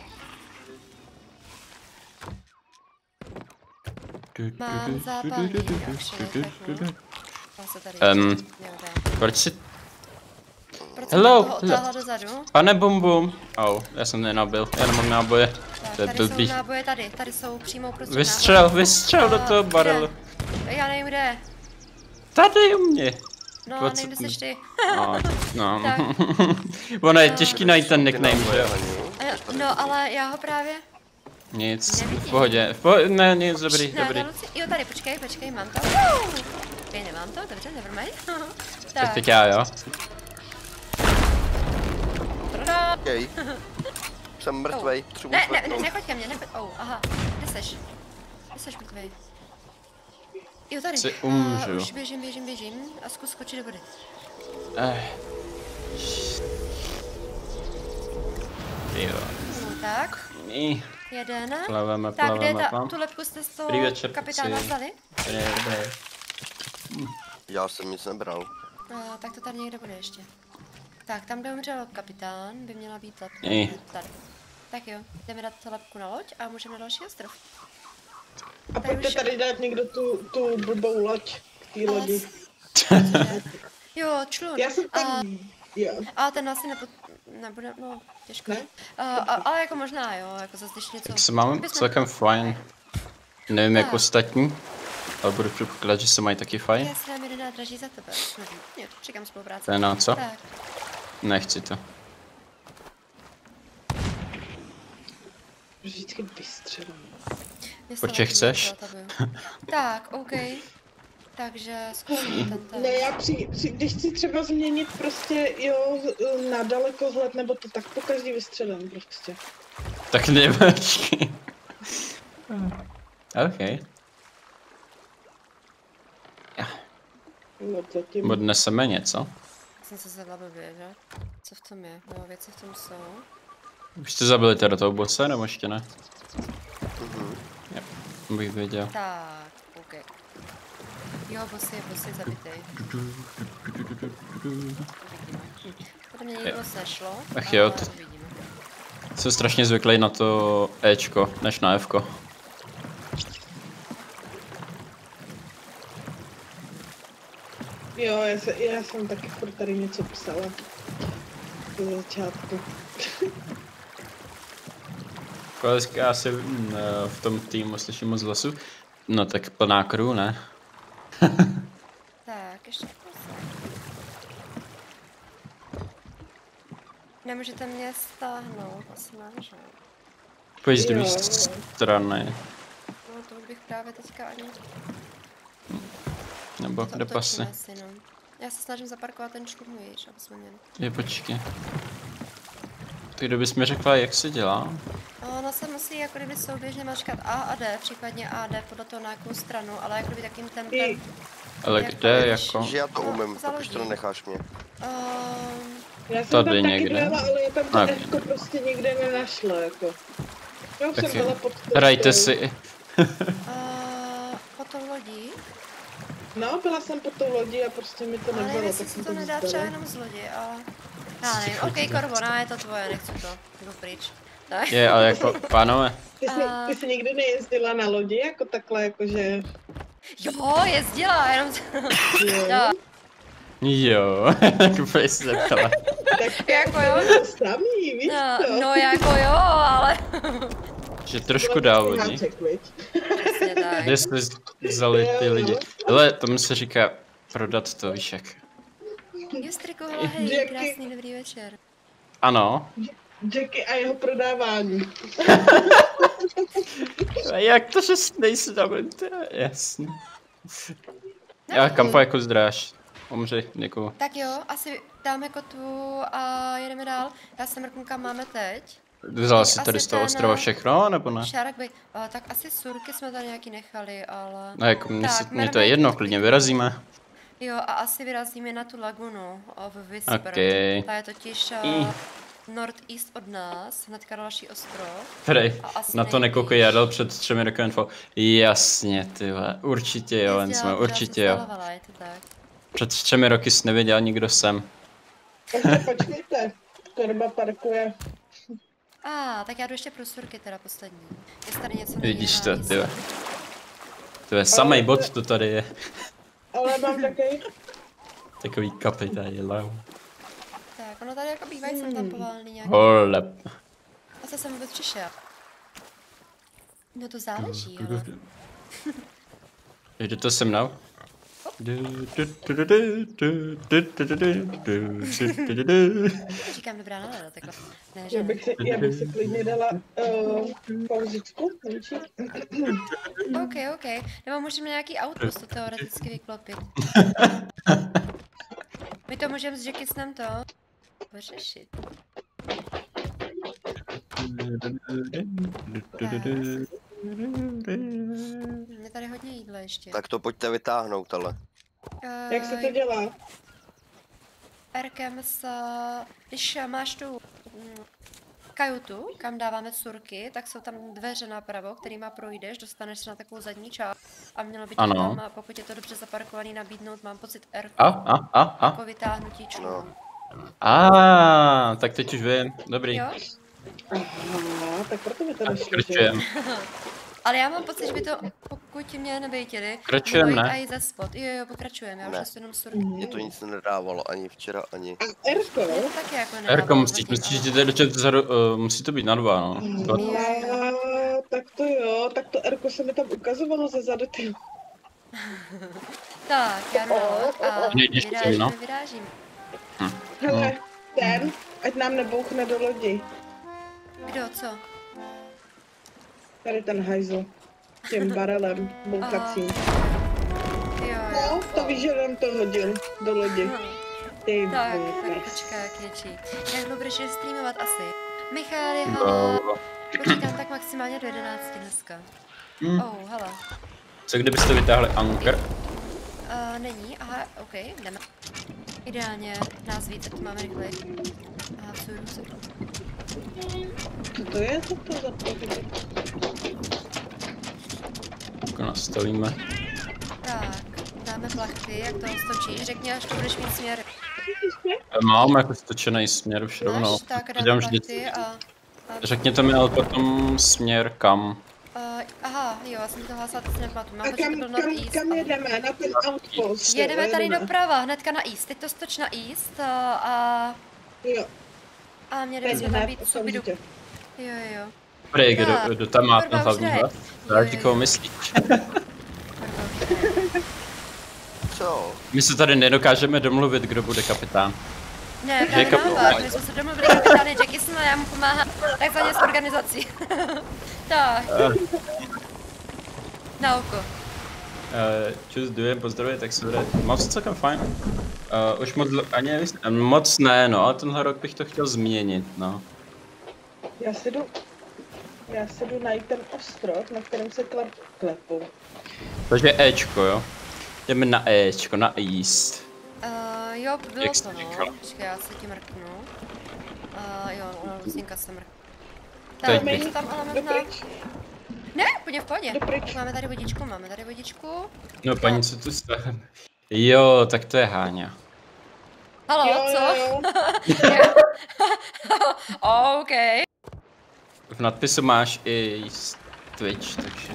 Mám zápalný, actually, peklo. On se tady Em, ještě měl dát. Proč si... Proč hello, jsem toho otáhla dozadu? Pane Bum Bum. Au, já jsem nenabil, já nemám náboje. Tak, To je tady jsou blbý. náboje tady jsou přímo uprostřed Vystřel do toho barelu. kde? Já nevím kde. Tady u mě. No, 20 nevím, kde seš ty. No. Tak. Ono je těžký najít ten nickname, že jo? No, ale já ho právě... Nic, Nevidím. v pohodě, ne, nic, dobrý, Ne, dobrý. na Luci... Jo, tady, počkej, mám to. Počkej, nemám to, dobře, nevermind. Tak teď já, jo? Tada! Okej. Jsem mrtvej, třeba Ne, nechoď ke mně, aha, kde seš? Kde seš mrtvej? Jo, tady. Si umřu. Už běžím a zkus skočit do vody. Jo. Tak, jeden. Plaveme, Tak, kde je plaveme. tu lepku jste z toho Dobrý večer, kapitána kluci. vzali? Dobré. Já jsem nic nebral. Tak to tady někde bude ještě. Tak, tam, kde umřel kapitán, by měla být lepka. Ej. Tady. Tak jo, jdeme dát lepku na loď a můžeme na další ostrov. A pojďte už- tady dát někdo tu blbou loď k té Ale lodi. Cože? Jo, člun. Já jsem tam, jo. A ten asi nebude, no, těžko. Ne? Ale jako možná, jo, jako zase když něco... Tak se máme celkem fajn. Nevím jak ostatní, ale budu předpokládat, že se mají taky fajn. Já si dám jeden nádraží za tebe. Jo, čekám spolupráci. To je na co? Tak. Nechci to. Vždycky vystřelím. Proč je chceš? Tak, OK. Takže zkusím ten. Ne, já když chci třeba změnit prostě, jo, na dalekohled nebo to, tak po každý vystřelím prostě. Tak nevačky. OK. No zatím. Odneseme něco. Jsem se zvedla blbě, že? Co v tom je? No, věci v tom jsou. Už jste zabili teda toho bossa, nebo ještě ne? Jo, bych věděl. Tak, OK. Jo, boss je zabitej. Podle mě někdo sešlo, Ach jo, ale uvidíme. Jsem strašně zvyklý na to Ečko, než na Fko. Jo, já jsem taky furt tady něco psala. Do začátku. Kolik já si v tom týmu slyším moc hlasu. No tak plná crew, ne? Tak, ještě nemůžete mě stáhnout, asi ne, že? Pojď z druhé Jo. strany. No to bych právě teďka ani... Nebo To kde pasy. asi, no. Já se snažím zaparkovat ten šlubný, aby jsme měli. Je, počkej. Tak kdybys mi řekla, jak se dělá? Ono se musí jako kdyby souběžně mačkat A a D, případně A, D podle toho na jakou stranu, ale jako kdyby takým tempem. Ale Jak kde půjdeš? jako? Že já to No, umím, založí. protože to nenecháš mě. Já jsem Tady tam někde? taky dala, ale já tam to Ok. Fko prostě nikde nenašla, jako. Já už Tak jsem jo. dala pod to. Hrajte si. Po tou lodí, No, byla jsem pod tou lodí a prostě mi to ale nevím, nevzalo, jestli tak se jsem to to nedá třeba vzdala. jenom z lodi, ale... Já nevím, OK, Korbona, je to tvoje, nechci to, jdu pryč. Tak. Je, ale jako, pánové. Ty jsi nikdy nejezdila na lodi, jako takhle, jakože... Jo, jezdila, jenom... Jo. Jo, Jo, jak se zeptala. Tak jako jo. to samý, víš to? No jako jo, ale... Že trošku dál lidi. Háček, viď? Přesně tak. Kde jste vzali ty lidi? Ale tomu se říká prodat to, víš jak. Justriku, hej, Jackie. krásný dobrý večer. Ano. Jackie a jeho prodávání. A jak to, že nejsi tam? Jasně. Já kampa jako zdráš. Umři, děkuju. Tak jo, asi dáme kotu a jedeme dál. Já se mrknu, kam máme teď. Vzala si tady Asi z toho ten, ostrova všechno, nebo ne? Šárek by... tak asi surky jsme tady nějaký nechali, ale... No jako mně Tak, to je jedno, klidně vyrazíme. Jo, a asi vyrazíme na tu lagunu v Whisper. Okej. Ta je totiž northeast od nás, hnedka další ostrov. Prej, A asi na to nejblíž. nekoukej, já dal před 3 roky info. Jasně, ty vole, určitě jo, jen jsme, určitě jo. Je to tak. Před 3 roky jsi nevěděl nikdo sem. Takže počkejte, Korba parkuje. Tak já jdu ještě pro surky teda poslední. Jestli tady něco není Vidíš to, navíc. ty vole. To je samej bod, to tady je. Ale mám taky. Takový kapy tady, lau. Tak, ono tady jako bývají sem tam povalený nějaký. Holep. A co jsem vůbec přišel? No to záleží, ale... Jde to se mnou? Říkám dobrá nálada, takhle. Ne, že Já bych si klidně dala pauzičku, menší. OK. Nebo můžeme nějaký outpost to teoreticky vyklopit. My to můžeme s Jackisnem to vyřešit. Je tady hodně jídla ještě. Tak to pojďte vytáhnout, ale. Jak se to dělá? Erkem když máš tu kajutu, kam dáváme surky, tak jsou tam dveře napravo, kterýma projdeš, dostaneš se na takovou zadní část a mělo by to Ano. tam, a pokud je to dobře zaparkovaný, nabídnout, mám pocit Erku, jako vytáhnutí člunu. Tak teď už vím, dobrý. Jo? Aha, tak proto mi to nešlo. že? Krčujem. Ale já mám pocit, že by to, pokud pokud mě nebejtili, Pokračujeme, ne? a i ze spot. Jo, pokračujeme, já už jsem jenom surky. Mně to nic nedávalo, ani včera, ani... A Erko? To taky jako nedávalo Erko, musíš zatím, jít držet vzadu, musí to být na 2, no. Tak to jo, tak to Erko se mi tam ukazovalo ze zadu, ty. Tak, já jdu a Nejdeš ty, no. vyrážím. Hele, ten, ať nám nebouchne do lodi. Kdo, co? Tady ten hajzl. Tím barelem bouchacím. Jo, No, to víš, že nám to hodil do lodi. Ty Tak vole. počkej, jak ječí. Jak dlouho budeš streamovat asi? Michal je hala. Počítám tak maximálně do 11 dneska. Oh, hala. Co kdybyste vytáhli anker? Není, aha, ok, jdeme. Ideálně nás víc, ať to máme rychleji. Aha, co. Co to je? Co to za pohyby? Jako nastavíme. Tak, dáme plachty, jak to stočíš, řekni, až to budeš mít směr. Mám jako stočený směr už rovnou. Máš, tak Jdem dáme vždycky. plachty a... Řekněte mi ale potom směr kam. Aha, jo, já jsem to hlásila, teď si nepamatuju. Mám A pocit, že to byl North East. kam jedeme? Na ten outpost. Jedeme jo, tady doprava, hnedka na East. Teď to stoč na East Jo, a měli teď bychom tam hned, být subidu. okamžitě. Jo. Dobrý, Tak, kdo tam má ten kurva, už hlavní dej. hlas? Jo. Já ti koho myslíš? Co? My se tady nedokážeme domluvit, kdo bude kapitán. Ne, právě kapitán. naopak, my jsme se domluvili kapitány Jackson a já mu pomáhám takzvaně s organizací. Tak. Na oko. Čus dujem, pozdravuje, tak se bude. Mám se celkem fajn. Už moc ne, no, ale tenhle rok bych to chtěl změnit, no. Já si jdu najít ten ostrov, na kterém se klepu. Takže Ečko, jo. Jdeme na Ečko, na East. Jo, bylo Jak to jsi no. říkala? Počkej, já se tím mrknu. Jo, Lucinka se mrkne. Teď Tak, bych- co tam ale Jdu možná... pryč. Ne, úplně v pohodě. Jdu pryč. Máme tady vodičku. No paní, co tu jste? Jo, tak to je Háňa. Halo, Jo, co? jo. OK. V nadpisu máš i Twitch, takže...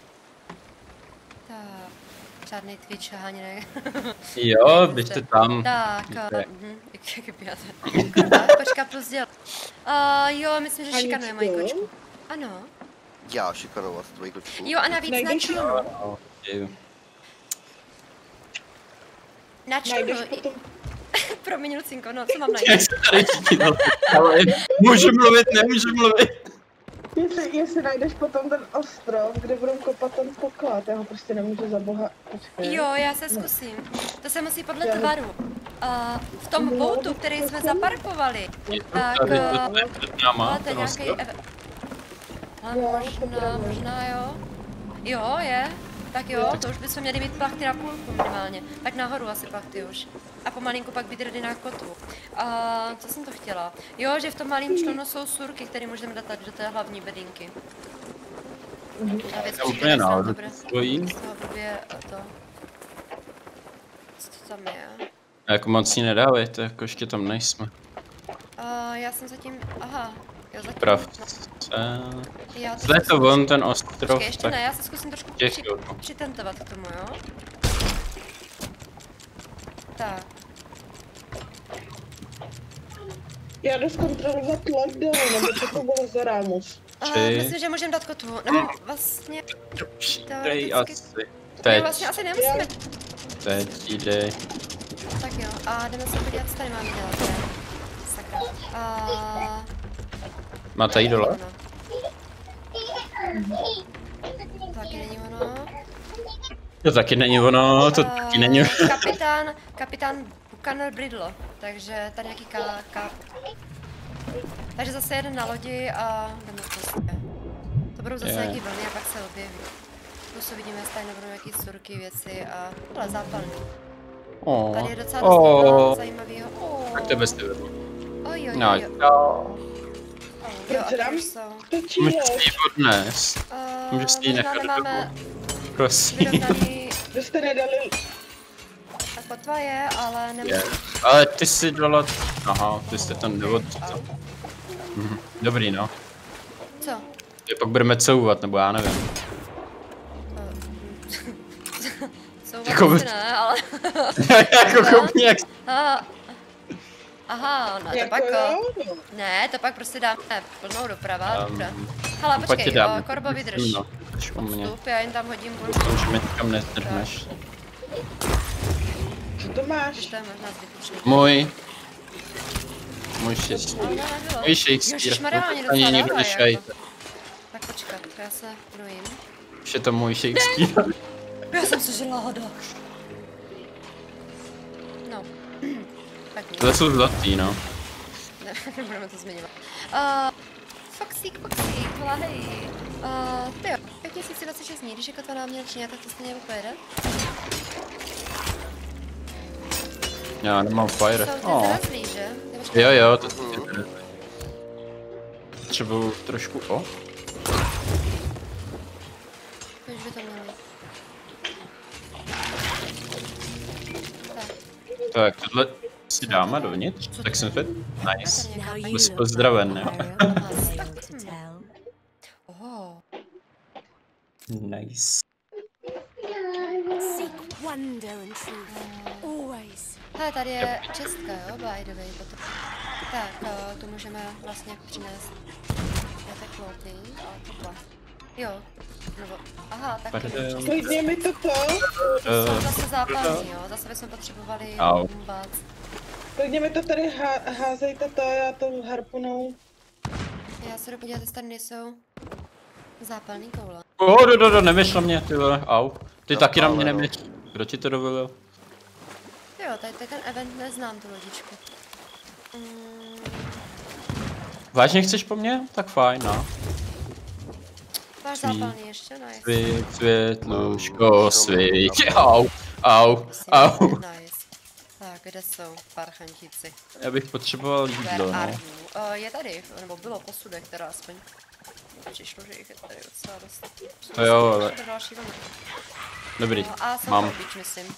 Tak, žádný Twitch, ani ne. Jo, běžte tam. Tak, Víte. jak pijate. Kurva, kočka plus děl. Jo, myslím, že šikanuje moji Aničko? kočku. Ano. Já šikanovat tvoji kočku. Jo, a navíc na Najdeš člunu. Jo, děju. Na člunu. Najdeš potom... Promiň, Lucinko, no, co mám najít? Jak se tady čítal, ale můžu mluvit, nemůžu mluvit. Jestli najdeš potom ten ostrov, kde budou kopat ten poklad, já ho prostě nemůžu za boha... Počkej. Jo, já se zkusím. To se musí podle Já- tvaru. V tom poutu, který jsme zaparkovali, tak... Tady to je před náma, Ale to je ten nějaký... ostrov. Ale Jo, možná jo. Jo, je. Tak jo, to už bychom měli mít plachty na půlku minimálně. Tak nahoru asi plachty už. A pomalinku pak být ready na kotvu. Co jsem to chtěla? Jo, že v tom malém člunu jsou surky, které můžeme dát do té hlavní bedinky. A věc Já úplně nahoru stojí. Z toho blbě to... Co to tam je? Jako moc ní nedávejte, jako ještě tam nejsme. Já jsem zatím... Aha. Jo, zatím... Pravce. Já to Zle to zkusím- von ten ostrov, Počkej, ještě tak ne, já se zkusím trošku těch jo. přitentovat k tomu, jo? Tak. Já jdu zkontrolovat lockdown, nebo co to bylo za rámus. Tři. Myslím, že můžeme dát kotvu. Nebo vlastně... Dej asi. Jo, Teď, vlastně asi nemusíme. teď jdej. Tak jo, a jdeme se podívat, co tady máme dělat. Ne? Sakra. Má tady dole? Ono. Taky není ono. To taky není ono, to taky není ono. Kapitán Buchanan Bridlo, takže tady nějaký Takže zase jeden na lodi a jdeme prostě. To budou zase nějaký vlny a pak se objeví. Plus uvidíme, jestli tady nebudou nějaký surky, věci a... Ale zápalný. Tady je docela dost zajímavého. Tak tebe jste vedl. Oj. No, Jo, Proč a dám? už jsou. Točí můžeš loď. si ji odnést. Můžeš si ji Možná nechat nemáme Prosím. vyrovnaný... Vy jste nedali... Tak kotva je, ale Je. nemůžu... Ale ty jsi dala... Aha, ty jste ten důvod. Dobrý, no. Co? Že pak budeme couvat, nebo já nevím. Jako asi ne, ale... jako koupni jak... Aha, no to Jako pak... jo? Ne, to pak prostě dáme plnou doprava, dobré. Hele, pak ti počkej, dám. Korbo, vydrž. No, u mě. Vstup, já jen tam hodím půl. Už mi nikam nezdrhneš. Co to máš? To je možná zbytečný. Můj šest. No, nebylo. Můj Shakespeare. Ježišmarja, oni Ani docela nikdo dávají, nešajte. Tak počkat, já se brojím. Už je to můj Shakespeare. Já jsem se žila hoda. No. Tak nic. To jsou zlatý, no. Ne, nebudeme to zmiňovat. Foxík, volá hej. Tyjo, 5026 dní, když je kotva námělčině, tak to stejně pojede. Já nemám fire. Jsou ty zrazlí, že? Jo, to je potřebuju trošku To už by to měli. Tak, tohle si dáme dovnitř, tak jsem fit. Nice. Byl pozdraven, jo. Oh. Nice. Hele, tady je čestka, jo, by the way, potom. Tak, tu můžeme vlastně přinést na teploty, ale tepla. Jo, nebo, aha, tak Klidně mi to jsou zase zápalní, jo, zase bychom potřebovali bát. Klidně mi to tady házejte to, já to harpunou. Já se jdu podívat, jestli tady nejsou zápalný koule. Nevyšlo mě, ty vole, au. Ty taky na mě neměš. Kdo ti to dovolil? Jo, tady ten event neznám, tu lodičku. Vážně chceš po mně? Tak fajn, no. Máš zápalný ještě? Nice. Světluško, svítí, au. Nice. Tak, kde jsou parchantíci? Já bych potřeboval jídlo, no. Je tady, nebo bylo posudek, teda aspoň. Přišlo, že jich je tady docela dost. To jo, ale... Další vlny. Dobrý, A jsou mám. oblič, myslím.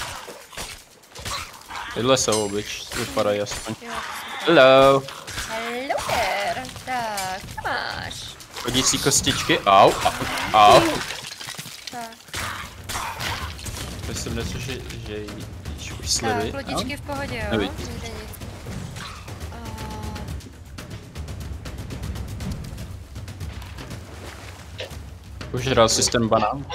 Tyhle jsou oblič, vypadají aspoň. Jo, Hello. hello there. Tak, co máš? Chodící kostičky, au. Tak, To jsem něco, že jíš už tak, slivy. lodičky v pohodě, jo? Nevidí. Nejde nic. Už hrál systém banán.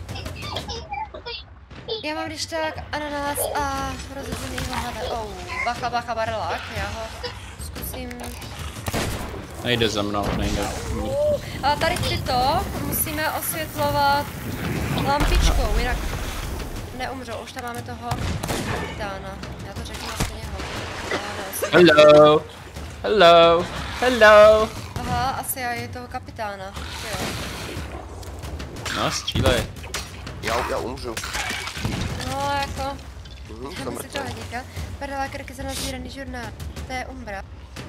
Já mám když tak ananás a rozezenýho hada. Bacha, barelák, já ho zkusím. Nejde za mnou, nejde. A tady tyto musíme osvětlovat lampičkou, jinak neumřou. Už tam máme toho kapitána. Já to řeknu vlastně jeho. Hello. Aha, asi já je toho kapitána. Jo. No, střílej. Já umřu. No jako, Jsem tam si to hodíka. Prdela krky za nazíraný žurnál. To je Umbra.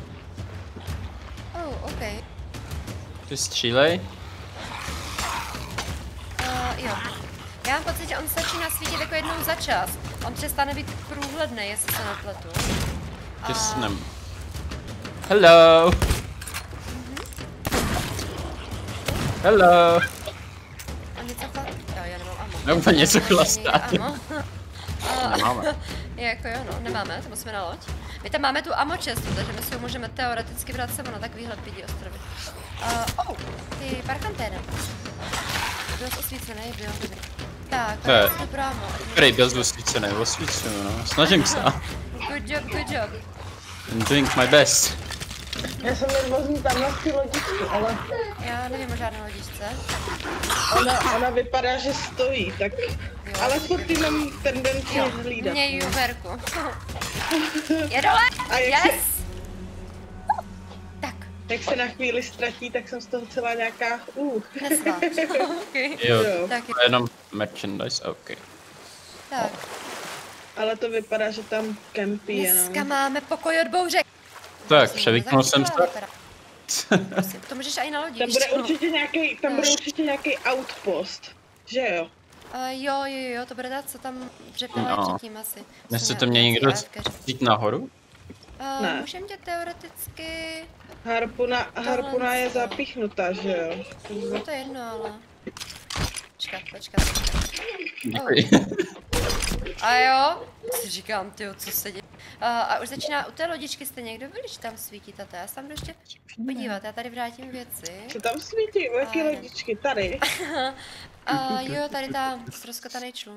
OK. Ty střílej. Jo. Já mám pocit, že on stačí nasvítit jako jednou za čas. On přestane být průhledný, jestli se nepletu. Ty snem. Hello. Hello. On něco chlastá. Jo, já nemám ammo. Nebo něco chlastá. Nemáme. Jako jo, no, nemáme, to musíme na loď. My tam máme tu ammo chestu, takže my si ho můžeme teoreticky brát sebou na tak výhled vidí ostrovy. Ty parchanténa. Byl jsi osvícený, byl dobrý. Tak, to je dobrá ammo. Který byl osvícený, osvícený, no. Snažím se. Good job. I'm doing my best. Já jsem nervózní tam na ty lodičky, ale Já nevím o žádné lodičce. ona vypadá, že stojí, tak... Jo. Ale furt mám tendenci hlídat. Měj Juverku. Je dole! A jak Yes! Tak, Jak se na chvíli ztratí, tak jsem z toho celá nějaká... nesla. Okay. Jo, Tak, to je jenom merchandise, ok. tak. Ale to vypadá, že tam kempí jenom. Dneska máme pokoj od bouře. Tak, převyknul jsem se. Prosím, to můžeš i na lodi. Tam bude určitě nějaký outpost, že jo? Jo, to bude dát, co tam přepěla No. předtím asi. Nechcete mě někdo jít nahoru? Ne. Můžem tě teoreticky... Harpuna je zapíchnutá, že jo? No to je jedno, ale... Počkat. Děkuji. A jo, si říkám, tyjo, co se děje. A už začíná, u té lodičky jste někdo byli, že tam svítí tata, já se tam jdu ještě podívat, já tady vrátím věci. Co tam svítí? U jaký lodičky? Tady? Jo, tady ta ztroskotaný člun.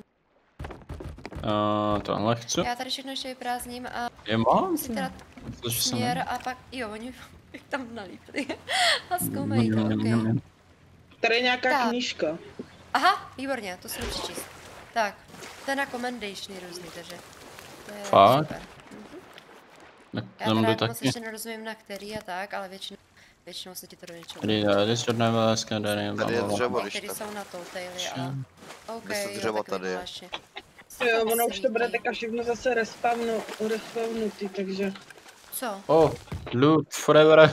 Tohle chci. Já tady všechno ještě vyprázdním a Je mám? si teda směr a pak, jo, oni tam nalípli a zkoumají to, okej. Tady je nějaká knížka. Aha, výborně, to se jdu přečíst. Tak, to je na commendationy různý, takže to je fakt? super. Tak Já tam jdu teda moc taky. ještě nerozumím na který a tak, ale většinou se ti to do něčeho Tady je černé vláska, tady je Tady je dřevo, když který tak. jsou na Telltale a... OK, Kde se jo, dřevo tak tady je. zvláštně. Jo, ono už to bude teďka všechno zase respawnutý, takže... Co? Oh, loot forever.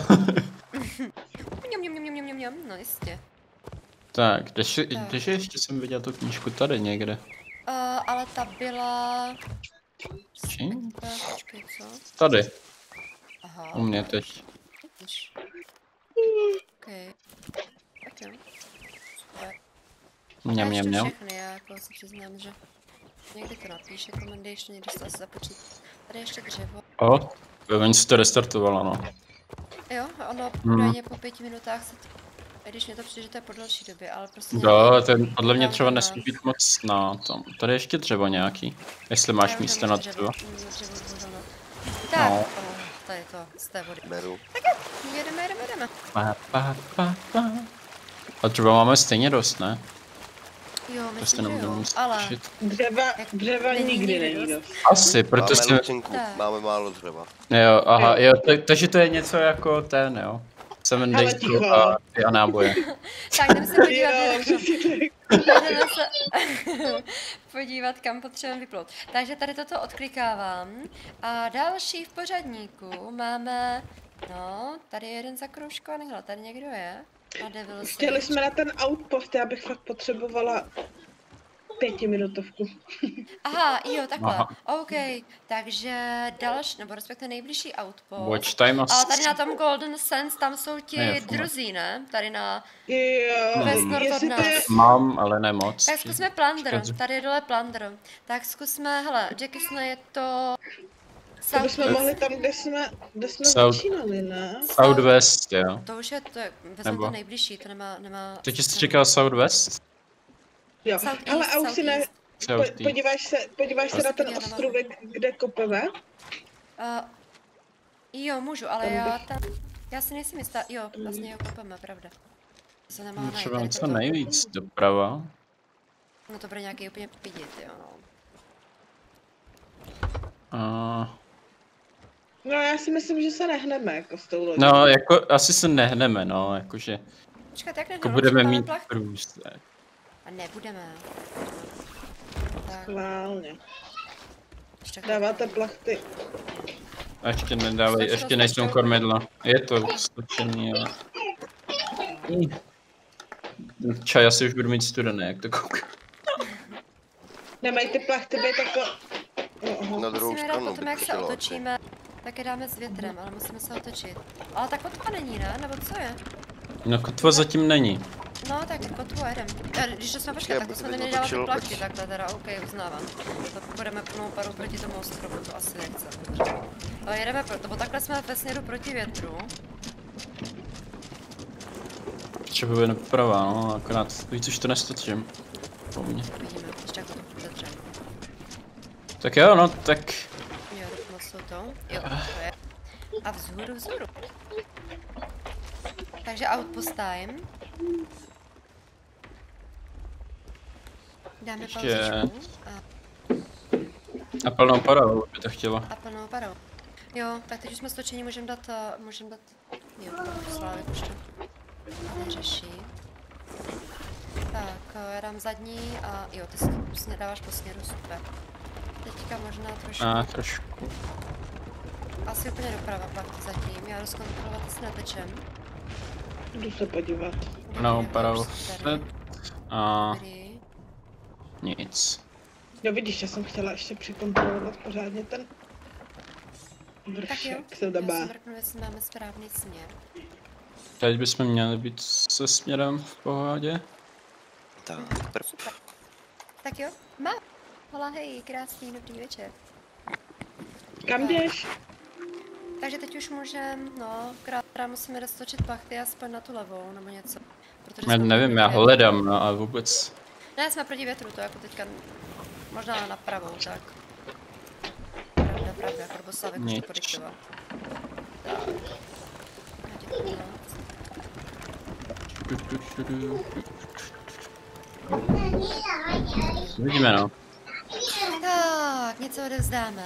Mňam, no jistě. Tak, když ještě jsem viděl tu knížku tady někde. Ale ta byla... Čím? Počkej, co? Tady, Aha. u mě teď. Vidíš. OK. Tak jo. Super. Mňam. Všechny, já jako si přiznám, že někdy to napíše commendation, někdy se asi započít. Tady ještě dřevo. Oni si to restartovalo, no. Jo, ono údajně po 5 minutách se to... I když mě to přijde, že to je po delší době, ale prostě... Jo, ten podle mě třeba nesmí být moc na tom. Tady ještě dřevo nějaký, jestli máš místo na dřevo. Tak, No. tady to, z té vody. Beru. Tak jo, jedeme. A dřeva máme stejně dost, ne? Jo, Prostě myslím, že nebudeme jo, muset ale... řešit. Dřeva nikdy není dost. Asi, protože Máme jsme... lucinku, Tak. máme málo dřeva. Jo, aha, jo, takže to je něco jako ten, jo. 7 Ale Days ticho. a náboje. Tak jdeme se podívat, Jo, přesně tak. jdeme se podívat, kam potřebujeme vyplout. Takže tady toto odklikávám. A další v pořadníku máme... No, tady je jeden zakroužkovaný, hele, tady někdo je. A Devil Chtěli Stage. jsme na ten outpost, já bych fakt potřebovala 5minutovku. Aha, jo, takhle. Aha. OK, takže další, nebo respektive nejbližší outpost. Watch time Ale tady na tom Golden Sands, tam jsou ti Ne, fakt. druzí, ne? Tady na... Jo, West North od jestli to je... nás. Mám, ale ne moc. Tak zkusme Plunder, Škoda. tady je dole Plunder. Tak zkusme, hele, Jackisona je to... To bychom South- mohli tam, kde jsme South- začínali, ne? Southwest, jo. To už je, vezmu Nebo? to nejbližší, to nemá... Teď jsi říkal Southwest? Jo, Southeast, ale a už si ne... Southeast. Southeast. Podíváš se na ten ostrůvek, kde kopeme? Jo, můžu, ale Tam já si nejsem jistá, jo, vlastně jo, kopeme, pravda. To se nemá najít, Třeba tady co toto. nejvíc doprava. No to bude nějaký úplně pidit, jo, no. No já si myslím, že se nehneme jako s tou lodí. No, jako asi se nehneme, no, jakože Počkat, jak jako nehneme, budeme máme mít plachty. průsek. A nebudeme. Tak, Schválně. ještě Dáváte plachty. A ještě nedávají, Stačilo, ještě nejsou stačilo. kormidla. Je to stočený, ale... Čaj asi už budu mít studený, jak to koukám. Nemají ty plachty být jako... Na druhou musíme dát stranu potom, by jak to se chtělo. otočíme, tak je dáme s větrem, ale musíme se otočit. Ale ta kotva není, ne? Nebo co je? No kotva zatím není. No tak kotvu jedem. Když to jsme počkat, Já tak to jsme bych neměli dávat ty otočil, plachty, ať- takhle teda, OK, uznávám. To půjdeme plnou parou proti tomu ostrovu, to asi nechce. Ale jedeme nebo takhle jsme ve směru proti větru. Potřebuje doprava, no, akorát víc už to nestačím. Po mně. Vidíme, ještě jako to půjde dřem. Tak jo, no, tak... Jo, moc jsou to. Jo, to je. A vzhůru. Takže outpost time. Dáme Ještě- pauzičku A plnou parou by to chtělo. a plnou parou. Jo, tak teď už jsme stočení, můžeme dát, jo, slávy ještě. Neřeší. Tak, já dám zadní a jo, ty si to prostě dáváš po směru, super. Teďka možná trošku, Trošku. asi úplně doprava pak zatím, já jdu zkontrolovat, jestli netečem. Jdu se podívat. No, Dobrý, parou. super. A Dobrý. nic. Jo vidíš, já jsem chtěla ještě překontrolovat pořádně ten Tak jo, vršek, se já dá. si mrknu, jestli máme správný směr. Teď bychom měli být se směrem v pohodě. Tak, Super. Tak jo, má. Hola, hej, krásný, dobrý večer. Kam jdeš? Takže teď už můžem, no, krát musíme roztočit plachty aspoň na tu levou, nebo něco. Protože Já jsme nevím, proti já větru. hledám, no a vůbec. Ne, jsme proti větru, to jako teďka možná na pravou, tak. Pravda, Korboslavek už to Nic. podiktoval. Tak. Já děkuji moc. Vidíme, no. Tak, něco odevzdáme.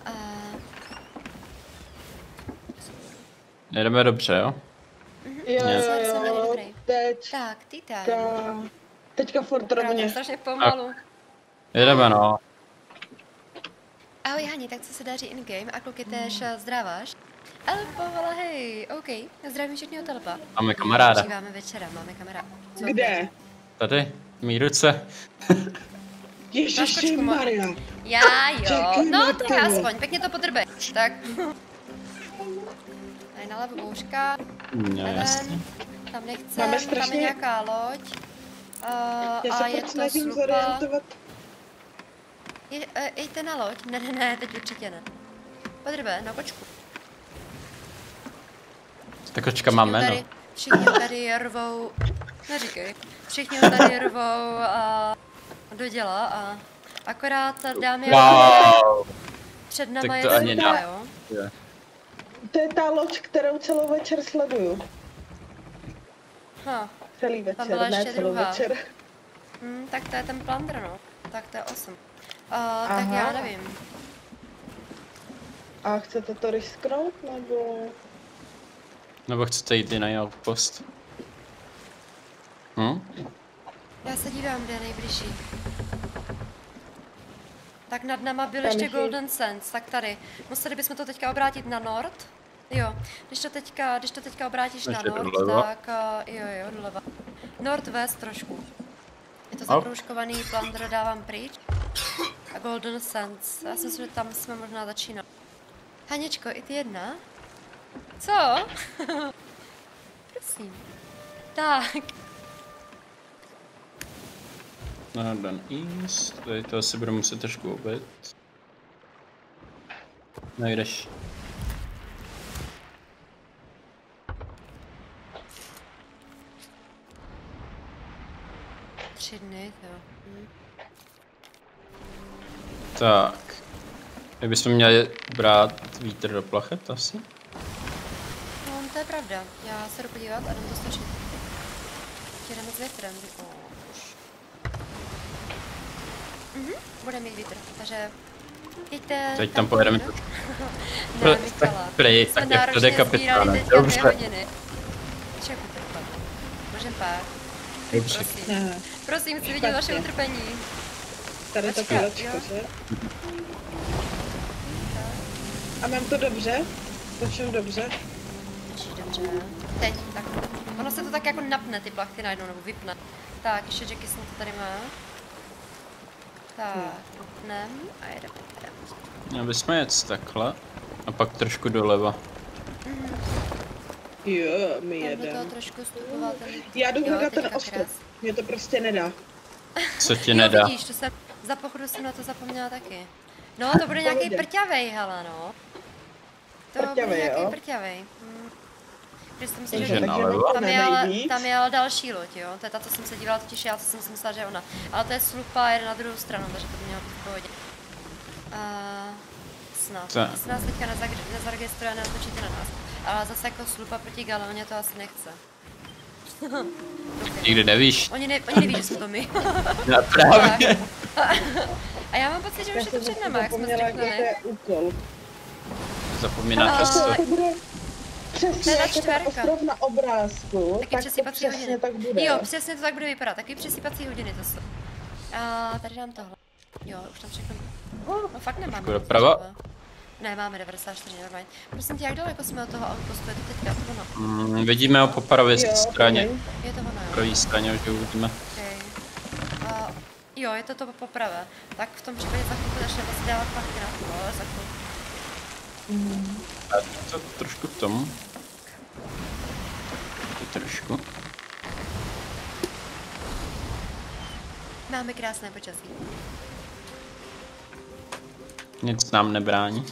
Jedeme dobře, jo? Jo, teď. Tak, ty tady. Teďka furt rovně. Strašně pomalu. Jedeme, no. Ahoj Hani, tak co se daří in-game a kluky též zdraváš? Elpo, ale hej, OK, zdravím všechny od Elpa. Máme kamaráda. Užíváme večera, máme kamaráda. Co Kde? Tady, mý ruce. Ježiši Maria. Já jo, Čekej no na tak to. aspoň, pěkně to podrbej. Tak. Tady na levu bouřka. No, jasně. Tam nechcem, Máme tam je strašně- nějaká loď. Já A se je furt to snažím slupa. zorientovat. Jděte na loď? Ne, teď určitě ne. Podrbe, na kočku. Tak kočka má jméno. Všichni tady rvou, neříkej, všichni tady rvou do děla a akorát dámy Wow. před náma Tak je to ani slupa, ne. jo. To je ta loď, kterou celou večer sleduju. Celý večer, byla ne ještě celou druhá. večer. Tak to je ten plunder, no. Tak to je 8. Tak já nevím. A chcete to risknout, nebo... Nebo chcete jít i na outpost? Já se dívám, kde je nejbližší. Tak nad náma byl Tam ještě je- Golden Sands, tak tady. Museli bychom to teďka obrátit na nord. Jo, když to teďka obrátíš na Ještě nord, doleva. tak jo, doleva. Northwest trošku. Je to Op. zakroužkovaný, plunder dávám pryč. A Golden Sands, já si myslím, že tam jsme možná začínali. Haničko, i ty jedna? Co? Prosím. Tak. Northern East, tady to asi budu muset trošku obět. Nejdeš. Tři dny, jo. Tak. Jak bychom měli brát vítr do plachet asi? No, to je pravda. Já se jdu podívat a jdem to stačit. Jdeme s větrem, už. Bude mít vítr, takže jeďte... Teď tam pojedeme půjdu. trošku. Ne, Tak Michala. prej, Jsme tak jak to náročně jde kapitáne. sbírali teďka Dobře. 2 hodiny. Čeku to dopadne. Můžem pár. Dobře. Prosím. Ne, Prosím, chci vidět vaše Špatně. utrpení. tady to Počkat, kolečko, jo. že? A mám to dobře? To všem dobře? Dobře. Teď, tak. Ono se to tak jako napne, ty plachty najednou, nebo vypne. Tak, ještě Jackie Snow to tady má. Tak, vypnem a jedeme. Měli bychom jet takhle. A pak trošku doleva. Jo, my Tam do toho jedem. trošku vstupoval ten... Já jdu Jo, hledat ten teďka ostrov. krás. Mě to prostě nedá. Co ti Jo, nedá? vidíš, to jsem, za pochodu jsem na to zapomněla taky. No, to bude nějaký Pohodě. prťavej, hele, no. To Prťavej, bude nějaký jo? prťavej. Když jsem si Takže že nalevo? tam je ale další loď, jo. To je ta, co jsem se dívala, totiž já, co jsem si myslela, že je ona. Ale to je slupa, jede na druhou stranu, takže to by mělo být v pohodě. Snad. Tak. Jestli nás teďka nezaregistruje a neotočíte na nás. Ale zase jako slupa proti Galeoně to asi nechce. Nikdy nevíš. Oni neví, že jsou to my. Já právě. A já mám pocit, že už Já je to jsem před zase náma, jak jsme zapomněla, jaký to zrychlili. je úkol. Zapomíná často. To bude přesně To je ta jak je ten čtverka. ostrov na obrázku, Taky tak to přesýpací přesně hodiny. tak bude. Jo, přesně to tak bude vypadat. Taky přesýpací hodiny to jsou. A tady dám tohle. Jo, už tam všechno. No fakt nemáme. Trošku doprava. Ne, máme 94, nevermind. Prosím tě, jak daleko jsme od toho outpostu? Je to teďka to ono. Vidíme ho po pravé Jo, straně. promiň. Je to ono, jo. Pravé straně už ho uvidíme. Okay. Jo, je to poprvé. Tak v tom případě za chvilku začneme asi dávat plachty na to, ale za chvilku. A to trošku v tom. To trošku. Máme krásné počasí. Nic nám nebrání.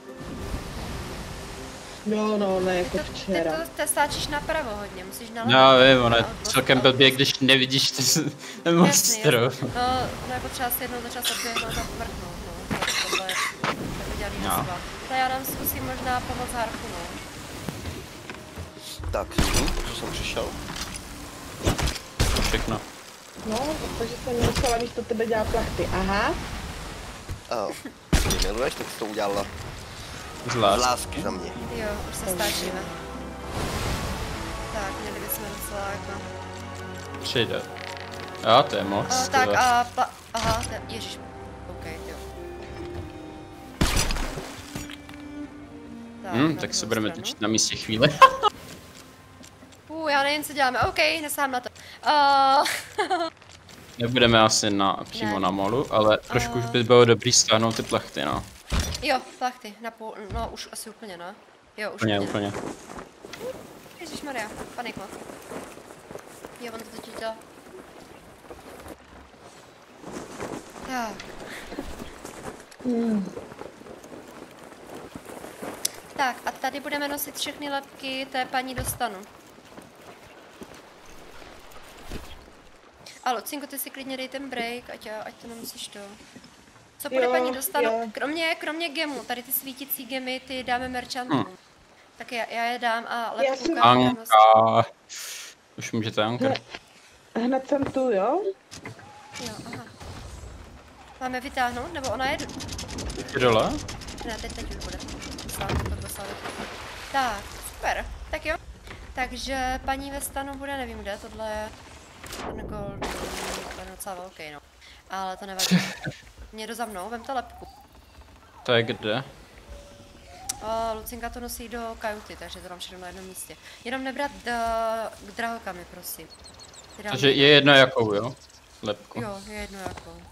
No, ne jako včera. Ty to stáčíš napravo hodně, musíš nalepit. No vím, ono je celkem blbě, když nevidíš ten monstru. No je potřeba si jednou za čas odběhnout a povrchnout, no. Tohle je tak udělaný nesva. To já nám zkusím možná pomoct Harku, no. Tak, co jsem přišel? Všechno. No, takže jsem musela místo tebe dělat plachty, aha. Ty miluješ, tak jsi to udělala. Z Z lásky. lásky za mě. Jo, už se stáčíme. Tak, měli bychom docela jako... Přijde. Jo, to je moc. Tak a aha, ježiš. OK, jo. Tak se budeme točit na místě chvíli. Já nevím, co děláme. OK, nesám na to. Nebudeme asi přímo na molu, ale trošku už by bylo dobrý stáhnout ty plachty, no. Jo, plachty, no už asi úplně, no. Jo, už Úplně. Ježišmarja, paniklo. Jo, on to totiž dělá. Tak. Tak, a tady budeme nosit všechny lepky té paní dostanu. A Lucinko, ty si klidně dej ten break, ať to nemusíš to. Co bude paní dostanu? Kromě gemů, tady ty svítící gemy, ty dáme merchantům. Tak já je dám a lepku Anka. Už můžete, Anka. Hned jsem tu, jo? Jo, aha. Máme vytáhnout, nebo ona je... Jde dole? Ne, teď už bude. Tak, super. Tak jo. Takže paní ve stanu bude, nevím kde, tohle je... Ten gold, to je docela velký, no. Ale to nevadí. Někdo za mnou, vemte lepku. To je kde? Lucinka to nosí do kajuty, takže to dám všechno na jednom místě. Jenom nebrat drahokamy, prosím. Takže je jedno jakou, jo? Lepku. Jo, je jedno jakou.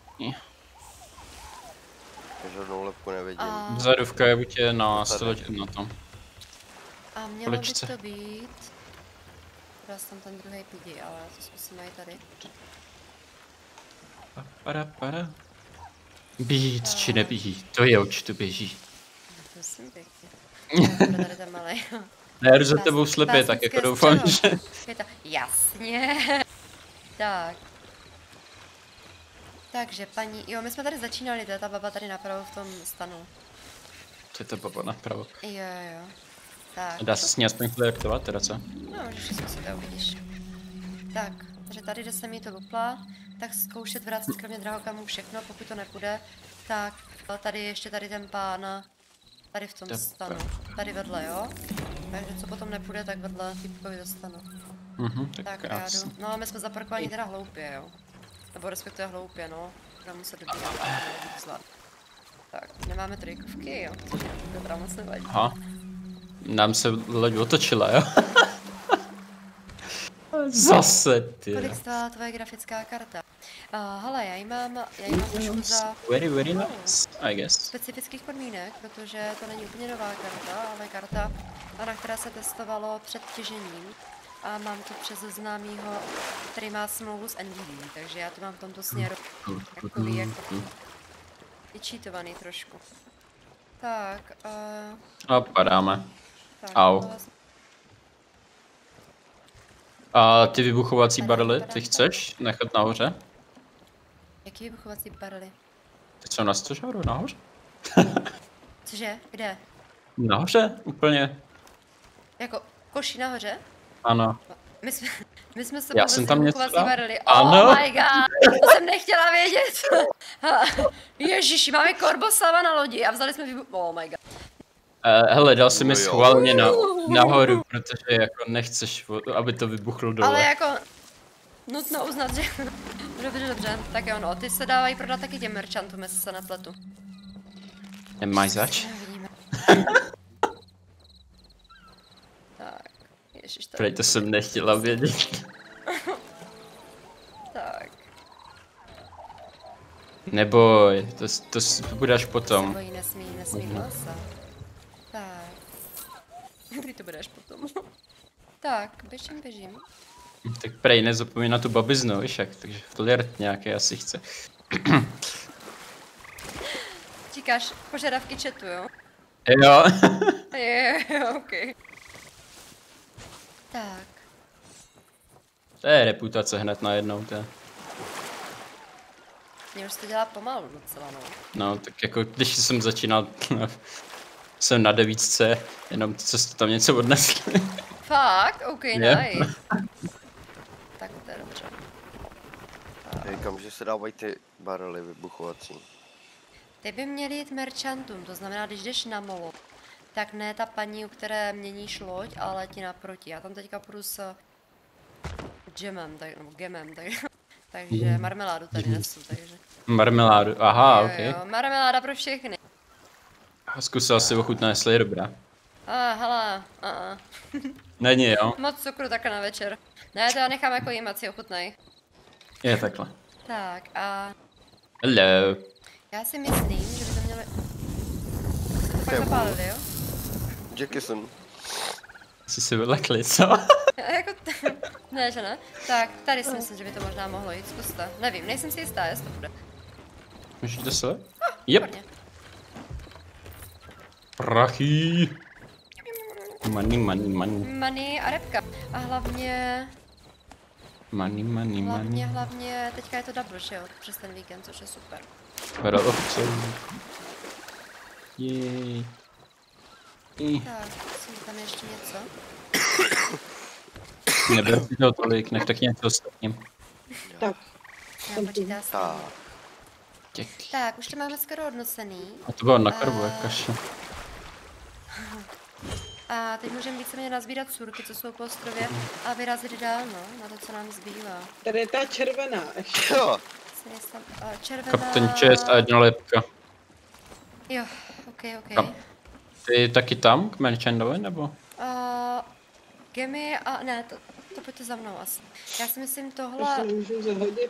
Žádnou lepku nevidím. Vzadu v kajutě na stole na tom. A mělo by to být... Dal jsem tam ten druhý pidi, ale to zkusíme i tady. Para. Běží či neběží, to je určitě běží. Prosím pěkně. Tady ten malej. Já jdu za tebou slepě, tak jako doufám, že... Jasně. Tak. Takže paní, jo, my jsme tady začínali, to je ta baba tady napravo v tom stanu. To je ta baba napravo. Jo. Tak. Dá se s ní aspoň flirtovat, teda co? No, můžeš si zkusit a uvidíš. Tak, takže tady, kde se mi to lupla, tak zkoušet vracet kromě drahokamů všechno, pokud to nepůjde, tak tady ještě tady ten pán, tady v tom stanu, tady vedle, jo? Takže co potom nepůjde, tak vedle typkovi dostanu. Tak já jdu. No, my jsme zaparkovaní teda hloupě, jo? Nebo respektive hloupě, no. Budeme muset dobíhat. Tak, nemáme trojkovky, jo? Dobrá, moc nevadí. Aha. Nám se loď otočila, jo? Zase, ty. Kolik stála tvoje grafická karta? Hele, já ji mám trošku za very nice, I guess. specifických podmínek, protože to není úplně nová karta, ale karta, na která se testovalo před těžením. A mám to přes známýho, který má smlouvu s NVIDIA, takže já to mám v tomto směru takový jako vyčítovaný trošku. Tak, A padáme. tak, Au. A ty vybuchovací barely, ty chceš nechat nahoře? Jaký vybuchovací barely? Ty jsou na stožáru, nahoře? Cože? Kde? Nahoře, úplně. Jako koši nahoře? Ano. My jsme se Já jsem tam něco dal? barely. Ano. Oh my god, to jsem nechtěla vědět. Ježiši, máme Korboslava na lodi a vzali jsme oh my god. Hele, dal si mi schválně nahoru, protože jako nechceš, aby to vybuchlo dole. Ale jako nutno uznat, že dobře, tak jo, no, ty se dávají prodat taky těm merchantům, jestli se nepletu. Nemáš zač? Nevidíme. Tak, ježiš, to... Prej, to jsem nechtěla vědět. Tak. Neboj, to bude až potom. Bojí, nesmí hlasa. Tak. Kdy to bude až potom? Tak, běžím. Tak prej, nezapomeň na tu babiznu, víš jak, takže flirt nějaký asi chce. říkáš požadavky chatu, jo? Jo. Jo, ok. Tak. To je reputace hned najednou, to je. Mě už to dělá pomalu docela, no. No, tak jako když jsem začínal, jsem na 9, jenom co jste tam něco odnesli. Fakt? Ok, nice. Tak to je dobře. Říkám, že se dávají ty barely vybuchovací. Ty by měli jít merchantům, to znamená, když jdeš na molo, tak ne ta paní, u které měníš loď, ale ti naproti. Já tam teďka půjdu s gemem, nebo gemem, takže marmeládu tady nesu, takže. Marmeládu, aha, jo, ok. Jo, marmeláda pro všechny. Zkusil si ochutnat, jestli je dobrá. Hele, Není, jo? Moc cukru tak na večer. Ne, to já nechám jako jim, ať si ochutnají. Je takhle. Tak a Hello. já si myslím, že by to měli... Jste to fakt zapálili, jo? Jackson. Jsi si vylekli, co? Jako ne, že ne? Tak, tady si myslím, že by to možná mohlo jít, zkuste. Nevím, nejsem si jistá, jestli to bude. Můžeš to se? Yep. Výborně. Prachy. Money, money, money. Money a repka. A hlavně, Money, money, money. hlavně, teďka je to double, že jo? Přes ten víkend, což je super. Pro ovce. Jej. Tak, jsem tam ještě něco. Neber si to tolik, nech tak něco ostatním. Tak, Já počítám s tím. Děkuji. Tak, už to máme skoro hodnocený. A to bylo na krbu, jak kaše. A teď můžeme víceméně nazbírat surky, co jsou po ostrově, a vyrazit dál, no, na to, co nám zbývá. tady je ta červená ještě. Jo, Červená... Kapten čest a jedna lepka. Jo, ok. Ty taky tam, k Merchandovi, nebo? Gemy a... ne, to pojďte za mnou asi. Já si myslím Ještě tohle... můžu zahodit.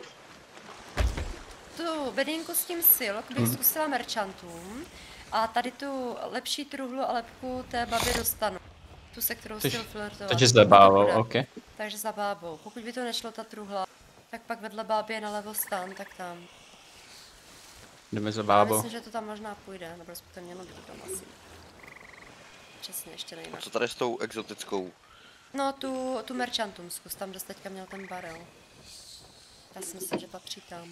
Tu bedínku s tím silk bych zkusila merchantům. A tady tu lepší truhlu a lepku té babě dostanu. Tu, se kterou si flirtovat. Takže za bábou, ok. Takže za bábou. Pokud by to nešlo ta truhla, tak pak vedle bábě nalevo stan, tak tam. Jdeme za Já bábou. myslím, že to tam možná půjde, nebo respektive mělo by to tam asi. Přesně, ještě nejde. a co tady s tou exotickou? No, tu merchantům zkus, tam dost teďka měl ten barel. Já si myslím, že patří tam.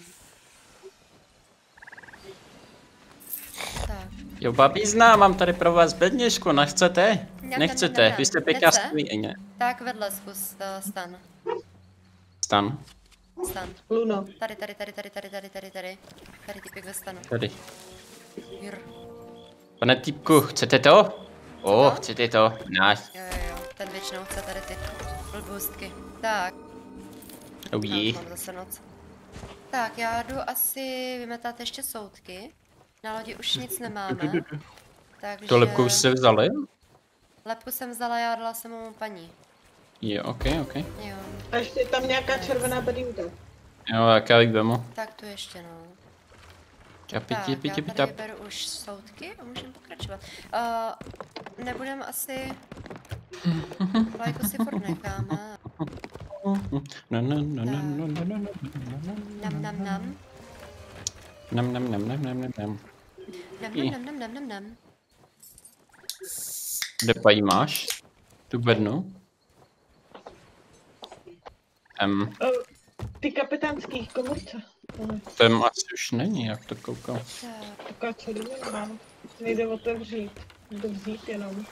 Tak. Jo, babízna, mám tady pro vás bedničku, nechcete? Nechcete, vy jste pěkná Nechce? svíně. Tak vedle zkus stan. Stan, Stan. Luno. Tady. Tady typek ve stanu. tady. Jur. Pane týpku, chcete to? Co? Chcete to? Nice. Jo, ten většinou chce tady ty blbůstky. Tak. Oh yeah. Mám zase noc. Tak, já jdu asi vymetat ještě soudky. Na lodi už nic nemáme. Takže... To lepku už jste vzali? Lepku jsem vzala, já dala jsem mu paní. Jo, ok. Jo. A ještě je tam nějaká červená bedínka. Jo, jak já jich vemu. Tak tu ještě, no. Čapi, Tak, tipi, já tipi, tady tap. beru už soudky a můžeme pokračovat. Nebudem asi... Lajku si furt necháme. Nam. Nam. Kde pají máš? Tu bednu? Ty kapitánský komorce. Tam asi už není, jak to koukám. Tak, Taká červená. Nejde otevřít. Jde vzít jenom.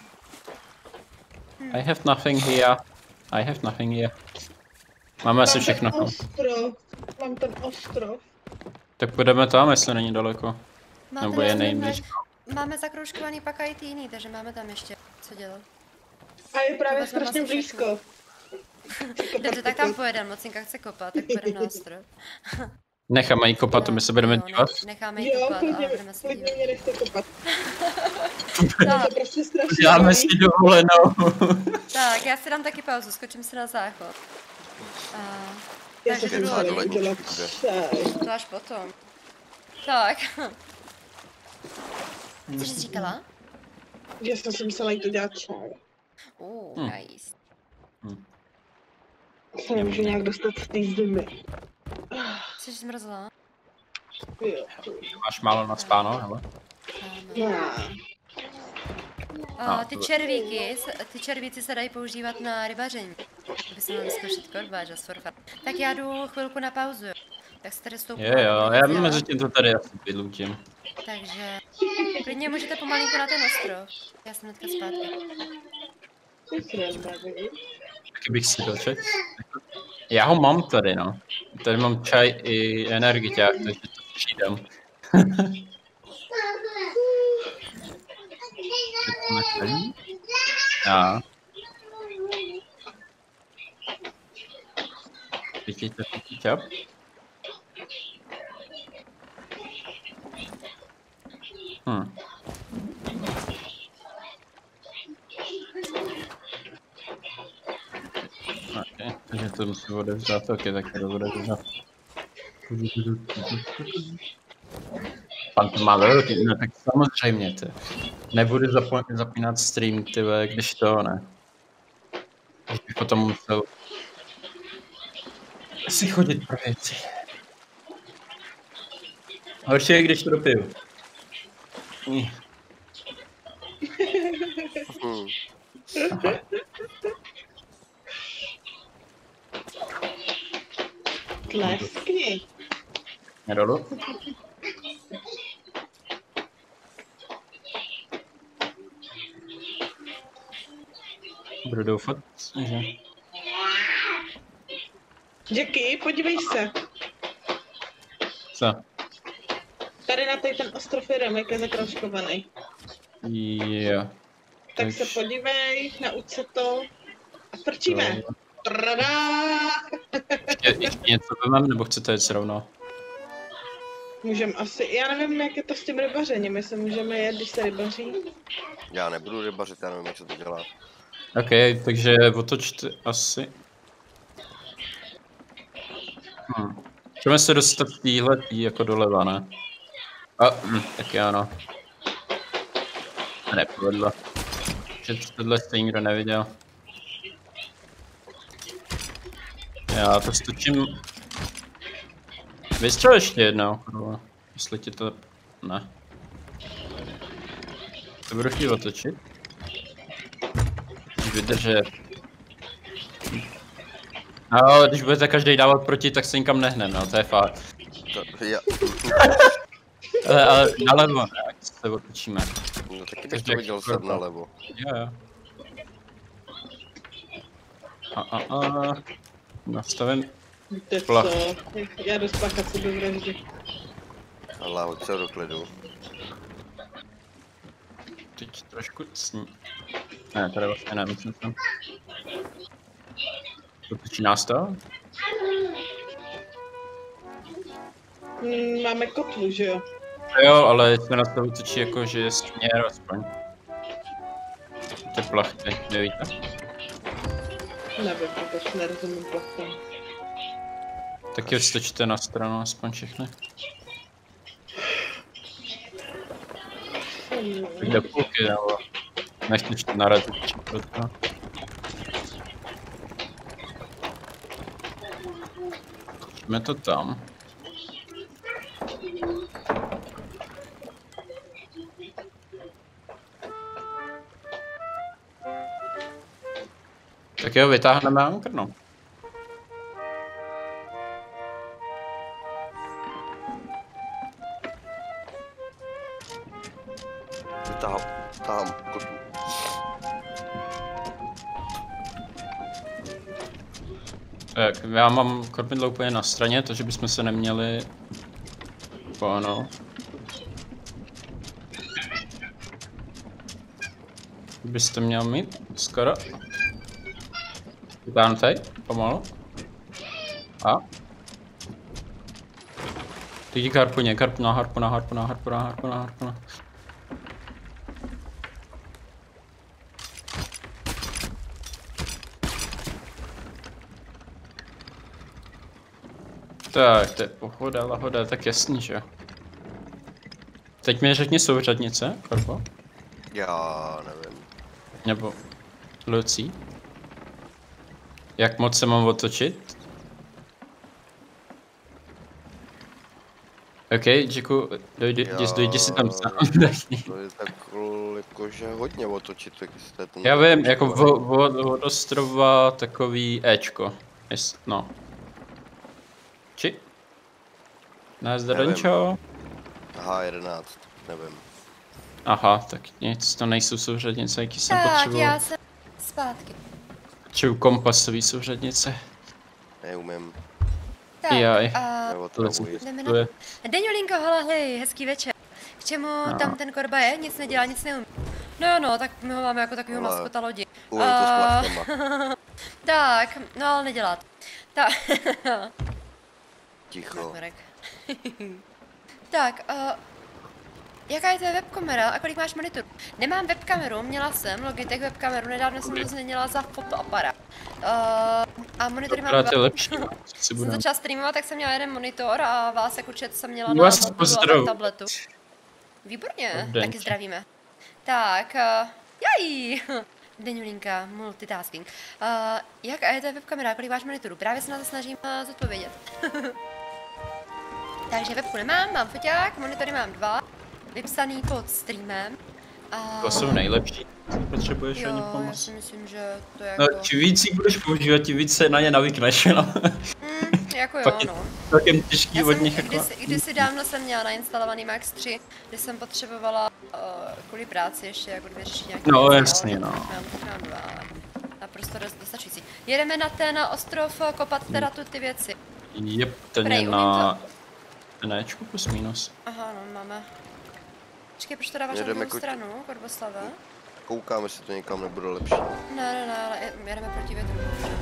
I have nothing here. Máme asi všechno. Mám ten ostrov. Tak půjdeme tam, jestli není daleko. Nebo je nejblíž. Máme zakroužkovaný pak i ty jiný, takže máme tam ještě co dělat. A je právě Vezmeme strašně asi blízko. Dobře, tak tam pojedeme, Mocinka chce kopat, tak pojedeme na ostrov. Necháme jí kopat, to my se budeme Jo, dívat. Necháme jí Jo, kopat a budeme se klidně dívat. mě nechte kopat. Tak, To prostě strašně Děláme baví. si dovolenou. tak, já si dám taky pauzu, skočím si na záchod. Já se Takže tím jdu chtěla lodi. udělat čaj. To až potom. Tak. Co jsi říkala? Já jsem si myslela jít udělat čaj. Nice. Se nemůžu nějak dostat z té zimy. Jsi zmrzla? Jo. Máš málo na spáno, hele. A ty červíci se dají používat na rybaření. Aby se mohli zkoušet korbáč a surfat. Tak já jdu chvilku na pauzu. Tak se tady stoupnu. Jo, já mezi tím to tady asi vylutím. Takže klidně můžete pomalinku na ten ostrov. Já jsem hnedka zpátky. Taky bych si dočet. Já ho mám tady, no. Tady mám čaj i energiťák, takže to přijdem. Já. Vidíte, čap? Okay, takže to musím odevzdat, ok, tak to odevzdat. Pan to má velký, no tak samozřejmě, ty. Nebudu zapínat stream, ty, když to ne. Když bych potom musel si chodit pro věci. Horší je, když to dopiju. Tleskni. Nedolu? Budu doufat, že... Jackie, podívej se. Co? Tady na ten ostrov jedem, jak je zakroužkovaný. Jo. Tak se podívej, nauč se to a frčíme. Tradá! Ještě něco vemám, nebo chcete jet rovnou? Můžeme asi, já nevím, jak je to s tím rybařením, jestli můžeme jet, když se rybaří. Já nebudu rybařit, já nevím, jak se to dělá. Ok, takže otočte asi. Můžeme se dostat v téhletý jako doleva, ne? Tak jo, no. Nepovedlo. Že tohle jste nikdo neviděl. Já to stočím... Vystřel ještě jednou, jestli ti to... Ne. To budu chtít otočit. Vydržet. No, když budete každý dávat proti, tak se nikam nehnem, no, to je fakt. Ale nalevo, ne, ať se otočíme. No taky bych to viděl sem nalevo. Jo. Nastavím. Plach. Já jdu spáchat sebevraždy. Ale hoď se do klidu. Teď trošku sní. Ne, tady vlastně ne, myslím jsem. Otočí nás to? Máme kotvu, že jo? Jo, ale jsme nás to otočí jako, že je směr aspoň. Ty plachty, nevíte? Nevím, protože nerozumím plachtám. Tak je stočíte na stranu aspoň všechny. Tak do půlky, nebo nechtěčte narazit čípotko. Točíme to tam. Tak jo, vytáhneme ankr, no. Vytáhám kotvu. Tak, já mám kormidlo úplně na straně, takže bychom se neměli... Ano. Byste měl mít, skoro. Vytáhnu tady, pomalu. A? Teď k harpuně, harpuna. Tak, to je pohoda, lahoda, tak jasný, že jo. Teď mi řekni souřadnice, Korbo. Já nevím. Nebo Lucí. Jak moc se mám otočit? OK, Jacku, dojdi si tam sám. To je tak jakože hodně otočit, jak jste ten... Já vím, jako od ostrova takový Ečko. No. Či? Nazdar, Dančo. H11, nevím. Aha, tak nic, to nejsou souřadnice, jaký jsem Tak, potřeboval. já jsem zpátky. Potřebuji kompasový souřadnice. Neumím. Tak, Jaj. Neotravuji. jdeme na... Daňulinko, hola, hezký večer. K čemu tam ten Korba je? Nic nedělá, nic neumí. No, tak my ho máme jako takovýho maskota lodi. Umím to s plachtama. Tak, no ale nedělá to. Tak. Ticho. Tak, jaká je tvoje webkamera a kolik máš monitorů? Nemám webkameru, měla jsem Logitech webkameru, nedávno jsem to změnila za fotoaparát. A monitory mám Akorát je dva. lepší. Jsem začala streamovat, tak jsem měla jeden monitor a vás jako určitě jsem měla Vás na mobilu a pozdravuju. na tabletu. Výborně, Den. taky zdravíme. Tak, jaj! Deňulinka, multitasking. Jak je to webkamera, kolik máš monitorů? Právě se na to snažím zodpovědět. Takže webku nemám, mám foťák, monitory mám 2, vypsaný pod streamem. To jsou nejlepší. Potřebuješ ani Jo, já pomoc. si myslím, že to je No, jako... čím víc jich budeš používat, tím víc se na ně navykneš, no. Jako jo, Fakt je no. takem těžký Já od jsem nich jako... kdysi dávno jsem měla nainstalovaný Max 3, kdy jsem potřebovala kvůli práci ještě jako vyřešit nějaké No, věci, jasně, ale no. mám dva. Naprosto dostačující. Jedeme na ten ostrov kopat teda tu ty věci. Jep, ten Prej, je umím na... Nečku plus minus. Aha, no máme. Počkej, proč to dáváš na Jedeme druhou jako- stranu, Korboslave? Koukám, jestli to někam nebude lepší. Ne, ale jedeme proti větru.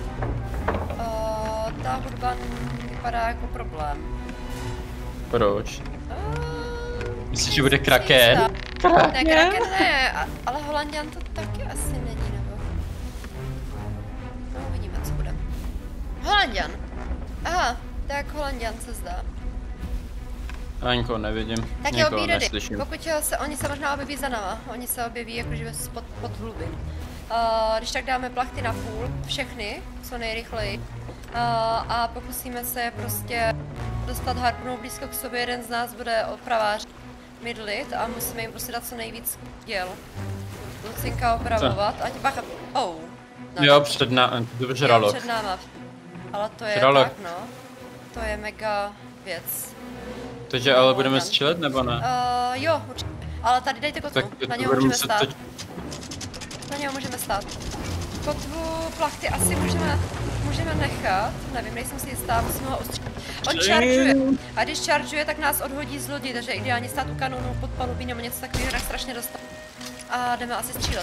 Ta hudba vypadá jako problém. Proč? Myslíš, že bude kraken? Ne, kraken ne, ale Holanďan to taky asi není, nebo... No, uvidíme, co bude. Holanďan! Aha, tak Holanďan se zdá. Aňko, nevidím. Tak je Nikoho obírady, neslyším. pokud oni se možná objeví za náma, oni se objeví jakože pod hlubin. Když tak dáme plachty na půl, všechny, co nejrychleji. A pokusíme se prostě dostat harpunou blízko k sobě, jeden z nás bude opravář mydlit a musíme jim prostě dát co nejvíc děl. Lucinka opravovat, ať bacha... Oh. No, Jo, před námi, dobře žralok. před náma. Ale to je Žralok. tak, no. To je mega věc. Takže ale budeme střílet, nebo ne? Jo, určitě. Ale tady dejte kotvu, Tak na to něho budeme můžeme se stát. teď... Na něho můžeme stát. Kotvu, plachty asi můžeme nechat, nevím, nejsem si jistá, musíme ho ostřílet. On chargeuje a když chargeuje, tak nás odhodí z lodi, takže ideálně stát u kanónu pod palubí nebo něco takového, tak strašně dostat. A jdeme asi střílet.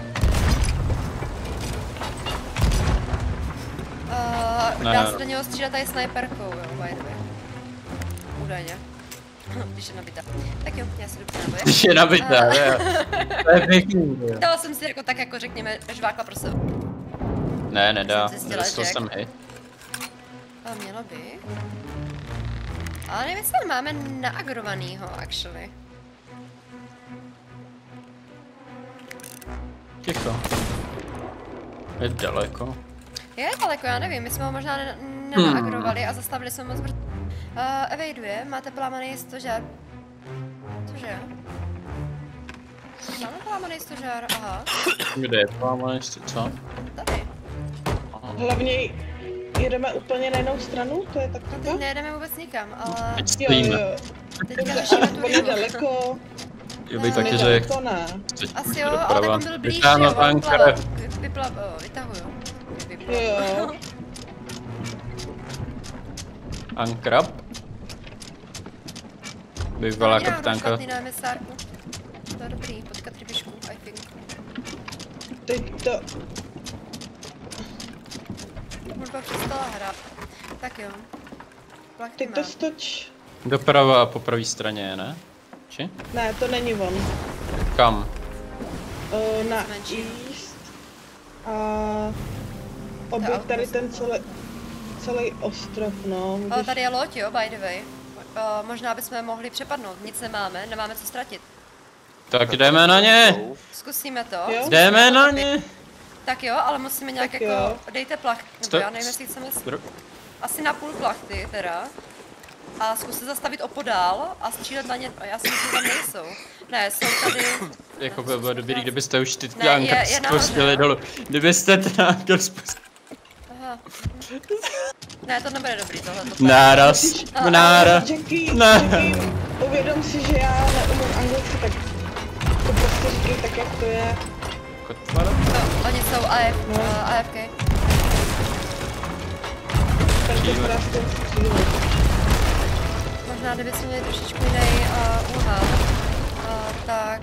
Dá se do něho střílet tady snajperkou, jo, by the way. Údajně. Když je nabitá. Tak jo, já si jdu na boje. Když je nabitá, jo. To je pěkný, jo. Dala jsem si jako tak jako řekněme žvákla pro sebe. Ne, nedá. Jsem zjistila, Dostal že jsem hit. A mělo by. Ale nevím, jestli tam máme naagrovanýho, actually. Ticho. Je daleko. Je daleko, já nevím, my jsme ho možná nenaagrovali a zastavili jsme moc brzo. Evaduuje, máte plámaný stožár. Cože? Máme plámaný stožár, aha. Kde je plámaný, co? Tady. Hlavně jedeme úplně na jinou stranu, to je No taktika? teď nejedeme vůbec nikam, ale Teď Jo, stojíme. jo. teďka Dobře, řešíme ale tu úplně rybu. daleko. Jo, by taky, že Daleko ne. Asi jo, ale tak on byl blíž, Vytáhnu jo, anker. vytahuju. Jo. Ankrab. Bývalá kapitánka. Ty na emisárku. To je dobrý, potkat rybišku, I think. Teď to... Hudba přestala hrát. Tak jo. Plachty Teď to mám. stoč. Doprava po pravé straně, ne? Či? Ne, to není on. Kam? Na Zmenším. east. A... Objekt tady ten celý ostrov, no. Ale Můžeš... tady je loď, jo, by the way. Možná bychom mohli přepadnout, nic nemáme co ztratit. Tak jdeme na ně! Zkusíme to. Jo? Jdeme na ně! Tak jo, ale musíme nějak Tak jako, jo. dejte plachty, nebo já nevím, jestli chceme, asi na půl plachty teda. a zkus se zastavit opodál a střílet na ně. Já si myslím, že tam nejsou. Ne, jsou tady. Jako by bylo dobrý, kdybyste už ty Ne, anker je spustili dolů. Kdybyste ten anker spustili. Aha. Ne, to nebude dobrý tohle. Náraz. Nára. Jackie, Ne. uvědom si, že já neumím anglicky, tak to prostě říkej tak, jak to je. Kotvara? No, oni jsou AFK. Takže prostě střílet. Možná kdybychom měli trošičku jiný úhel, tak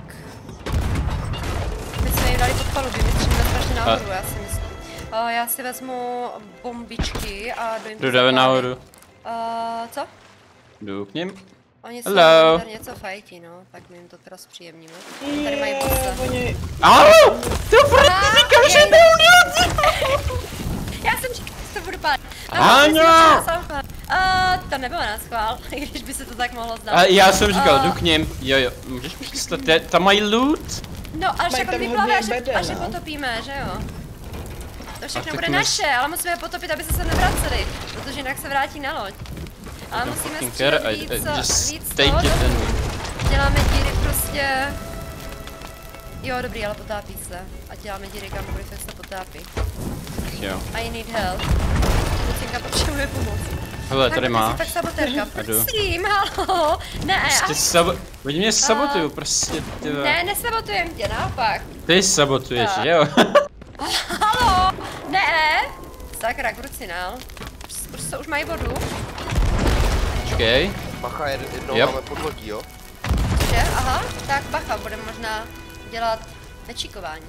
bychom jim dali pod palubí, my střílíme strašně nahoru, já si myslím. Já si vezmu bombičky a dojím Jdu dávat nahoru. Co? Jdu k ním. Oni jsou Hello. tady něco fajtí, no, tak my jim to teda zpříjemníme. Tady mají bossa. Au! To furt říkám, že neudělat! Já jsem říkala, že to budu pálit. Áňo! To nebylo na schvál, i když by se to tak mohlo zdát. A já jsem říkal, jdu k ním. Jo, můžeš mi přestat, tam mají loot? No, až Mají jako tam vyplave, hodně beden, až je no. potopíme, že jo? To všechno tak bude my- naše, ale musíme je potopit, aby se sem nevraceli, protože jinak se vrátí na loď. Ale musíme Fucking střílet care, víc just toho, take it and... děláme díry prostě... Jo, dobrý, ale potápí se. A děláme díry kamkoliv, jak se potápí. Jo. I need help. Lucinka potřebuje pomoc. Hele, tady máš. Tak sabotérka, A jdu. prosím, halo. Ne, Prostě oni mě sabotují, prostě, ty vole. ne, nesabotujem tě, naopak. Ty sabotuješ, Tak. jo? Halo, ne. Sakra, krucinál. Prostě už mají vodu. Počkej. Bacha, jednou Yep. máme pod lodí, jo? Že? Aha, tak bacha, budeme možná dělat nečíkování.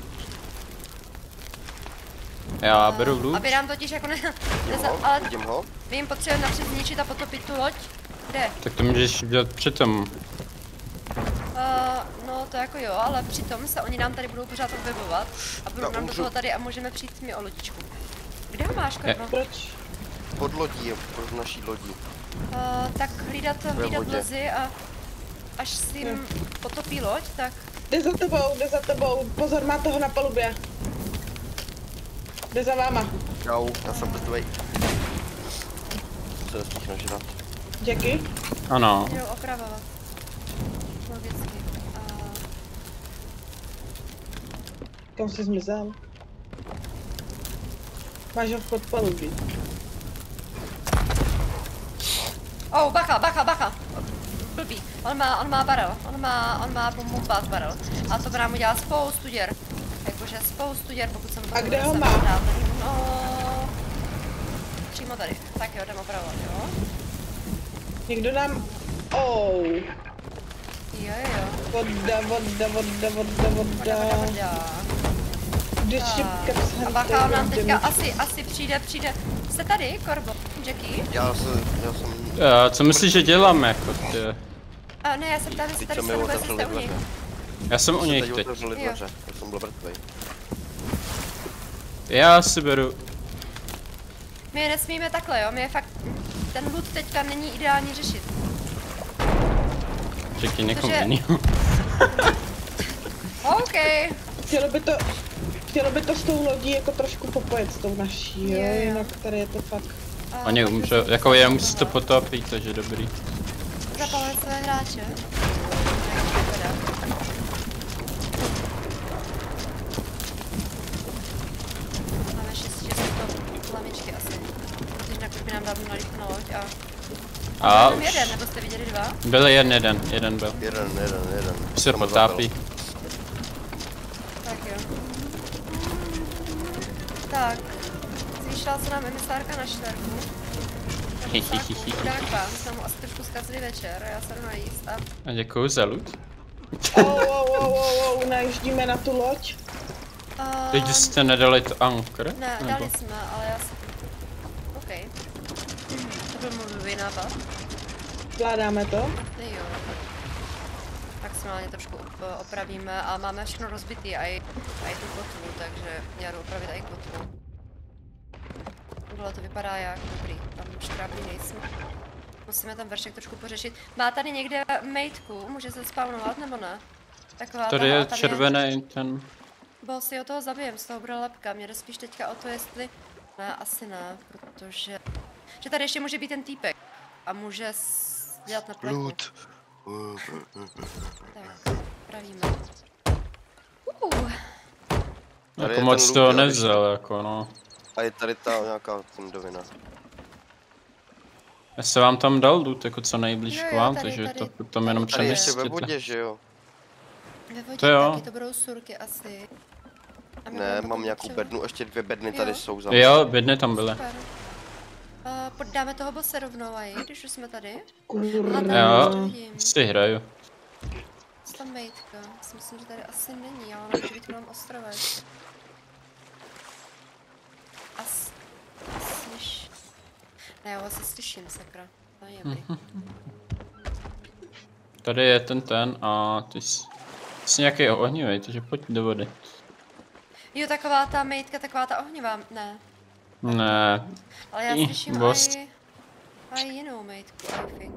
Já beru loot. Aby nám totiž jako ale Vidím ho. my jim potřebujeme napřed zničit a potopit tu loď. Kde? Tak to můžeš dělat přitom. No to jako jo, ale přitom se oni nám tady budou pořád objevovat a budou Já nám do umřu. toho tady a můžeme přijít mi o lodičku. Kde ho máš, Korno? Proč? Pod lodí, pod naší lodí. Tak hlídat vodě. lozy a až si jim potopí loď, tak Jde za tebou, pozor, má toho na palubě. Jde za váma. Čau, já jsem bezdovej. Se nesmíš nažrat. Jackie? Ano. jdou opravovat. Logicky. Kam jsi zmizel? Máš ho pod palubí. Oh, bacha! Blbý. On má barel. On má bombard barel. A to by nám udělá spoustu děr. Jakože spoustu děr, pokud jsem to A kde ho sem má? dát. No... Přímo tady. Tak jo, jdem opravovat, jo? Někdo nám... Oh. Jo. Voda. Voda. Když šipka A bacha, on nám teďka asi přijde. Jste tady, Korbo? Jackie? Já jsem... Co myslíš, že dělám jako ty? Ne, já se ptám, jestli Teď tady se mi jste, nebo jestli otevřeli jste u nich. dveře. Já jsem u Se nich teď teď. otevřeli Jo. dveře, já jsem byl mrtvej. Já si beru. My nesmíme takhle, jo? My je fakt... Ten loot teďka není ideální řešit. Řekni někomu Protože- jiného. OK. Chtělo by to s tou lodí jako trošku popojet s tou naší, jo? Jo. Jinak tady je to fakt... Oni umřou, jako já musí to potopit, takže dobrý. Zapalili své hráče. Máme 6 to lamičky asi. Protože jinak už by nám dávno nalít na loď a... A Jenom už. jeden, nebo jste viděli dva? Byl jeden byl. Jeden. Už se potápí. Tak jo. Tak. Zvýšila se nám emisárka na čtverku. Chudák pán, jsme mu asi trošku zkazili večer, já se jdu najíst a... A děkuju za loot. Najíždíme na tu loď. Teď jste nedali to anker? Ne, Nebo? dali jsme, ale já si... OK. To byl můj blbý nápad. Zvládáme to. Jo. Maximálně trošku opravíme a máme všechno rozbitý, a i tu kotvu, takže já jdu opravit i kotvu. Tohle to vypadá jak dobrý, tam škráblí nejsme. Musíme tam vršek trošku pořešit. Má tady někde mateku, může se spawnovat nebo ne? Taková Tady je červený ten... Bo si o toho zabijem, z toho bude lepka. Mě jde spíš teďka o to, jestli... Ne, asi ne, protože... Že tady ještě může být ten týpek. a může dělat na plechu. Tak, pravíme. Jako moc toho nevzal, jako no. A je tady ta nějaká tendovina. Já se vám tam dal loot, jako co nejblíž Jo, k vám, tady, takže tady, to tam jenom Tady ještě ve přemystěte. vodě, že jo? Ve vodě To jo. taky, to budou surky asi. A my Ne, budeme mám potom nějakou potřebovat- bednu, ještě 2 bedny tady Jo. jsou za Jo, bedny tam byly. Super. Poddáme toho bose rovnou, aj, když už jsme tady. Kurva. Jo, Vidím. si hraju. Co tam mejtka? Si myslím, že tady asi není, ale ona může být jenom ostrovec. Slyš... Ne, já asi slyším, sakra. To je dobrý. Tady je ten a ty jsi nějaký ohnivý, takže pojď do vody. Jo, taková ta mejtka, taková ta ohnivá, ne. Ne, Ale já slyším boss. aj jinou mejtku, I think.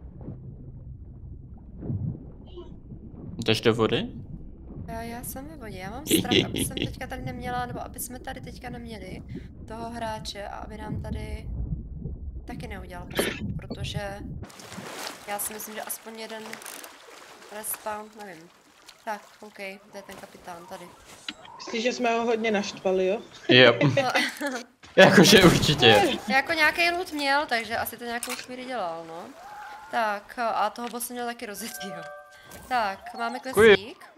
jdeš do vody? Já jsem ve vodě, já mám strach, aby jsem teďka tady neměla, nebo aby jsme tady teďka neměli toho hráče a aby nám tady taky neudělal paseku, protože já si myslím, že aspoň jeden respawn, nevím. Tak, OK, to je ten kapitán tady. Myslíš, že jsme ho hodně naštvali, jo? Jo. Jakože určitě. Jako nějaký loot měl, takže asi to nějakou chvíli dělal, no. Tak, a toho bossa měl taky rozjetýho. Tak, máme questík.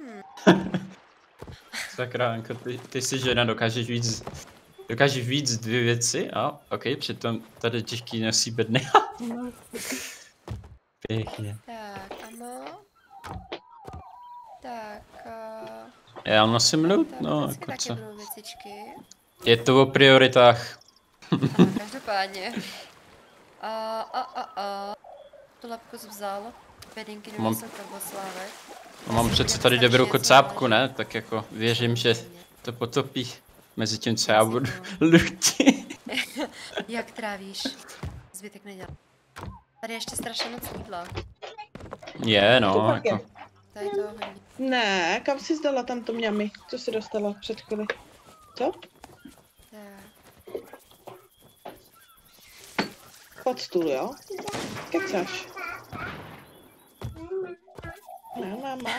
Sakra, Anko, ty jsi žena, dokážeš víc 2 věci a ok, přitom tady těžký nosí bedny. Pěkně. Tak, ano. Tak, Já nosím loot, tak no vždycky jako taky co. budou věcičky. Je to o prioritách. Každopádně. Tu lepku vzal. Bedinky Mám- nemusel Karboslávek. Mám přece tady dobrou kocápku, ne? Tak jako věřím, že to potopí mezi tím, co já budu lootit. Jak trávíš? Zbytek nedělá. Tady je ještě strašně moc jídla. Je, no, To tak je. jako. Tady je toho hodně. Ne, kam jsi zdala tam to mňami? Co jsi dostala před chvíli? Co? Tak. Pod stůl, jo? Kecáš. Máma.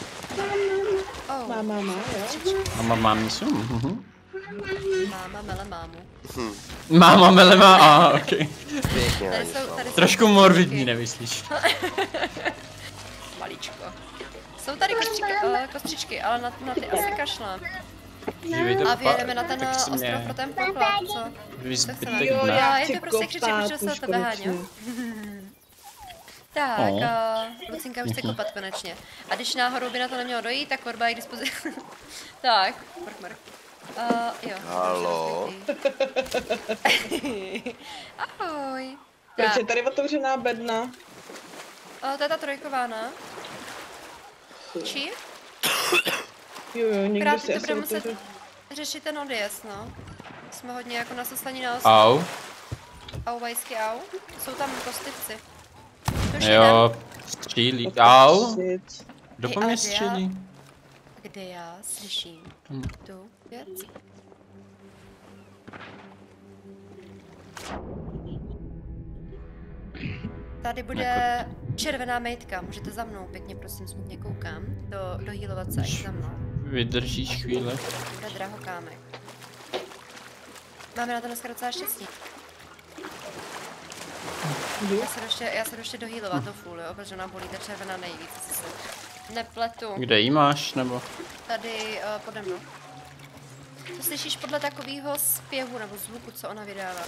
Oh, Máma, jo? A mám mísu? máma mele mámu. Máma mele má, ok. Pěkně, Tady jsou Trošku morbidní, nemyslíš? Malíčko. Jsou tady kostřičky, ale na ty asi kašlám. Žívejte A vyjedeme na ten tak si ostrov mě pro ten poklad, co? zbytek Jo, dne. já- já je chci to prostě křiček, kopat protože se už to behání, jo? konečně. Tak, No. Lucinka už chce kopat konečně. A když náhodou by na to nemělo dojít, tak Korba je k dispozici. Tak, mrk. Jo. Halo. Ahoj. Proč Tak, je tady otevřená bedna? to je ta trojková, ne? Či? Jo, někdo Krát si to asi budeme muset otevřel. řešit ten odjezd, no. Jsme hodně jako nasastaní na osu. Au. Au, vajsky, au. Jsou tam kostlivci. Jo, střílí. Au. Shit. Kdo po ale mě kde já- střílí? Kde já slyším tu věc? Tady bude červená mejtka, můžete za mnou, pěkně prosím, smutně koukám, do healovace, až za mnou. Vydržíš chvíli. Bude drahokámek. Máme na to dneska docela štěstí. Já se jdu ještě dohealovat do full, jo, protože nám bolí ta červená nejvíc, jestli se nepletu. Kde jí máš, nebo? Tady pode mnou. To slyšíš podle takového zpěvu nebo zvuku, co ona vydává.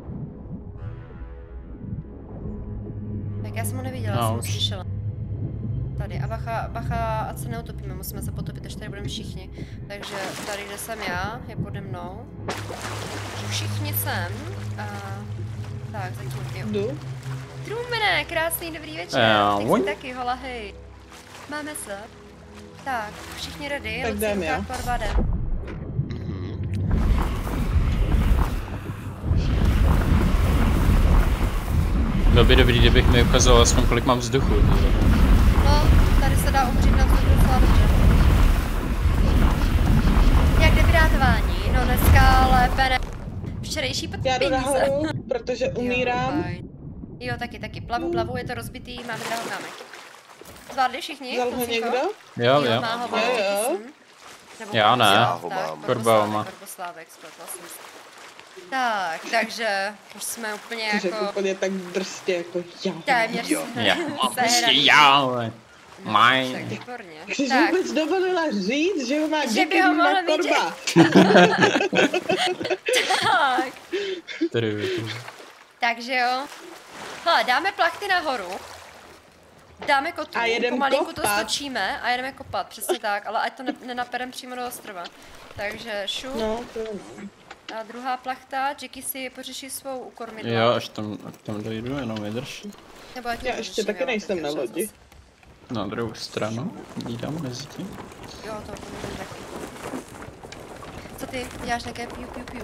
Tak já jsem ho neviděla, jsem ho už. slyšela. Tady a bacha, ať se neutopíme, musíme se potopit, až tady budeme všichni. Takže tady, kde jsem já, je pode mnou. Všichni sem. A... Tak, zatím jo. Jdu. Trumene, krásný dobrý večer. Ty Ahoj. jsi taky, hola hej. Máme se. Tak, všichni ready, Tak jdem, Lucinka, jo. Korba, jdem. Bylo by dobrý, kdybych mi ukazoval aspoň kolik mám vzduchu. No, tady se dá umřít na vzduchu docela dobře. Jak jde vyrátování? No dneska lépe ne... Včerejší Já jdu peníze. nahoru, protože umírám. Jo, taky. Plavu, je to rozbitý, máme drahokámek. Zvládli všichni? Vzal ho Lucinko? někdo? Jo, má ho, Jo. Já ne. Já ho mám. Korba má. Korboslávek, spletla jsem se. Tak, takže už jsme úplně Ty řekl jako... úplně tak drsně, jako já. Téměř Jo. jsme Já, prostě sehraný. já, ale. Tak Mine. výborně. Jsi Tak, vůbec dovolila říct, že ho má Že by ho Jackie mohl na mít Korba. tak. Tady. Takže jo. Hele, dáme plachty nahoru. Dáme kotu, A jedem pomalinku to kopat. stočíme a jedeme kopat, přesně tak, ale ať to nenaperem přímo do ostrova. Takže šup No, to je no. a druhá plachta, Jackie si pořeší svou ukormidla. Jo, až tam dojdu, jenom vydrž. Nebo ať Já to ještě pořeším, taky jo, nejsem tak na je lodi. čas. Na druhou stranu. Jídám mezi tím. Jo, to můžeme taky. Co ty? Děláš nějaké piu.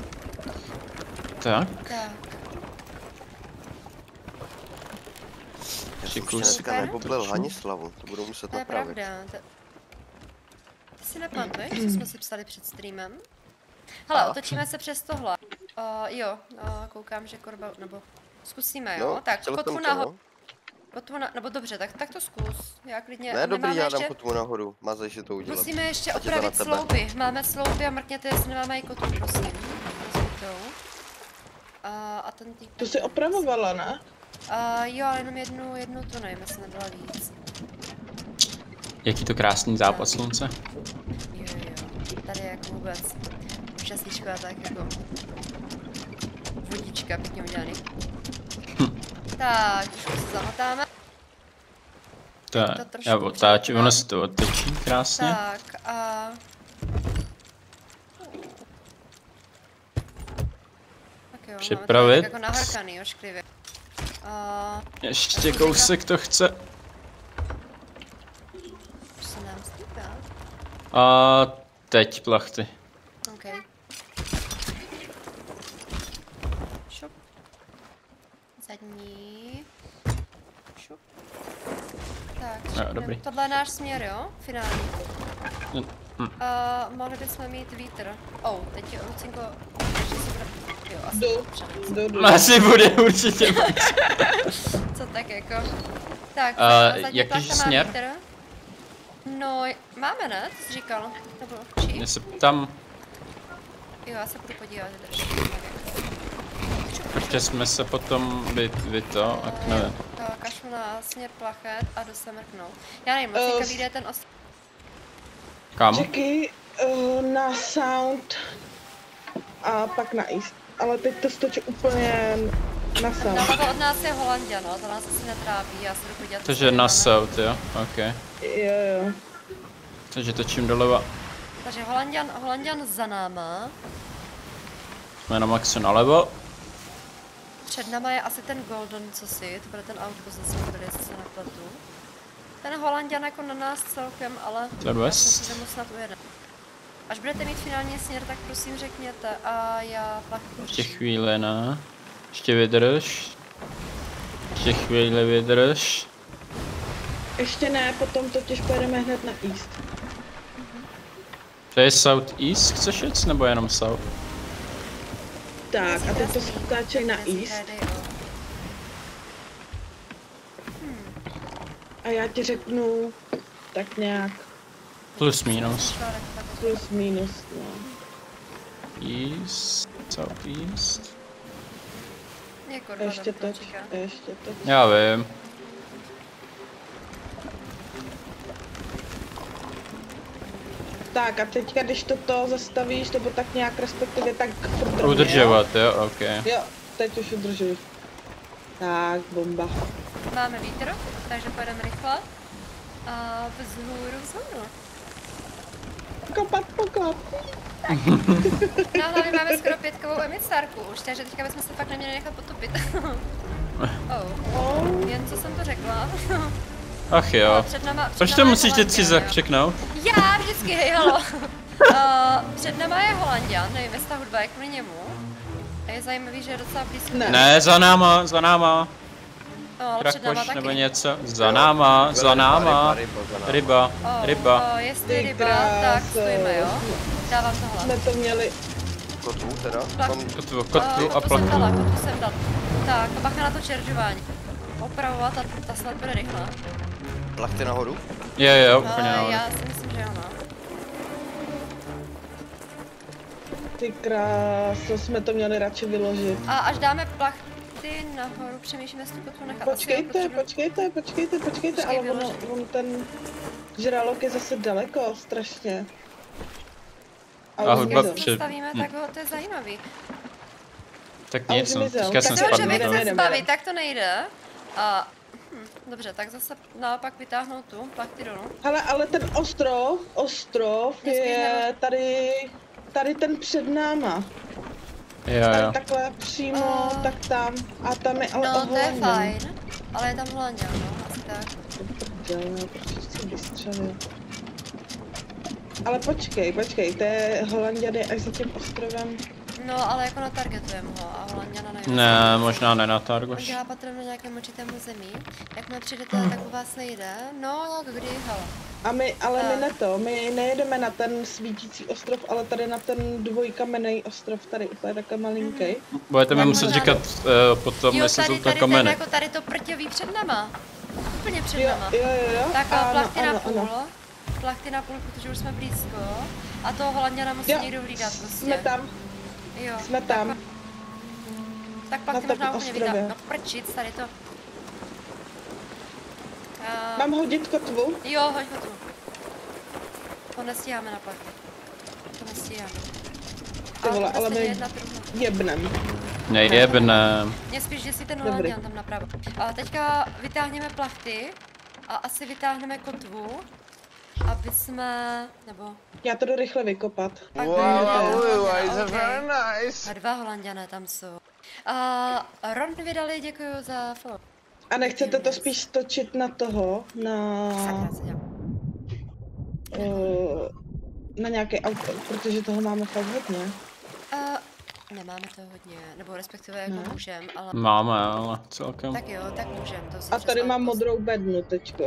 Tak. Tak. Já jsem Děkuji. ještě dneska Super. nepoblil Hanislavu, to budu muset To je napravit. pravda. Ty si nepamatuješ, co jsme si psali před streamem? Hele, otočíme se přes tohle. Jo, koukám, že Korba, nebo zkusíme, jo? No, Tak, chtěl kotvu jsem to, nahoru. no. Kotvu nebo dobře, tak to zkus. Já klidně, Ne, my dobrý, máme já dám ještě, kotvu nahoru, mazej si to udělat. musíme ještě Ať je to na opravit tebe. slouby. Máme slouby a mrkněte, jestli nemáme i kotvu, prosím. Rozbitou. A ten týp... To jsi opravovala, ne? Jo, ale jenom jednu tu nevím, jestli nebyla víc. Jaký to krásný západ slunce. Jo. Tady je jako vůbec šťastníčková tak jako vodička pěkně udělaný. Tak, trošku se zamotáme. Tak, to trošku já otáčím, přelepíme. ono se to otočí krásně. Tak a... Tak jo, Připravit. máme to tak jako nahrkaný, ošklivě. Ještě kousek to chce. Už se nám stýpá. A teď plachty. OK. Šup. Zadní. Šup. Tak, Jo, dobrý. tohle je náš směr, jo? Finální. Mm, Mohli bychom mít vítr. Teď je Lucinko... Ještě si jo, asi Jdu. přenec. Jdu. Asi bude určitě. Co tak jako? Tak, zadní jaký plachta má směr? vítr. No, máme, ne? Ty jsi říkal. Nebo čí? Já se ptám, Jo, já se budu podívat, drž. protože jsme se potom vy to, tak nevím. Kašlu na směr plachet a jdu se mrknout. Já nevím, Lucinka vyjde ten Kam? Jackie na sound a pak na east. Ale teď to stočí úplně na sound. Nalevo od nás je Holandia, no, to nás asi netrápí, já se jdu podívat. co Takže tady na máme. south, jo, ok. Jo. Takže točím doleva. Takže Holandian za náma. Jsme na maxu nalevo. Před náma je asi ten Golden, co si, to bude ten outpost, zase jsme byli, jestli se nepletu. Ten Holandian jako na nás celkem, ale To je já west. si že mu snad ujede. Až budete mít finální směr, tak prosím řekněte a já pak Ještě chvíli, ne? Ještě vydrž. Ještě chvíli vydrž. Ještě ne, potom totiž pojedeme hned na east. To je south east, chceš jet, nebo jenom south? Tak, a teď to stáčej na east. A já ti řeknu tak nějak Plus minus. plus minus, no. East, south east. Je Korba, Ještě dobrý, toč, čeká. ještě toč. Já vím. Tak a teďka, když toto zastavíš, nebo tak nějak respektive tak furt rovně, Udržovat, jo, ok. Jo, teď už udržuji. Tak, bomba. Máme vítr, takže pojedeme rychle. A vzhůru. Kopat poklad. No hlavně máme skoro 5kovou emisárku už, takže teďka bychom se fakt neměli nechat potopit. Jen co jsem to řekla. Ach jo. Před náma Proč je to musíš Holandian, vždycky jo. zakřiknout? Já vždycky, hej, halo. Před náma je Holandian, nevím, jestli ta hudba je kvůli němu. A je zajímavý, že je docela blízko. Ne. Ne, za náma, za náma. No, ale před náma Krakoš taky. nebo něco. Za náma, za náma. Ryba, ryba. Jestli Ty ryba, kráso. tak stojíme, jo? Dávám tohle. Jsme to měli. Kotvu teda? Tak. Tam Kotvu a Kotvu jsem plachtu. dala, kotvu jsem dala. Tak, bacha na to čeržování. Opravovat a ta snad bude rychle. Plachty nahoru? Jo, úplně Já si myslím, že ano. Ty kráso, jsme to měli radši vyložit. A až dáme plachty nahoru, přemýšlíme, jestli to tu nechat. Počkejte, ale on ten žralok je zase daleko, strašně. A hudba když se stavíme, tak to je zajímavý. Tak nic, no, teďka jsem Dobře, spadl. vy chcete zbavit, tak to nejde. A, dobře, tak zase naopak vytáhnout tu plachty dolů. Hele, ale ten ostrov je tady ten před náma. Jo. Takhle přímo, tak tam. A tam je ale no, to je fajn, ale je tam Holanděn, no, asi tak. Ale počkej, to je Holanděn až za tím ostrovem. No, ale jako natargetujeme ho a Holanděna nevím. Ne, možná ne na On Targoš. dělá patrně na nějakém určitém území. Jakmile přijdete, tak u vás nejde. No, jak kdy, hele. A my nejedeme na ten svítící ostrov, ale tady na ten dvojkamenný ostrov, tady úplně takhle malinký. Budete mi muset říkat potom, jestli jsou to kameny. Jako tady to prťový před náma. Úplně před Jo. náma. Tak plachty na půl. Plachty na půl, protože už jsme blízko. A toho Holanděna musí někdo hlídat prostě. Jsme tam. Jo. Jsme tam. Tak plachty možná úplně vydat. No prčic, tady to. Mám hodit kotvu? Jo, hoď kotvu. To nestíháme na plachty. To nestíháme. Ty vole, ale my jebnem. Nejebnem. Mě spíš, že si ten Holanděn tam napravo. A teďka vytáhneme plachty a asi vytáhneme kotvu, aby jsme, nebo... Já to jdu rychle vykopat. Wow, very nice. A 2 Holanděné tam jsou. A Ron vydali, děkuju za follow. A nechcete to spíš stočit na toho, na nějaký auto, protože toho máme fakt hodně. Nemáme to hodně, nebo respektive jako můžem, ale... Máme, ale celkem. Tak jo, tak můžem, to si a tady mám modrou bednu teďko.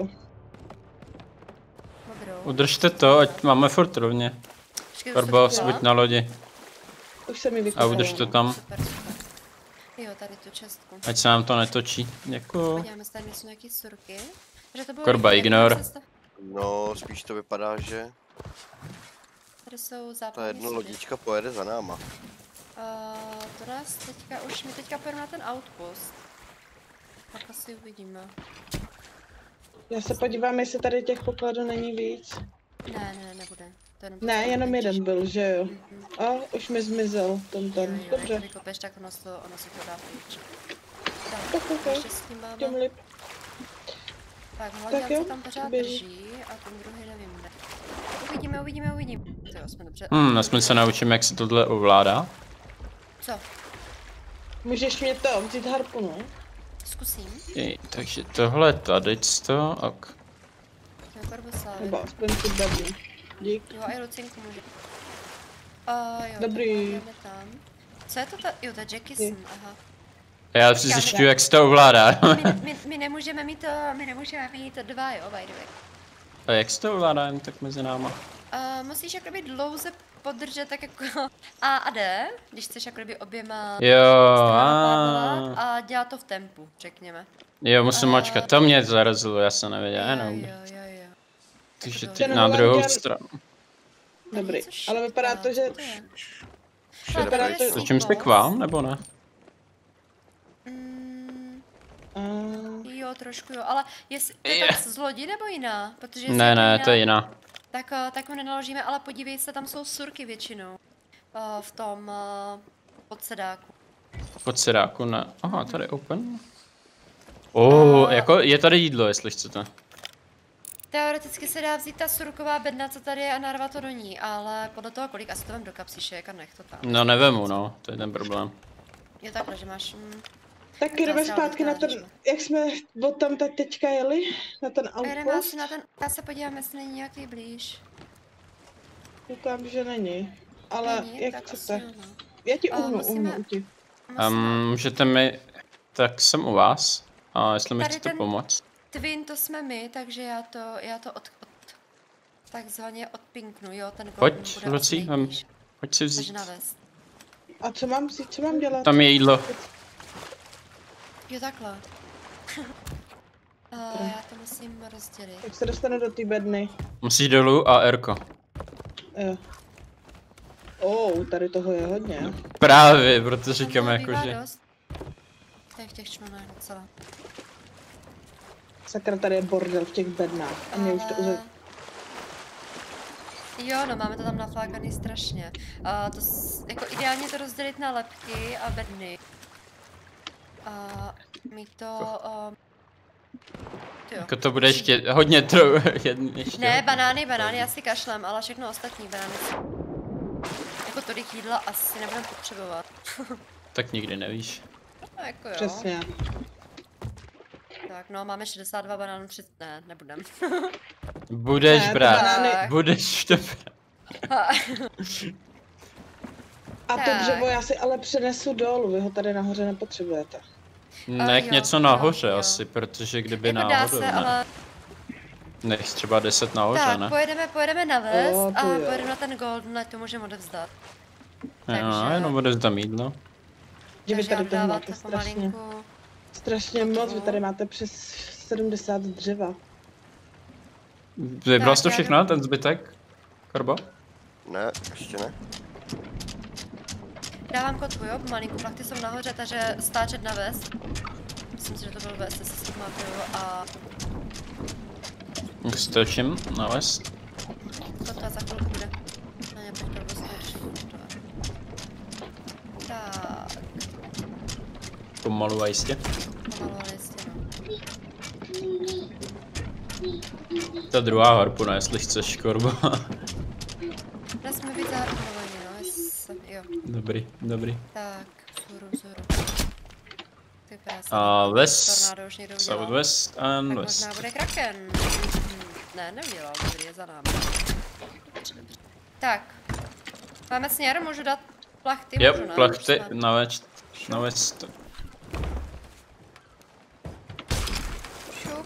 Modrou. Udržte to, ať máme furt rovně. Korba, buď na lodi. Už se mi vykopala. A udrž to tam. Super. Jo, tady tu čestku. Ať se nám to netočí. Děkuju. Podíváme se, tady jsou nějaký surky. Korba, ignor. No, spíš to vypadá, že Tady jsou západní ta jedna lodička pojede za náma. To nás teďka, my teďka pojedeme na ten outpost. Tak asi uvidíme. Já se podívám, jestli tady těch pokladů není víc. Nebude. To jenom jeden byl, že jo. A už mi zmizel ten. Dobře. Jak vykopeš, tak ono se to dá pryč. Tak, ještě s tím máme. Tak, Holanděn se tam pořád drží a ten druhý nevím kde. Uvidíme. To jsme dobře. Aspoň se naučím, jak se tohle ovládá. Co? Můžeš mě to vzít harpunu? Zkusím. Takže tohle tady to, ok. Nebo aspoň tu bednu. Dík. Jo, a i Lucinku může. Jo, dobrý. Tam. Co je to ta? Jo, ta Jackison, aha. Já si zjišťuju, jak se to ovládá. my nemůžeme mít to 2, jo, by the way. A jak se to ovládá jen tak mezi náma? Musíš jakoby dlouze podržet tak jako A a D, když chceš jakoby oběma a dělat to v tempu, řekněme. Jo, musím mačkat, to mě zarazilo, já jsem nevěděl, Jo. Takže ty na druhou stranu. Dobrý, ale vypadá to, že... Točím se k vám, nebo ne? Jo, trošku jo, ale jestli to je tak z lodi nebo jiná? Protože ne, to je jiná. Tak ho nenaložíme, ale podívej se, tam jsou surky většinou. V tom podsedáku. Podsedáku, ne. Aha, tady je open. Jako je tady jídlo, jestli chcete. Teoreticky se dá vzít ta surková bedna, co tady je, a narvat to do ní, ale podle toho, kolik asi to vem do kapsišek a nech to tam. No nevemu, no, to je ten problém. Jo, takhle, že máš... Tak jdeme zpátky na ten, jak jsme od tam teďka jeli, na ten outpost. Já se podívám, jestli není nějaký blíž. Koukám, že není, ale není, jak chcete. Já ti uhnu ti. Můžete mi, tak jsem u vás, a jestli mi chcete pomoct. Twin to jsme my, takže já to takzvaně odpinknu, jo, ten pojď, Lucí, pojď si vzít. A co mám vzít, co mám dělat? Tam je jídlo. Jo, takhle. Já to musím rozdělit. Jak se dostane do té bedny? Musíš dolů a Rko. Jo. Tady toho je hodně. Právě, proto říkám jako, že... Tady v těch člunách docela. Sakra, tady je bordel v těch bednách. A mě už to Jo, no máme to tam naflákaný strašně. Jako ideálně to rozdělit na lebky a bedny. A mít to... Jako to bude ještě hodně ještě. Ne, banány, já si kašlem, ale všechno ostatní banány. Jako tolik jídla asi nebudem potřebovat. Tak nikdy nevíš. No, jako jo. Přesně. Tak no, máme 62 banánů, 30, ne, nebudem. Budeš brát, banány... budeš to brát. A to dřevo já si ale přenesu dolů, vy ho tady nahoře nepotřebujete. Nech jo, něco nahoře asi, protože kdyby jako náhodou, se, ale... Nech třeba 10 nahoře, tak, ne? pojedeme na ves a jo. pojedeme na ten golden, ať to můžeme odevzdat. Jo, jenom odevzdám jídlo. Že vy tady toho dávat máte pomalinku. strašně moc, vy tady máte přes 70 dřeva. Vybral jsi to všechno, ten zbytek? Korbo? Ne, ještě ne. Dávám kotvu, jo, pomalinku, plachty jsou nahoře, takže stáčet na ves. Myslím si, že to byl ves, jestli si pamatuju a... Stočím na ves. Kotva za chvilku bude. Na ně pojď to tak. Pomalu a jistě. Pomalu, ale jistě, no. Ta druhá harpuna, jestli chceš, Korbo. Nesmí být zaharpunovaní, no, jo. Dobrý. Tak, vzhůru. A west, Tornádo už někdo udělal. southwest and Tak west. možná bude kraken. Ne, neudělal, dobrý, je za námi. Dobře. Tak. Máme směr, můžu dát plachty? Jo, Můžu, ne? plachty Můžu na west. Šup.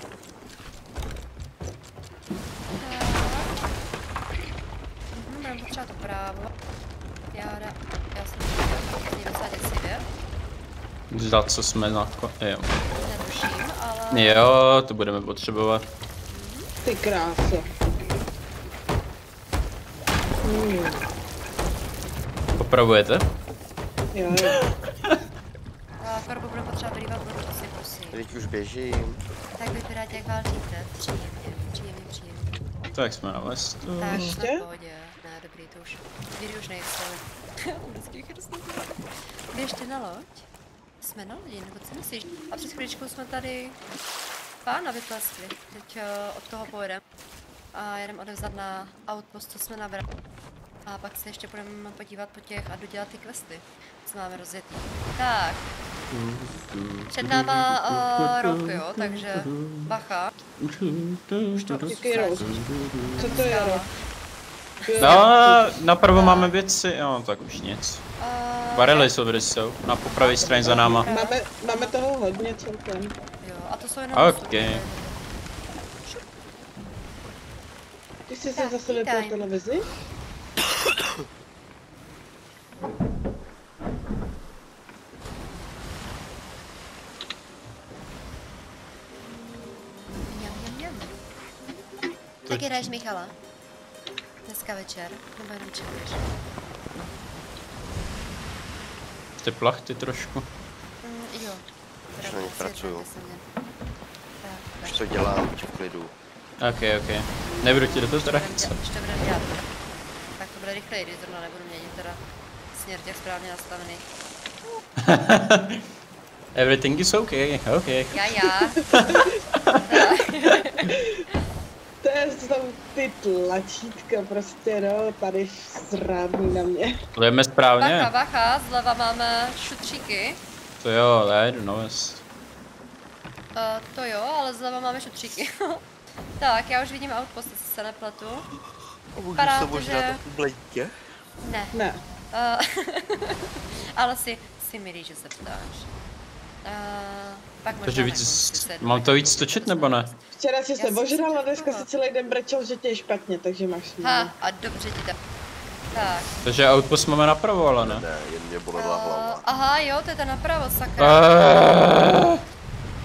Budeme potřebovat to právo. Já jsem to docela děsivě. Za co jsme jo. Netuším, ale... Jo, to budeme potřebovat. Ty kráso. Popravujete? Jo. Korbo budeme potřebovat vylívat vodu, to si prosím. Teď už běžím. Tak vypadáte, jak válčíte. Příjemně. Tak jsme na westu. Tak, Ještě? na pohodě. Ne, dobrý, to už. Víry už nejsou. Vždycky chrstnou. Běžte na loď? Jsme na lodi, nebo co myslíš? A před chvíličkou jsme tady pána vypleskli. Teď od toho pojedeme. A jedeme odevzat na outpost, co jsme nabrali. A pak se ještě budeme podívat po těch a dodělat ty questy, co máme rozjetý. Tak. Před náma rok, jo, takže bacha. Jaký rok? Co to je rok? No, napravo máme věci, jo, tak už nic. Barely jsou, na po pravé straně za náma. Máme toho hodně celkem. Jo, a to jsou jenom Okay. Ty jsi se zase vypla televizi? Taky jdeš, Michala? Dneska večer, nebo jenom čekáš? Ty plachty trošku. Jo. Už na nich pracuju. Tak, Už to dělám, už v klidu. Ok. Nebudu ti do toho teda Už to budeme dělat. Tak to bude rychleji, když zrovna nebudu měnit teda směr těch správně nastavený. Everything is okay. Já. To jsou ty tlačítka prostě, no, tady zrádný na mě. Jdeme správně. Bacha, zleva máme šutříky. To jo, já jdu na west. To jo, ale zleva máme šutříky. Tak, já už vidím outpost, jestli se nepletu. Můžu Vypadá se to, možná že... taky blejtě? Ne. Ale si milý, že se ptáš. Pak možná Takže víc, mám to víc točit nebo ne? Včera jsi se ožral a dneska si celý den brečel, že tě je špatně, takže máš smůlu. A dobře ti dám. Tak. Takže outpost máme napravo, ale ne? Ne, jen mě bolela hlava. Aha, jo, to je ten napravo, sakra.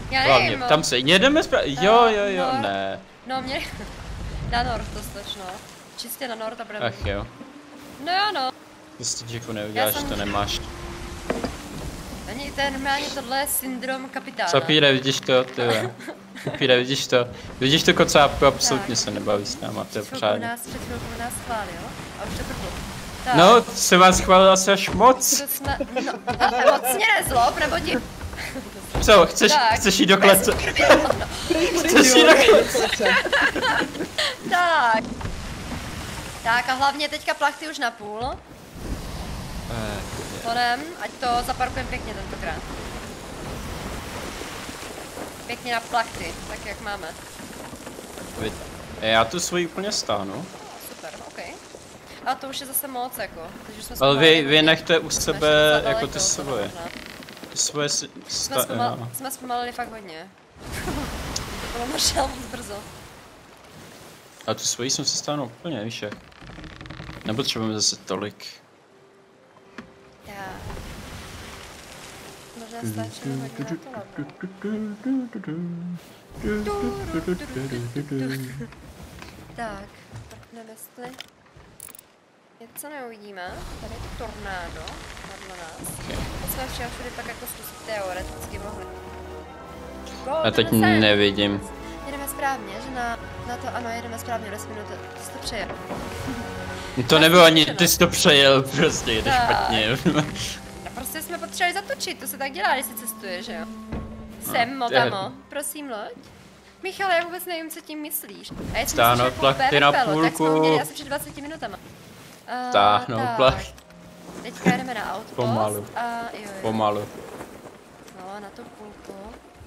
Já Hlavně, nevím, tam se jedeme jo, no. ne. No mě... Na nord to slečno. Čistě na nord a budeme. Ach jo. No jo no. Jestli Jacku neuděláš, to nemáš. Ani to je normálně tohle syndrom kapitána. Sapíre, vidíš to, tyhle. Sapíre, vidíš to. Vidíš to kocápku, absolutně se nebaví s náma, to je pořádně. Před chvilkou nás chválil a už to prplo. No, se vás chválil asi až moc. To jsme, no, moc mě nezlob, nebo ti... Co, chceš jít do klece? Chceš jít do klece? Tak. Tak a hlavně teďka plachty už na půl. Honem, ať to zaparkujeme pěkně tentokrát. Pěkně na plachty, tak jak máme. Já tu svoji úplně stáhnu. Super, ok. A to už je zase moc jako. Ale vy nechte u sebe jako ty svoje. Ty svoje si... Jsme zpomalili fakt hodně. To bylo možná moc brzo. A tu svoji jsem se stáhnul úplně, víš jak. Nepotřebujeme zase tolik. Já. Možná stačilo hodně na to levno. Tak, prkneme jestli něco neuvidíme. Tady je to tornádo, vedle nás. To jsme všude tak jako zkusit teoreticky mohli. Já teď nevidím. Jedeme správně, že na to ano, jedeme správně, 10 minut, ty jsi to přejel. To nebylo ani, ty jsi to přejel, prostě jedeš špatně. No prostě jsme potřebovali zatočit, to se tak dělá, když si cestuje, že jo? Sem, motamo, prosím loď. Michal, já vůbec nevím, co tím myslíš. A jestli stáhnout plachty na půlku. Tak jsme měli asi před 20 minutama. Stáhnout plachty. Teďka jdeme na outpost. Pomalu. Jo. Pomalu. No, na tu půlku.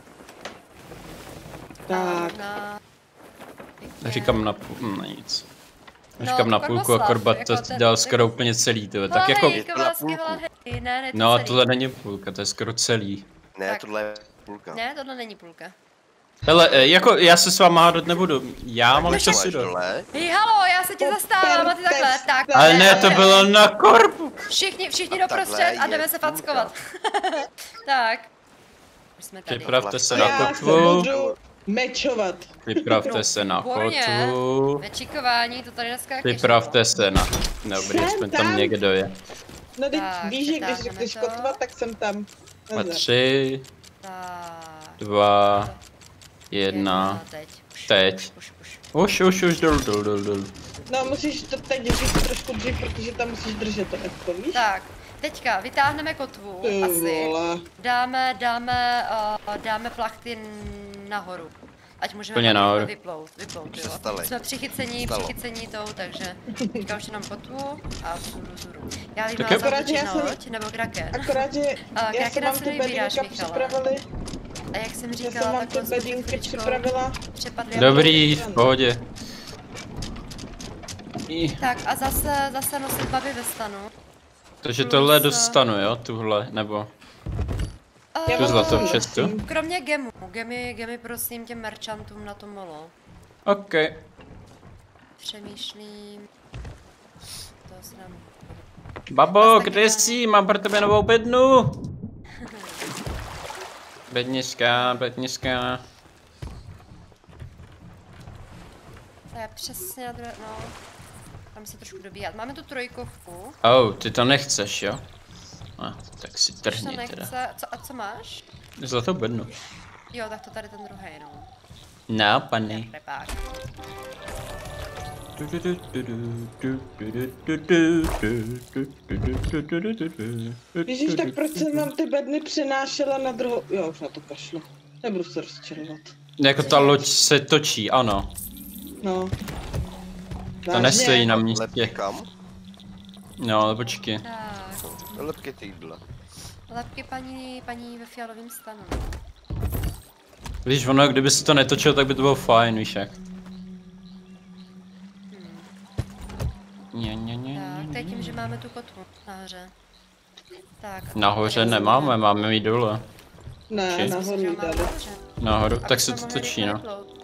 Tak. Říkám na půlku, nic. Říkám na půlku a Korbat to dal skoro úplně celý, tyhle. Tak jako... No, tohle není půlka, to je skoro celý. Ne, tohle je půlka. Ne, tohle není půlka. Hele, jako já se s váma hádat nebudu, já mám času do. Hej, halo, já se tě zastávám a ty takhle, tak. Ale ne, to bylo na Korbu. Všichni doprostřed a jdeme se fackovat. Tak. Už jsme tady. Připravte se na kotvu. Mečovat. Připravte se na kotvu. Mečikování, to tady dneska jak Připravte se na... Dobrý, aspoň tam někdo je. No teď víš, že když řekneš kotva, tak jsem tam. A 3, 2, 1, teď. Už, dol. No musíš to teď říct trošku dřív, protože tam musíš držet to F, víš? Tak, teďka vytáhneme kotvu, asi. Dáme plachty nahoru. Ať můžeme vyplout, jo. Jsme přichycení tou, takže teďka už jenom kotvu a vzhůru. Já vím, mám zatočit na loď, nebo kraken. Akorát, že já jsem vám ty bedínka připravili. A jak jsem říkala, tak ty bedínky připravila. Dobrý, v pohodě. Tak a zase nosit babi ve stanu. Takže tohle dostanu, jo, tuhle, nebo... Tu zlatou čestu? Kromě gemu. Gemy prosím těm merchantům na to molo. OK. Přemýšlím... To se nám... Babo, kde jsi? Mám pro tebe novou bednu. Bednička. To je přesně na druhé, no. Tam se trošku dobíhat. Máme tu trojkovku. Oh, ty to nechceš, jo? Tak si trhni teda. Co máš? Zlatou bednu. Jo, tak to tady ten druhý, no. No, paní. Ježíš, tak proč jsem vám ty bedny přinášela na druhou... Jo, už na to kašlu. Nebudu se rozčilovat. Jako ta loď se točí, ano. No. To nestojí na místě. Kam? No, ale počkej. Lepky týdla. Lepky paní ve fialovém stanu. Víš, ono, kdyby se to netočilo, tak by to bylo fajn, víš jak. Tak, to je tím, že máme tu kotvu nahoře. Tak. Nahoře nemáme, máme ji dole. Ne, nahoru ji dali. Nahoru, tak se to točí, no.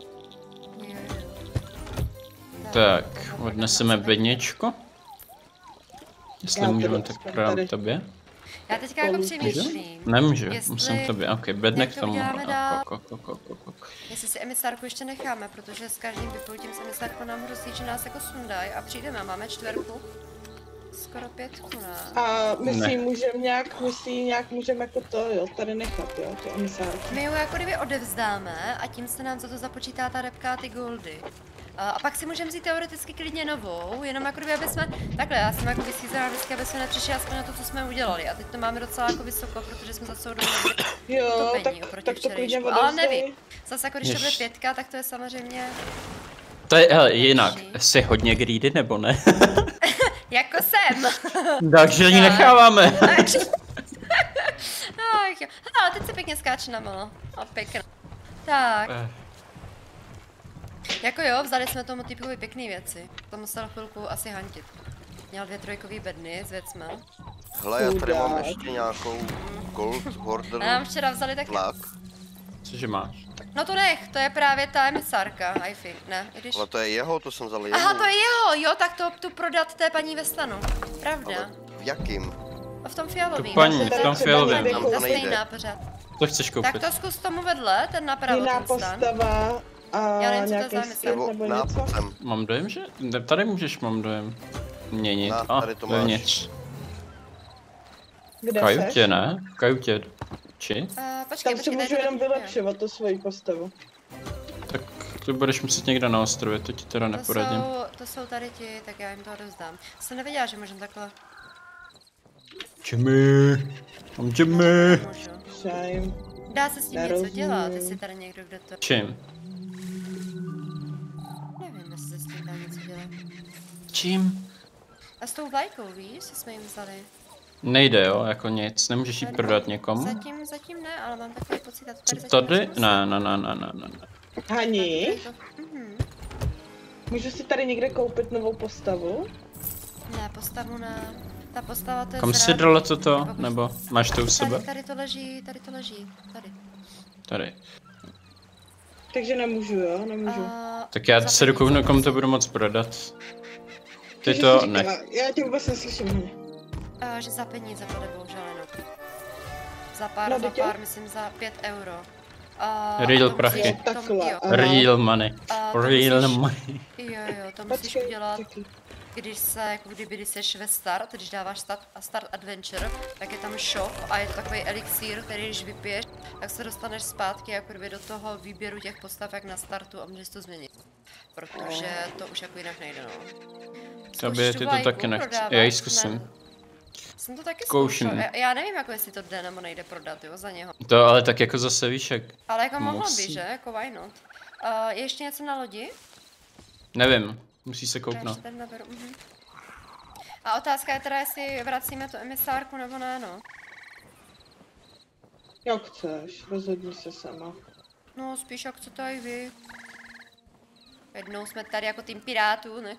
Tak, odneseme bedničku. Jestli můžeme, tak právě tobě. Já teďka jako přemýšlím. Nemůžu, jestli- musím tobě. Ok, bedne jak k to tomu. uděláme dál? Jestli Jestli si emisárku ještě necháme, protože s každým vypnutím z emisárku nám hrozí, že nás jako sundají a přijdeme, máme 4. Skoro 5, ne? A my Ne. si ji nějak můžeme jako to, jo, tady nechat, jo, ty emisárky. My ju jako kdyby odevzdáme a tím se nám za to započítá ta repka a ty goldy. A pak si můžeme vzít teoreticky klidně novou, jenom jako kdyby, aby jsme, takhle, já jsem jako vysízená vždycky, aby jsme nepřišli aspoň na to, co jsme udělali. A teď to máme docela jako vysoko, protože jsme za celou dobu Jo, utopení tak oproti to klidně včerejšku. Ale odevzdej. nevím, zase jako když to bude 5, tak to je samozřejmě To je, hele, jinak, jsi hodně greedy nebo ne? jako jsem. Takže ji necháváme. Ach jo, ale teď se pěkně skáče na malo. A pěkně. Tak. Jako jo, vzali jsme tomu typkovi pěkný věci. To musel chvilku asi hantit. Měl 2 trojkový bedny s věcma. Hele, já tady mám ještě nějakou gold hoarder A nám včera vzali taky. vlak. Cože máš? No to nech, to je právě ta emisárka, I think, ne? I když... Ale to je jeho, to jsem vzal jemu. Aha, to je jeho, jo, tak to tu prodat té paní ve stanu. Pravda. Ale v jakým? A v tom fialovým. Tu paní, v tom Ta fialovém. Tam to Ta nejde. stejná pořád. To chceš Tak koupit? to zkus tomu vedle, ten napravo, Jiná ten stan. postava a Já nevím, co to je nějaký za skin emisár. Nebo nebo něco. nápad. Mám dojem, že? Tady můžeš, mám dojem. Měnit. Na, tady to máš. Vevnitř. Kde V kajutě, seš? ne? V kajutě. Či? Počkej, Tam si počkej, můžu tady to jenom taky- vylepšovat tu svoji postavu. Tak to budeš muset někde na ostrově, to ti teda neporadím. To jsou tady ti, tak já jim to odevzdám. Jsem nevěděla, že můžeme takhle. Jimmy! Mám Jimmy! Můžu. Shame. Dá se s tím něco Nerozumím. dělat, jestli tady někdo, kdo to... Čím? Nevím, jestli se s tím dá něco dělat. Čím? A s tou vlajkou, víš, co jsme jim vzali? Nejde jo, jako nic, nemůžeš jí prodat někomu? Zatím ne, ale mám takový pocit, a to Co tady zatím tady? nemusím. Ne. Hani, Tady to- můžu si tady někde koupit novou postavu? Ne, postavu ne. Ta postava to je Kam jsi zrádný. dala toto? Nebo- Nebo máš to u sebe? Tady to leží, tady to leží, tady. Tady. Takže nemůžu, jo? Nemůžu. Tak já se dokouknu, komu to budu moc prodat. Ty Takže to jsi ne. říkala, já tě vůbec neslyším, Hani. Že za peníze to jde bohužel jenom. Za No, pár, teď jo? myslím za 5 euro. Real to prachy. musíš- Takhle, jo. aha. Real money. To Real musíš- money. Jo, to musíš Počkej, udělat, čekaj. když se, jako kdyby seš ve start, když dáváš start adventure, tak je tam shop a je to takový elixír, který když vypiješ, tak se dostaneš zpátky jako kdyby do toho výběru těch postav jak na startu a můžeš to změnit. Protože to už jako jinak nejde, no. Tobě Zkusíš ty tu to vlajku taky nechci. prodávat? Já ji Ne. zkusím. Jsem to taky Zkouším. zkoušel. Já nevím, jako jestli to jde nebo nejde prodat, jo, za něho. To ale tak jako zase víš jak. Ale jako mohlo by, Musí. že? Jako why not? Je ještě něco na lodi? Nevím, musí se Já kouknout. ještě tady naberu. A otázka je teda, jestli vracíme tu emisárku nebo ne, no. Jak chceš, rozhodni se sama. No, spíš jak chcete i vy. Jednou jsme tady jako tým pirátů, ne?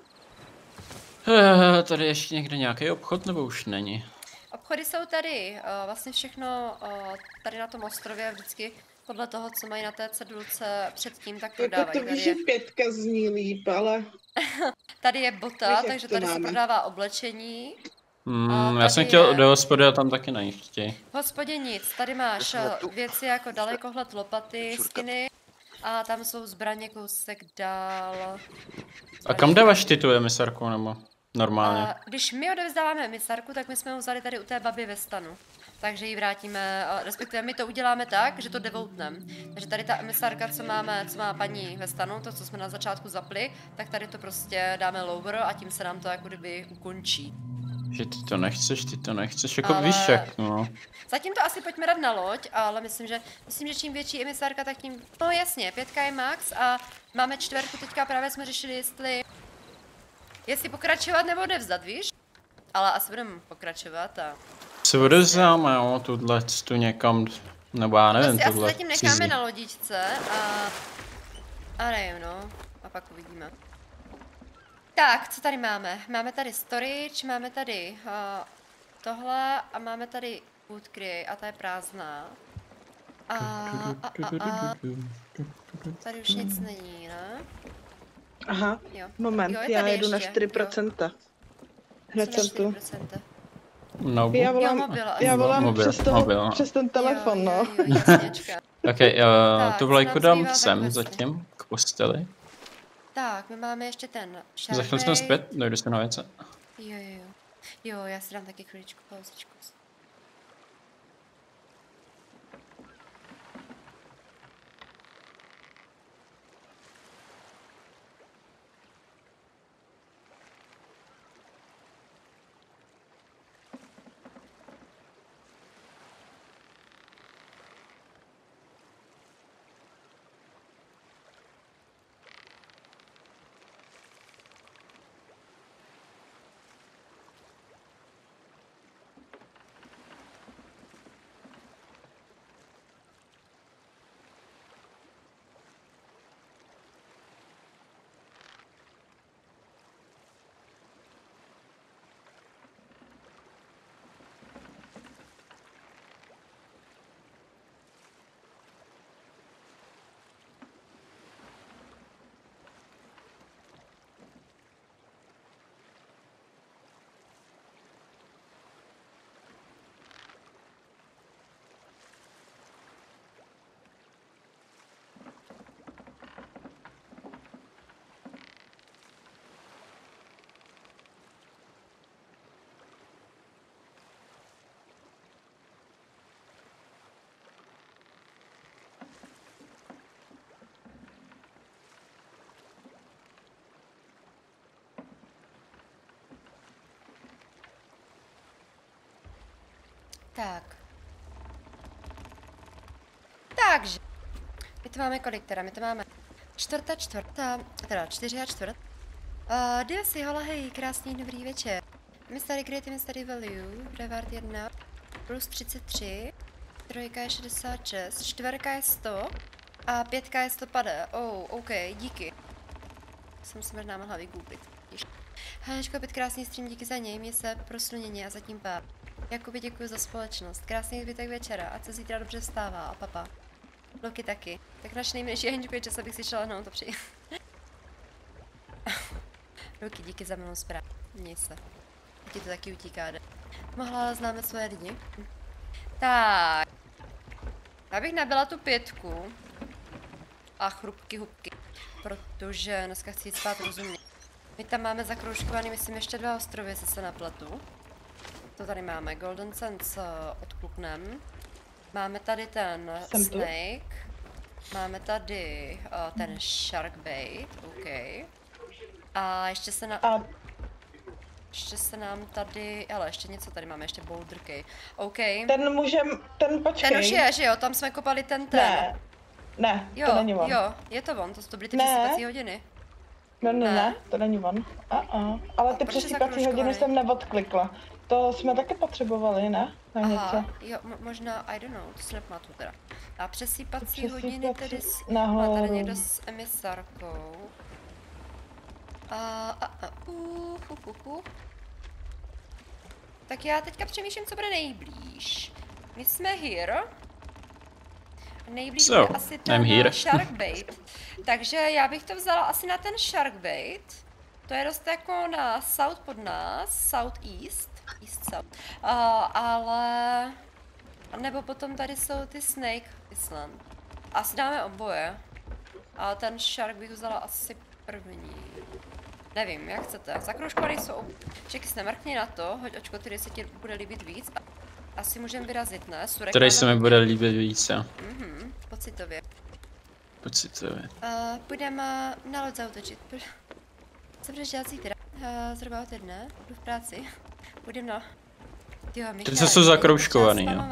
Tady ještě někde nějaký obchod nebo už není? Obchody jsou tady, vlastně všechno tady na tom ostrově vždycky podle toho, co mají na té cedulce předtím, tak Jako prodávají. to víš, že 5 zní líp, ale Tady je bota, Víš, jak takže to tady se máme. prodává oblečení. Já jsem tady chtěl je- do hospody a tam taky nejít chtějí. V hospodě nic, tady máš jsme tu. věci jako dalekohled, lopaty, Čurka. skiny a tam jsou zbraně kousek dál. A kam dáváš ty tu emisarku nebo normálně? A když my odevzdáváme emisarku, tak my jsme ho vzali tady u té baby ve stanu. Takže ji vrátíme, respektive my to uděláme tak, že to devoutnem. Takže tady ta emisarka, co má paní ve stanu, to, co jsme na začátku zapli, tak tady to prostě dáme lower a tím se nám to jako kdyby ukončí. Že ty to nechceš, jako Ale- víš jak, no. Zatím to asi pojďme dát na loď, ale myslím, že čím větší emisárka, tak tím... No jasně, 5 je max a máme 4, teďka právě jsme řešili, jestli pokračovat nebo odevzdat, víš? Ale asi budeme pokračovat a... Se odevzdáme, jo, tu někam, nebo já nevím, Prostě asi tuhle zatím necháme cizí. na lodičce a nevím, no. A pak uvidíme. Tak, co tady máme? Máme tady storage, máme tady tohle a máme tady food crate a ta je prázdná. A tady už nic není, ne? aha, Jo. moment, Jo, je já tady jedu na ještě, 4%. Hned Jsme jsem tu. 4%. No, Já volám, mobil, já volám mobil, mobil. přes ten telefon, no. Jo, jasněčka. Ok, Tak, tu co vlajku nám dám zbývá za sem questy? zatím, k posteli. Tak, my máme ještě ten Za chvíli jsme zpět, dojdu se na věce. Jo. Jo, já si dám taky chviličku pauzičku. Tak. Takže. My to máme kolik teda? My to máme čtvrtá, teda 4 a čtvrt. Diosy, hola, hej, krásný dobrý večer. Mystery Great, Mystery Value, Brevard 1, plus 33, 3 je 66, 4 je 100 a 5 je 150. OK, díky. Jsem si možná mohla vygooglit. Hanečko, opět krásný stream, díky za něj, mě se prosluněně a zatím pár. Jakoby děkuji za společnost. Krásný zbytek večera, ať se zítra dobře vstává a papa. Loki taky. Tak naš nejmenší Hanečko je čas, abych si šla lehnout a přijít. Loki, díky za milou zprávu. Měj se. Ti to taky utíká, jde. Mohla, ale známe svoje lidi. Tak. Abych nabila tu 5. A chrupky hubky. Protože dneska chci jít spát rozumně. My tam máme zakroužkovaný, myslím, ještě 2 ostrovy, jestli se nepletu. To tady máme Golden Sands odkluknem. Máme tady ten Snake. Máme tady ten Shark Bait, OK. A ještě se nám tady, ale ještě něco tady máme, ještě Boulder Cay. OK. Ten počkej. Ten už je, že jo, tam jsme kopali ten. Ne, jo, to není on. Jo, je to on, to byly ty přesypací hodiny. Ne, to není on. Ale ty přesypací hodiny jsem neodklikla. To jsme taky potřebovali, ne? Na něco. Jo, možná, I don't know, to si nepamatuju teda. A přesýpací hodiny tedy nahoru. Má tady někdo s emisárkou. Tak já teďka přemýšlím, co bude nejblíž. My jsme here. Nejblíž je asi ten Sharkbait. Takže já bych to vzala asi na ten Sharkbait. To je dost jako na south pod nás, southeast. South. Ale... Nebo potom tady jsou ty Snake Island. Asi dáme oboje. A ten Shark bych vzala asi první. Nevím, jak chcete. Zakroužkovaný jsou. Čeky se nemrkni na to, hoď očko, který se ti bude líbit víc. Asi můžeme vyrazit, ne? Surek který se mi bude líbit víc, jo. Pocitově. Pocitově. Půjdeme na loď zautočit. Co budeš dělat zítra? Zhruba od 1, jdu v práci. Půjdeme na... Jo, Michal, ty jsou zakroužkovaný, jo.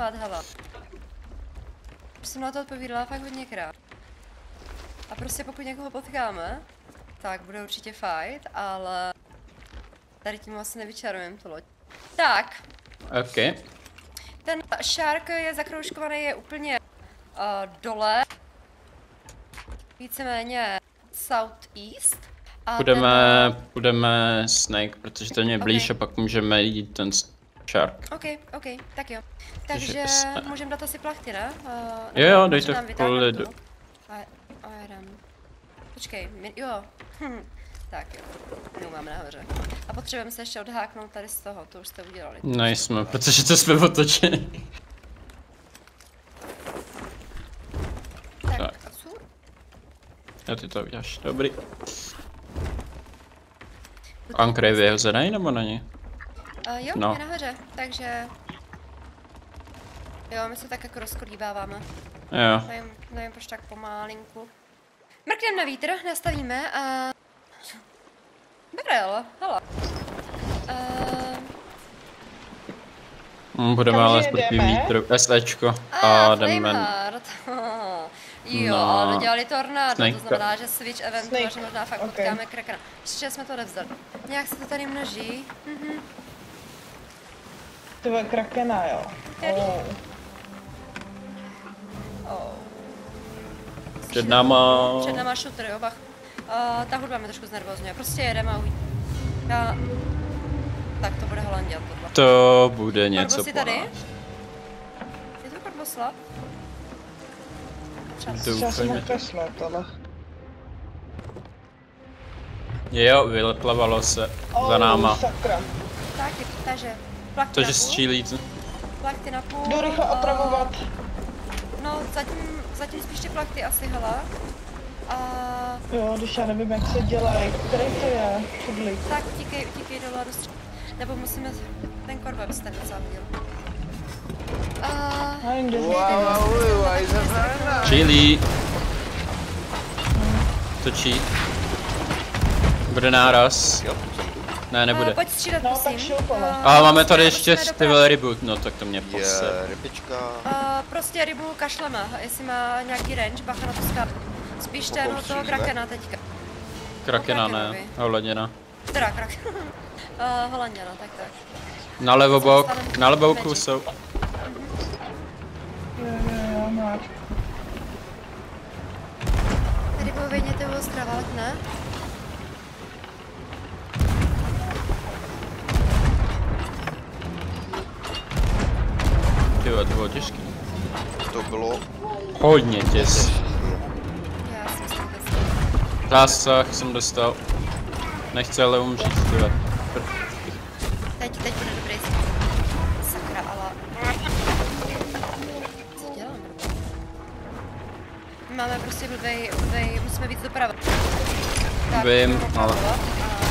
Už jsem na to odpovídala fakt hodněkrát. A prostě pokud někoho potkáme, tak bude určitě fight, ale... Tady tím asi nevyčarujeme tu loď. Tak. OK. Ten Shark je zakroužkovaný, je úplně dole. Víceméně southeast. Půjdeme Snake, protože ten je blíž a pak můžeme jít ten Shark. OK, tak jo. Takže můžeme dát asi plachty, ne? Jo, dejte kvůli lidu. Počkej, jo. Tak jo, my máme nahoře. A potřebujeme se ještě odháknout tady z toho, to už jste udělali. Nejsme, protože to jsme otočeni. Tak, Tak. a co? Jo, ty to uděláš, dobrý. Anchor je vyhozený nebo není? Jo, No. je nahoře, takže... Jo, my se tak jako rozkolíbáváme. Jo. Nevím, proč tak pomálinku. Mrkneme na vítr, nastavíme a... Dobré, hele. Budeme Takže ale proti jedeme. vítru, SEčko a jdeme. Flameheart. Jo, No. dodělali tornádo, to Snake. znamená, že switch eventu, Snake. že možná fakt Ok. potkáme krakena. Ještě jsme to nevzali. Nějak se to tady množí. To je krakena, jo. Který? Oh. Oh. Před náma... Před náma shooter, jo, bach. Ta hudba mě trošku znervozňuje, prostě jedeme a uvidíme. Tak to bude Holanděl tohle. To bude něco Korbos je po tady? nás. Je to Korbosla? Čas. Já jsem Doufejme. kašlet, ale... Jo, vyplavalo se za náma. Sakra. Tak, takže plachty Takže na půl. střílíte. Plachty na půl. Jdu rychle opravovat. No, zatím spíš ty plachty asi, hele. A Jo, když já nevím, jak se dělají. Který to je? Chudlík. tak utíkej dolů a dostřel. Nebo musíme ten korba vystavit závěr. A jinde. Střílí. Točí. Bude náraz. Jo, jsem tu. Ne, nebude. Pojď střílet, No, prosím. tak šoupala. A máme tady ještě Musíme Steel dopravit. Reboot, no tak to mě pose. Je rybička. Prostě rybu kašleme, jestli má nějaký range, bacha na to skápu. Spíš ten od toho střílíme? krakena teďka. Krakena ne, Krakenovi. holaděna. Teda kraken. Holanděna, tak. Nalevo bok, nalevo boku jsou. Jo, máš. Tady pověděte o ostrava, ne? Tyhle, to bylo těžký. To bylo Hodně těs. Já si myslím, že jsem. Zásah jsem dostal. Nechci ale umřít, tyhle. Teď bude dobrý. Sakra, ale... Co dělám? Máme prostě blbej, musíme víc doprava. Tak, Vím, budeme ale- opravovat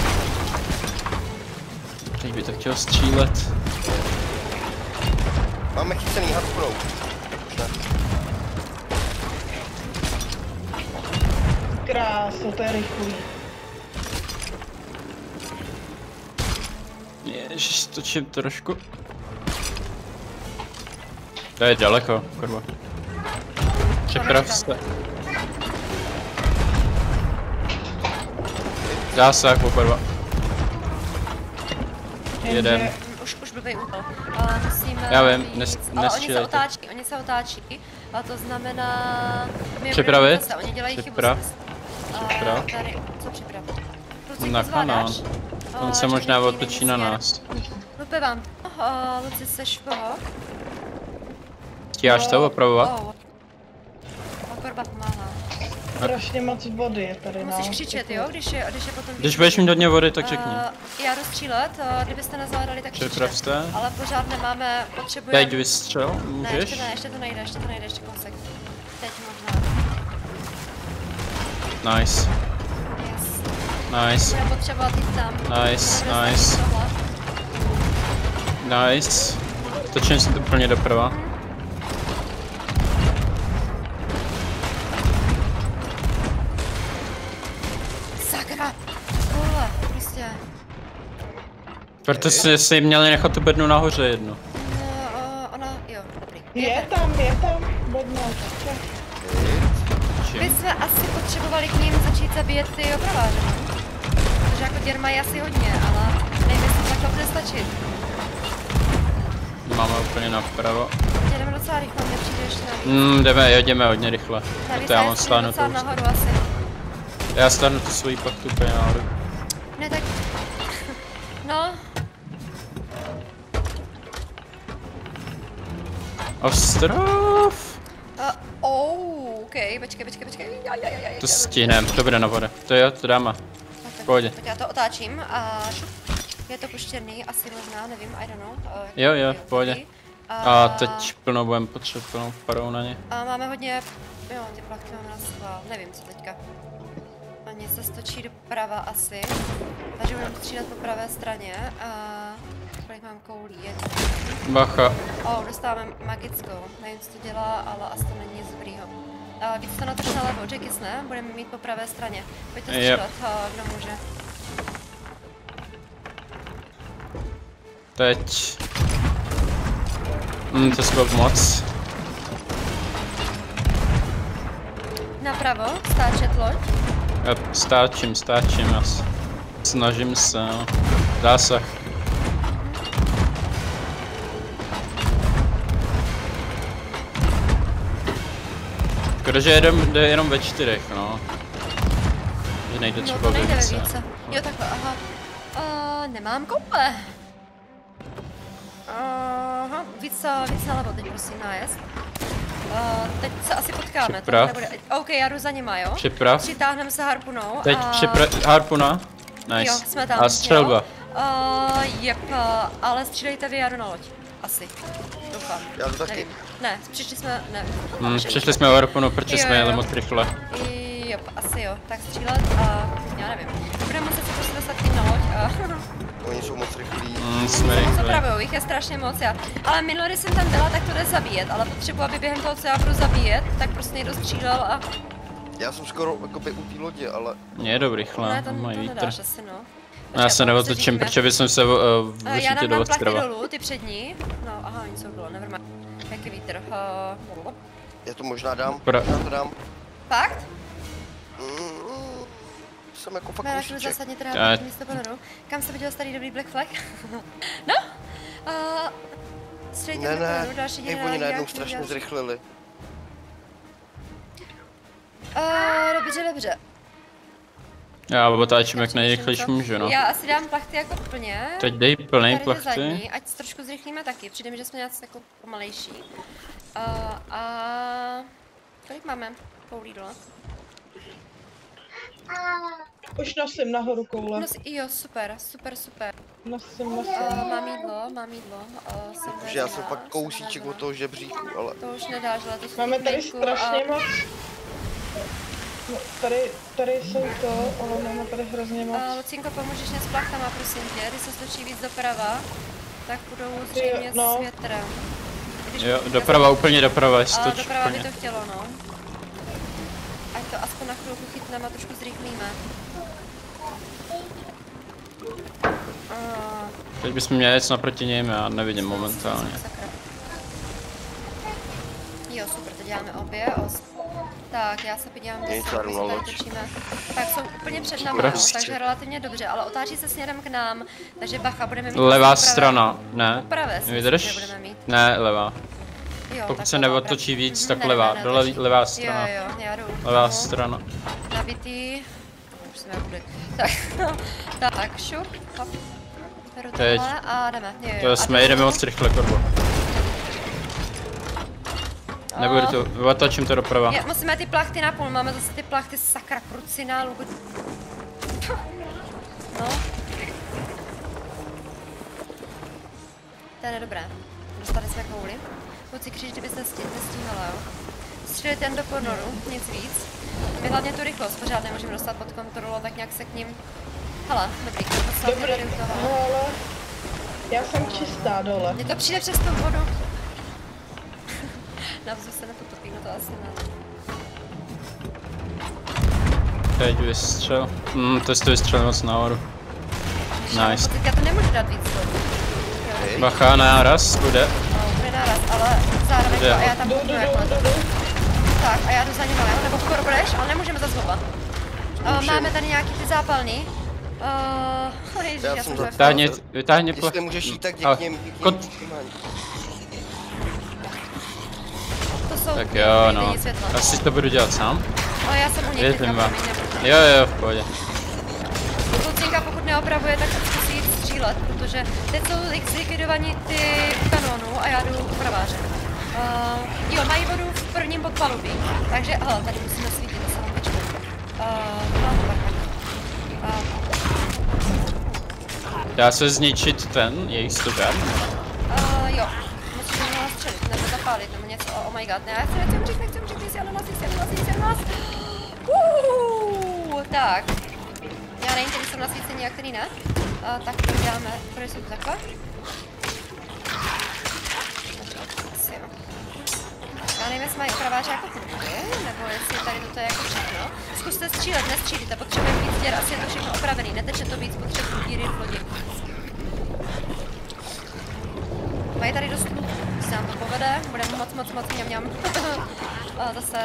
Teď by to chtěl střílet. Máme chycený hardcore. Už ne. Krása, to je rychlý. Ježiš, točím trošku. To je daleko, kurva. Připrav se. Zásah, kurva. Jeden. a- Už blbej úkol. Musíme Já vím, víc, ale nestřílejte. oni se otáčí. A to znamená... my Připravit? budeme zase, oni dělají chybu. Připrav. Připrav. Tady, co připravit? Kluci, Na to zvládáš? kanál. On se možná otočí na nás. Lupe vám. Luci, seš koho? Stíháš to opravovat? Korba pomáhá. Strašně moc vody je tady, no. Musíš křičet, jo? Když je potom... Když budeš mít hodně vody, tak řekni. Já rozstřílet, kdybyste nezvládali, tak Připrav křičte. se. Ale pořád nemáme, potřebujeme... Teď vystřel, Ne, můžeš? ještě to nejde, ještě kousek. Teď možná. Nice, Yes. nice, Budeme potřebovat jít tam. nice, Budeme nice, stačit tohle. nice. Točím se to úplně doprava. Sakra! Tohle, prostě. Proto si měli nechat tu bednu nahoře jednu. No, ona, jo, dobrý. Je tam, bedna. My Čím? jsme asi potřebovali k ním začít zabíjet ty opraváře, no? Protože jako děr mají asi hodně, ale nevím, jestli takhle bude stačit. Máme úplně napravo. Jdeme docela rychle, mě přijde ještě navíc. Jedeme hodně rychle. Navíc To já mám já stáhnout docela tu. nahoru asi. Já stáhnu tu svoji plachtu úplně nahoru. Ne, tak... No, Ostrov! OK, počkej. To stihnem, to bude na vode. To jo, to dáme. Tak. pohodě. Tak já to otáčím a šup. Je to poštěrný, asi možná, nevím, I don't know. Jo, v pohodě. A teď plnou budeme potřebovat plnou parou na ně. A máme hodně, jo, ty plachty máme na schvál, nevím co teďka. Oni se stočí doprava asi, takže budeme střílet po pravé straně a kolik mám koulí, jedno. Bacha. Dostáváme magickou, nevím co to dělá, ale asi to není nic dobrýho. Víc to natoč na levo, Jackis ne? Budeme mít po pravé straně. Pojďte střílet, kdo může. Teď. To bylo moc. Napravo, stáčet loď. Já stáčím, já snažím se, no. Zásah. Protože jde jenom ve 4, no. Že nejde třeba to nejde více. ve více. Jo takhle, aha. Nemám koule. Aha, víc nalevo teď prosím, nájezd. Teď se asi potkáme. Připrav. OK, já jdu za nima, jo? Připrav. Přitáhneme se harpunou. Teď harpuna. Nice. Jo, jsme tam. A střelba. Ale střílejte vy, já jdu na loď. Asi. Doufám. Já to taky. Nevím. Ne, přišli jsme, ne. Přišli jsme o harpunu, protože jsme jeli moc rychle. Jo, asi jo. Tak střílet a já nevím. Budeme muset se prostě dostat tím na loď a... Oni jsou moc rychlí. Jsme rychle. Opravujou, jich je strašně moc, ale minule, když jsem tam byla, tak to jde zabíjet, ale potřebuji, aby během toho, co já budu zabíjet, tak prostě někdo střílel a... Já jsem skoro jakoby u té lodě, ale... Jedou rychle, ne, to mají vítr. nedáš asi, no. Já se neotočím, protože bych se já určitě dám plachty dostrval. dolů, ty přední. No, aha, nic bylo, nevermind. Jaký vítr. Já to možná dám, já to dám. Fakt? Jsem jako fakt Máš kousíček. zásadně teda místo ponoru. Kam se viděl starý dobrý Black Flag? No? Střelejte do ponoru, další děj oni najednou strašně zrychlili. Dobře. Já otáčím jak nejrychlejší můžu, no. Já asi dám plachty jako plně. Teď dej plný tady plachty. Zadní, ať trošku zrychlíme taky, přijde mi, že jsme nějak jako pomalejší. Kolik máme koulí dole? Už nosím nahoru koule. Jo, super. Nosím. Mám jídlo. Protože já jsem fakt kousíček od toho žebříku, ale... To už nedáš, ale to máme tady strašně moc. No, tady jsou to, ale máme tady hrozně moc. Lucinko, pomůžeš mě s plachtama, prosím tě, když se stočí víc doprava, tak budou zřejmě s větrem. Jo, doprava, úplně doprava, jestli to doprava by to chtělo, no. Ať to aspoň na chvilku chytneme a trošku zrychlíme. Teď bychom měli jít naproti něm, já nevidím momentálně. Jo, super, to děláme obě. Tak, já se podívám, kde se tady točíme. Tak jsou úplně před námi, takže relativně dobře, ale otáčí se směrem k nám, takže bacha, budeme mít... Levá strana, ne? Pravé budeme mít. Ne, levá. Jo, pokud se neotočí víc, tak levá, levá strana. Jo, já jdu. Levá strana. Nabitý. Už jsme bude. Tak, šup, hop. Beru tohle a jdeme. To jsme jdeme moc rychle, Korbo. Nebudu to, otočím to doprava. Musíme ty plachty napůl, máme zase ty plachty sakra krucinálu. No. To je nedobré. Dostali jsme kouli. Kluci kříž, kdyby se nestíhala, jo. Střeli ten do ponoru, nic víc. My hlavně tu rychlost pořád nemůžeme dostat pod kontrolu, tak nějak se k ním... Hele, dobrý, to slavně tady u toho. Hele, já jsem čistá dole. Mně to přijde přes tu vodu. Navzu se nepotopí, no to asi ne. Teď vystřel. To jsi to vystřelil moc nahoru. Nice. Já to nemůžu dát víc dolů. Bacha, náraz, bude. Bude náraz, ale zároveň to a já tam budu jakhle to. Tak a já jdu za nima, jo? Nebo skoro budeš, ale nemůžeme zase oba. Máme tady nějaký ty zápalný. Ježiš, já jsem vytáhni plach. Jestli můžeš jít, tak děkněm. Tak jo, no. Asi to budu dělat sám. Ale já jsem u něj teďka, Jo, v pohodě. Lucinka pokud neopravuje, tak zkusí jít střílet, protože teď jsou zlikvidovaní ty kanónů a já jdu praváře. Jo, mají vodu v prvním podpalubí, takže, hele, tady musíme svítit, to se vám počkat. Dá se zničit ten, jejich stožár? Jo. Musím ho nastřelit, nebo zapálit, nebo něco. Oh my god, ne, já nechci umřít, jsi ananas. Tak. Já nevím, který jsem nasvícení a který ne. Tak to děláme, protože jsou to takhle. Asi jo. Já nevím, jestli mají opraváře jako půjde, nebo jestli tady toto je jako všechno. Zkuste střílet, nestřílíte, potřebujeme víc děr, asi je to všechno opravený, neteče to víc, potřebuji díry v lodi. Mají tady dost luků, když se nám to povede, budeme moc mňam. A zase...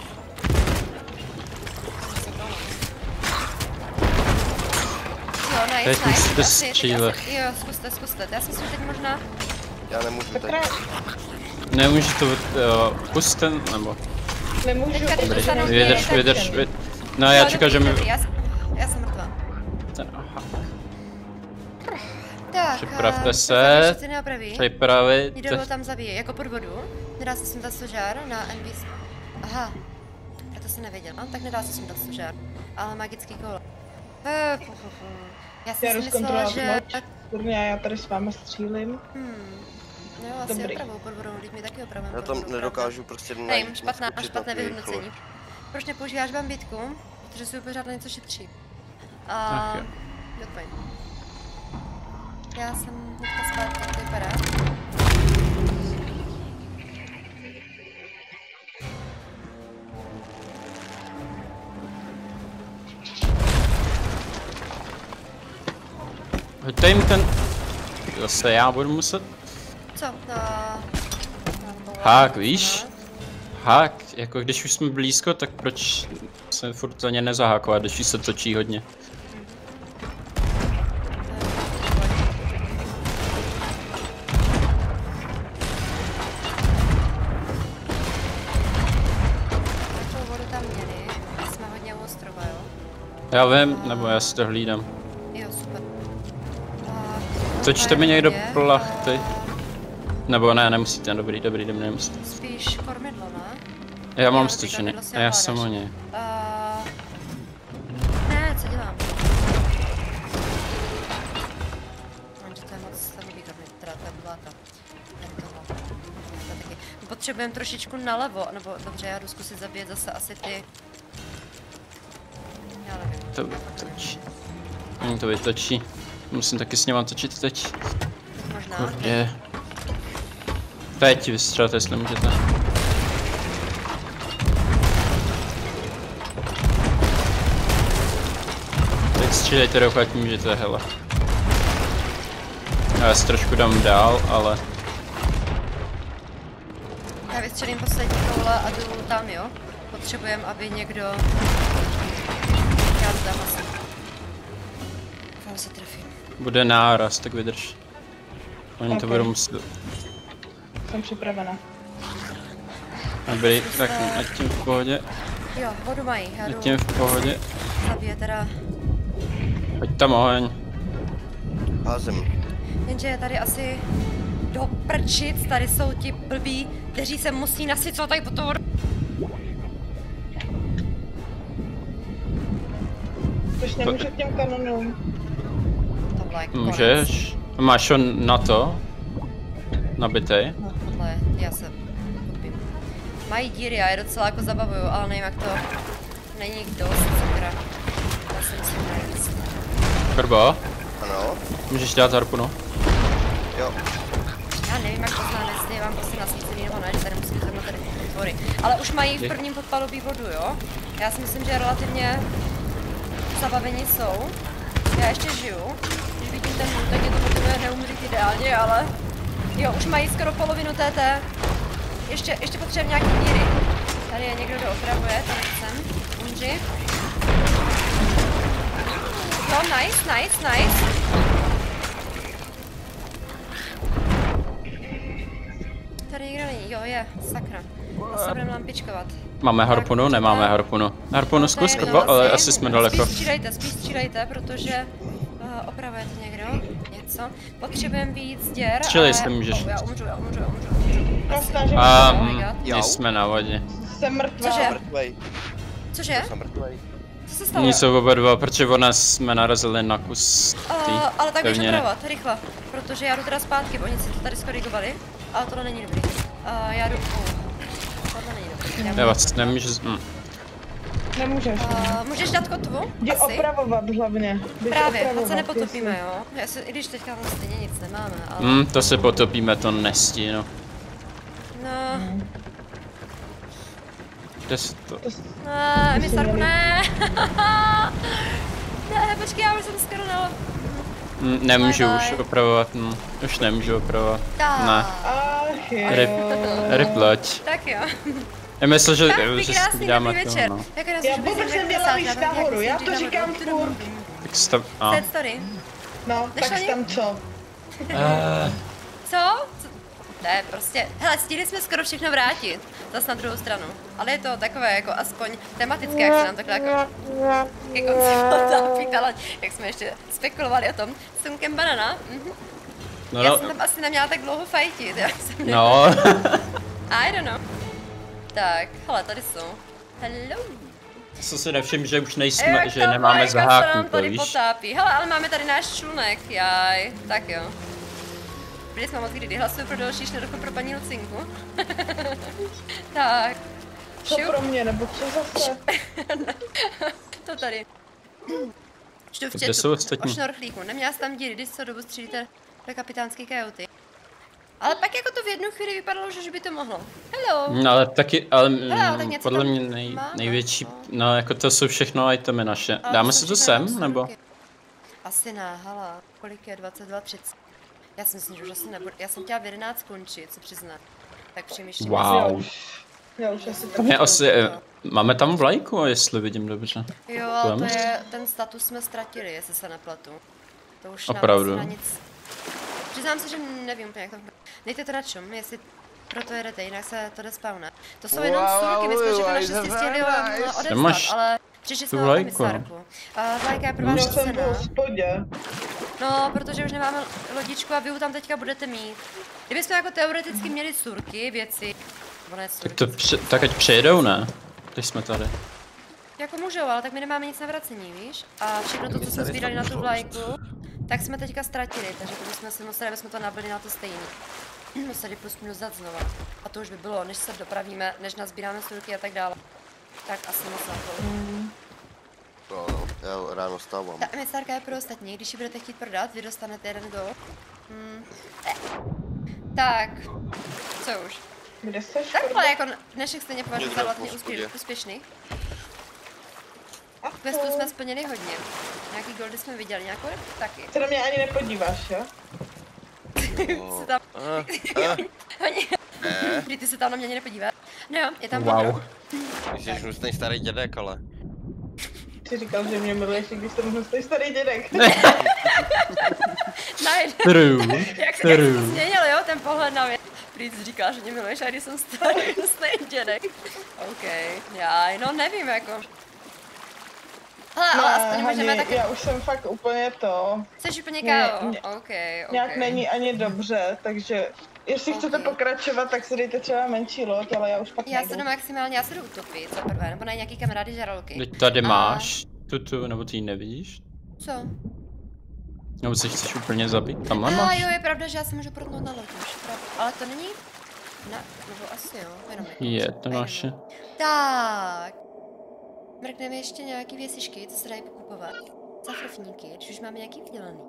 Jo, nice. Střílet. Jo, zkuste. Já si myslím, že teď možná... Já nemůžu teď. Nemůžu to pust ten, nebo? Nemůžu. Vydrž. No já čekám, že mi... Já jsem mrtvá. Aha. Tak, připravte se. Připravit. Jídlo tam zabije, jako pod vodu. Nedá se sundat stožár na NPC. Aha. Já to jsem nevěděl, tak nedá se sundat stožár. Ale magický kolo. Já jsem si myslela, že... Kurně, já tady s váma střílím. Jo, asi opravou pod vodou, teď mi taky opravujeme. Já tam nedokážu prostě najít. Špatné vyhodnocení. Proč nepoužíváš bambitku? Protože si pořád na něco šetří. A... Dopoň. Já jsem hnedka zpátky, jak to vypadá. Hoďte jim ten... Zase já budu muset... Co? Hák, víš? Hák, jako když už jsme blízko, tak proč se furt za ně nezahákovat, když už se točí hodně? Takovou vodu tam měli, jsme hodně u ostrova, jo? Já vím, nebo já si to hlídám. Jo, super. Točte mi někdo plachty. Nebo ne, nemusíte, dobrý, nemusíte. Spíš kormidlo, ne? Já mám stočený, a já jsem o něj. Ne, co dělám? Že to je moc slabý kormidlo, teda to je bláta. Potřebujeme trošičku nalevo, nebo dobře, já jdu zkusit zabíjet zase asi ty... Já nevím. To vytočí. Oni to vytočí. Musím taky s něma točit teď. Možná. Kurde. Teď vystřelte, jestli můžete. Teď střílejte, dokud můžete, hele. Já si trošku dám dál, ale... Já vystřelím poslední koule a jdu tam, jo? Potřebujeme, aby někdo... Já jdu tam asi. Doufám, se trefím. Bude náraz, tak vydrž. Oni to budou muset... Jsem připravena. Dobrý, tak ať tím v pohodě. Jo, vodu mají, já jdu... Ať tím v pohodě. Zabije teda... Pojď tam oheň. Házem. Jenže je tady asi... Do prčic, tady jsou ti blbí, kteří se musí nasycovat tady po tu vodu. Proč nemůžu k těm kanonům? Tohle je konec. Můžeš. Máš ho na to? Nabitej? No, tohle je, já se koupím. Mají díry, já je docela jako zabavuju, ale nevím jak to... Není dost, sakra. Já se musím najít. Korbo? Ano. Můžeš dát harpunu? Jo. Já nevím jak to znám, jestli vám prostě nasvícený nebo ne, že tady musím zhrnout tady ty tvory. Ale už mají v prvním podpalubí vodu, jo? Já si myslím, že relativně zabavení jsou. Já ještě žiju. Když vidím ten hůl, tak je to motivuje neumřít ideálně, ale... Jo, už mají skoro polovinu TT. Ještě potřebujeme nějaký díry. Tady je někdo, kdo opravuje, to nechcem. Umři. Jo, nice. Tady nikdo není, jo je, sakra. Zase budeme lampičkovat. Máme harpunu? Nemáme harpunu. Harpunu zkus, Korbo, ale asi jsme daleko. Spíš střílejte, protože opravujete někdo něco. Potřebujeme víc děr. Střílej se můžeš. Já umřu. My jsme na vodě. Jsem mrtvá. Cože? Mrtvej. Cože? Jsem mrtvej. Co se stalo? Oni jsou oba dva, protože ona jsme narazili na kus ale tak běž pevniny. opravovat, rychle. Protože já jdu teda zpátky, oni si to tady skorigovali. Ale tohle není dobrý. Já jdu... tohle není dobrý. Já vás nemůžu... Nemůžeš. Můžeš dát kotvu? Jdi Asi. opravovat hlavně. Běž Právě, ať se opravovat, nepotopíme, jestli- jo? I když teďka tam stejně nic nemáme, ale... To se potopíme, to nestínu. No... Kde se to... Emisarku, ne! Ne, počkej, já už jsem skoro na... Nemůžu Bye, už bye. opravovat, už nemůžu opravovat. Ne. Ach jo. Rip loď. Tak jo. Já myslel, že Tak si krásný vydáme dobrý to, večer. no. Já vůbec neměla víc nahoru, já to říkám furt. Tak si tam... Sad story. No, Nešlo tak nic? tam co? Co? Ne, prostě, hele, stihli jsme skoro všechno vrátit, zase na druhou stranu. Ale je to takové jako aspoň tematické, jak se nám takhle jako ke konci zapítala, jak jsme ještě spekulovali o tom. Sunkem banana, No, já jsem tam asi neměla tak dlouho fajtit, já jsem no. I don't know. Tak, hele, tady jsou. Hello. Co si nevšiml, že už nejsme, Jak že to nemáme vlajka se nám zaháknuto, tady víš? potápí. Hele, ale máme tady náš člunek, jaj, tak jo. Byli jsme moc kdy hlasuju pro další šnedochu pro paní Lucinku. Tak. Co pro mě, nebo co zase? To tady. Čtu v Kde jsou chatu ostatní? o šnorchlíku. Neměla jsi tam díry, když co dobu střílíte do kapitánské kajuty. Ale pak jako to v jednu chvíli vypadalo, že by to mohlo. Hello. No ale taky, ale Hele, tak něco podle tam mě máme, největší, no. no jako to jsou všechno itemy naše. Ale Dáme jsou si to všechno jenom sem, nebo? snorky. Asi ne, hala. Kolik je? 22:30. Já si myslím, že už asi nebudu. Já jsem chtěla v 11 skončit, se přiznat. Tak přemýšlím. Wow. Já už asi Tam je asi, máme tam vlajku, jestli vidím dobře. Jo, ale to Vem. je, ten status jsme ztratili, jestli se nepletu. To už Opravdu. nám asi na nic. Přiznám se, že nevím úplně jak to. Dejte to na čum, jestli proto jedete, jinak se to despawne. To jsou jenom surky, my jsme všechno naštěstí stihli odevzdat, máš ale přišli jsme tu na vlajku. komisárku. Vlajka je pro Já vás jsem v cená. hospodě. No, protože už nemáme lodičku a vy ju tam teďka budete mít. Kdybychom jako teoreticky měli surky, věci, nebo ne surky, Tak ať přejedou, ne? Když jsme tady. jako můžou, ale tak my nemáme nic na vracení, víš? A všechno to, co jsme sbírali na tu vlajku, tak jsme teďka ztratili, takže to bychom si museli, abychom to nabili na to stejný. Museli plus minus dát znova. A to už by bylo, než se dopravíme, než nazbíráme surky a tak dále. Tak asi moc na to. No, já ráno stávám. Ta emisárka je pro ostatní, když ji budete chtít prodat, vy dostanete jeden go. Tak, co už? Kde seš? Takhle, jako dnešek stejně považuji za Někde v vlastně hospodě. úspěšný. A Questů jsme splnili hodně. Nějaký goldy jsme viděli, nějakou rybu taky. se na mě ani nepodíváš, jo? Se tam... Kdy ty se tam na mě ani nepodíváš? No jo, je tam Wow. vodno. Ty jsi hnusný starý dědek, ale. Ty říkal, že mě miluješ, i když jsem hnusný starý dědek. True. Jak se to změnil, jo, ten pohled na mě. Prý jsi říkal, že mě miluješ, a když jsem starý dědek. OK, já, no nevím, jako. Hele, ale aspoň můžeme taky... Já už jsem fakt úplně to. Jsi úplně KO? Ne, OK. Nějak není ani dobře, takže jestli chcete pokračovat, tak si dejte třeba menší loď, ale já už pak Já nejdu. se jdu maximálně, já se jdu utopit za prvé, nebo na nějaký kamarády žraloky. Teď tady máš tutu, nebo ty ji nevidíš? Co? Nebo si chceš úplně zabít? Tamhle máš? Jo, je pravda, že já se můžu protnout na loď už, pravda. Ale to není... Ne, nebo asi jo, jenom jako... Je to naše. Tak. Mrkneme ještě nějaký věcišky, co se dají pokupovat. Za frfníky, když už máme nějaký vydělaný.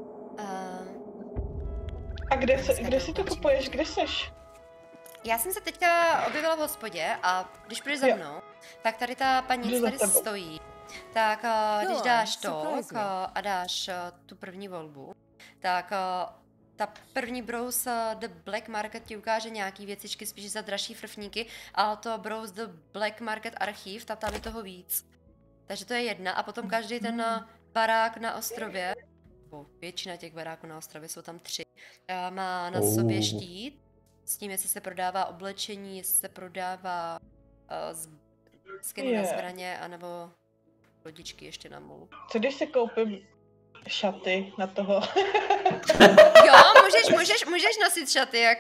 A kde si to kupuješ, kde seš? Já jsem se teďka objevila v hospodě a když půjdeš za mnou, tak tady ta paní, Jdu co za tady tebou. stojí, tak když dáš to a dáš tu první volbu, tak ta první browse The Black Market ti ukáže nějaký věcičky spíš za dražší frfníky, ale to browse The Black Market archiv, tam je toho víc. Takže to je jedna a potom každý ten barák na ostrově, většina těch baráků na ostrově, jsou tam 3, má na sobě štít, s tím, jestli se prodává oblečení, jestli se prodává skiny na zbraně, anebo lodičky ještě na molu. Co když si koupím šaty na toho? Jo, můžeš nosit šaty, jako.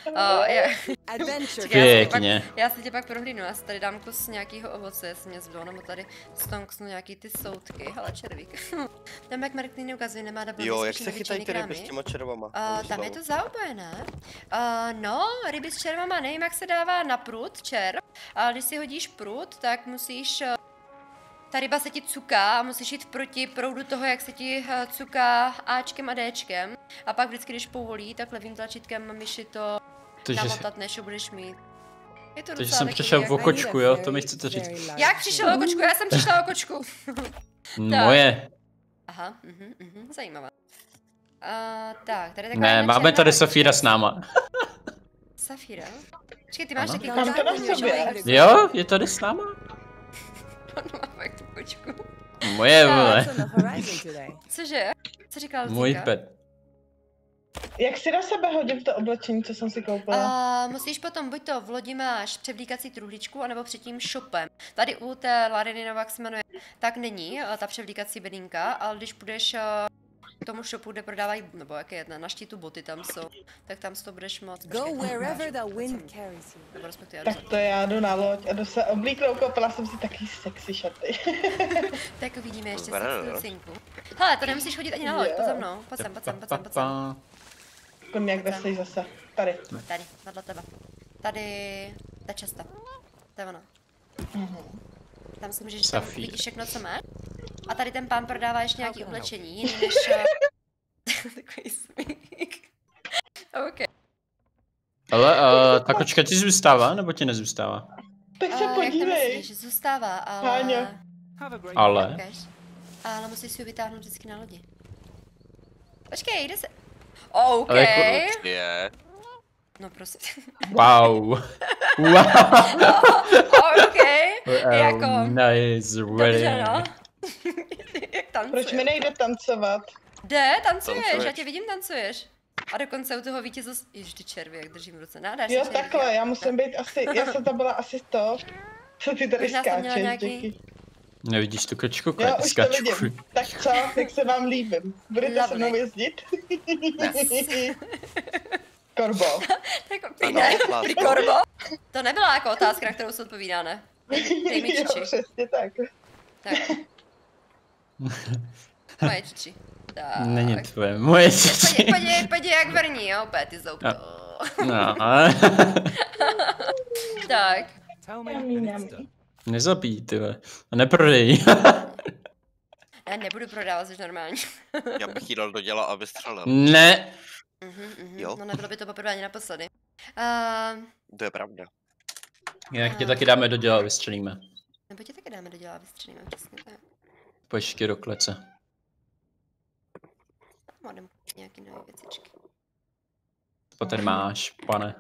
Pěkně. Já si tě pak prohlídnu, já si tady dám kus nějakého ovoce, jestli mě zbylo, nebo tady stonksnu nějaký ty soudky. Hele, červík. Tam jak Mark neukazuje, nemá double. Jo, jak se chytají ty ryby s těma červama? Tam je to zaoboje, ne? No, ryby s červama, nevím, jak se dává na prut, červ. Ale když si hodíš prut, tak musíš... Ta ryba se ti cuká a musíš jít proti proudu toho, jak se ti cuká Ačkem a Dčkem. A pak vždycky, když povolí, tak levým tlačítkem myši to namotat, než ho budeš mít. Je to Takže jsem přišel v okočku, jo? To mi chcete říct. Jak přišel o kočku? Já jsem přišla o kočku. Moje. Aha, zajímavé. Tak, tady taková Ne, máme tady Safíra s náma. Safíra? Počkej, ty máš taky Mám to na sobě. Jo, je tady s náma? On má fakt tu kočku. Moje, vole. Cože? Co říkala Lucinka? Můj pet. Jak si na sebe hodím to oblečení, co jsem si koupila? Musíš potom, buď to v lodi máš převlíkací truhličku, anebo před tím shopem. Tady u té Lariny, nebo jak se jmenuje, tak není ta převlíkací bedínka, ale když půjdeš k tomu shopu, kde prodávají, nebo jak je jedna, na štítu boty tam jsou, tak tam si to budeš moc. Tak to já jdu na loď a jdu se oblíknout, koupila jsem si taky sexy šaty. Tak uvidíme ještě sexy Lucinku. Hele, to nemusíš chodit ani na loď, pojď za mnou, pojď sem. Pojď jak jsi zase, tady. Tady, vedle tebe. Tady, ta česta. To je ono. Tam si můžeš tam vidíš všechno, co máš. A tady ten pán prodává ještě nějaký oblečení, jiný než... Takový smík. OK. Ale ta kočka ti zůstává, nebo ti nezůstává? Tak se podívej. Myslíš, zůstává, ale... Háňo. Ale? Ale musíš si ho vytáhnout vždycky na lodi. Počkej, jde se... OK. Je. No prostě. Wow. Wow. OK. Jako... Nice, dobře, no. Jak tancuješ? Proč mi nejde tancovat? Jde, tancuješ, já tě vidím, tancuješ. A dokonce u toho vítězství... Ježiš, ty červy, jak držím v ruce. Nádáš jo, takhle, já musím být asi, já jsem tam byla asi to. Co ty tady skáčeš, nějaký... Nevidíš tu kočku? Jo, už to vidím. Tak co, jak se vám líbím? Budete se mnou jezdit? Korbo. Ty korbo? To nebyla jako otázka, na kterou se odpovídá, ne? Dej mi čiči. Jo, přesně tak. Tak. Moje čiči. Tak. Není tvoje, moje čiči. Pojď jak vrní, jo, opět ty zouk. No. Tak. Nezabij, tyhle. A neprodej. Já nebudu prodávat, jsi normální. Já bych jí dal do děla a vystřelil. Ne. Jo. No nebylo by to poprvé ani naposledy. To je pravda. Jinak tě taky dáme do děla a vystřelíme. Nebo tě taky dáme do děla a vystřelíme, přesně tak. Počkej do klece. Mám nějaký nové věcičky. Co tady máš, pane?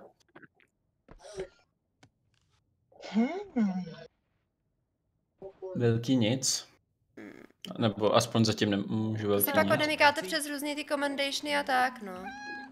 Velký nic. Nebo aspoň zatím nemůžu velký si pak nic. odemykáte přes různý ty commendationy a tak, no.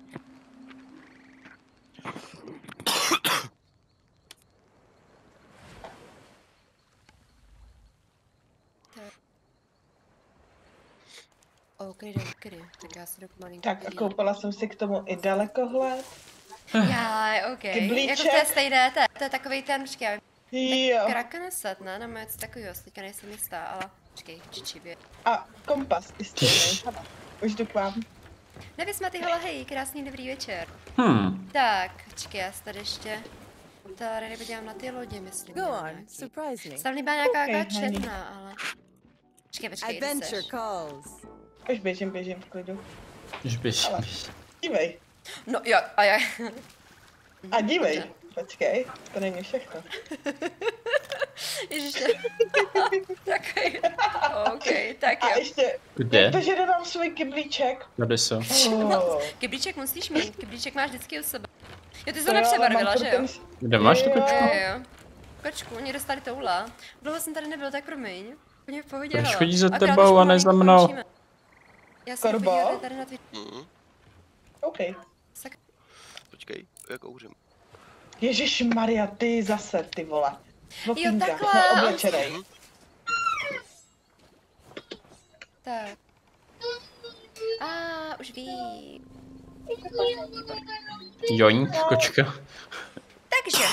OK. Tak já si jdu malinko. Tak a koupila jsem si k tomu i dalekohled. Já, OK. Jako to je stejné, to je takovej ten, počkej, Jo. Krakeneset, ne? Nebo něco takového, teďka nejsem jistá, ale počkej, čičivě. A kompas i stejný. Už jdu k vám. Nevysmatyhala, hej, krásný dobrý večer. Tak, počkej, já si tady ještě... Tady podívám na ty lodě, myslím. Go on, surprise me. Tam líbá nějaká Okay, černá, ale... Počkej, kde seš? Už běžím v klidu. Už běž. Dívej. No jo, a já... A dívej. Počkej, to není všechno. Ježiš, takový... OK, tak jo. A ještě, Kde? protože dodám svůj kyblíček. Tady jsou. Kyblíček musíš mít, kyblíček máš vždycky u sebe. Jo, ty jsi to nepřebarvila, že jo? Kde máš tu kočku? Jo. Kočku, oni dostali toula. Dlouho jsem tady nebyl, tak promiň. Úplně v pohodě, Proč hele. chodí za Akorát tebou už a ne za pomalinku mnou? končíme. Já jsem Korbo? podívala tady na OK. Počkej, jak kouřím. Ježíš Maria, ty zase, ty vole. Jo, takhle. Oblečenej. Tak. Už vím. Joink, kočka. Takže.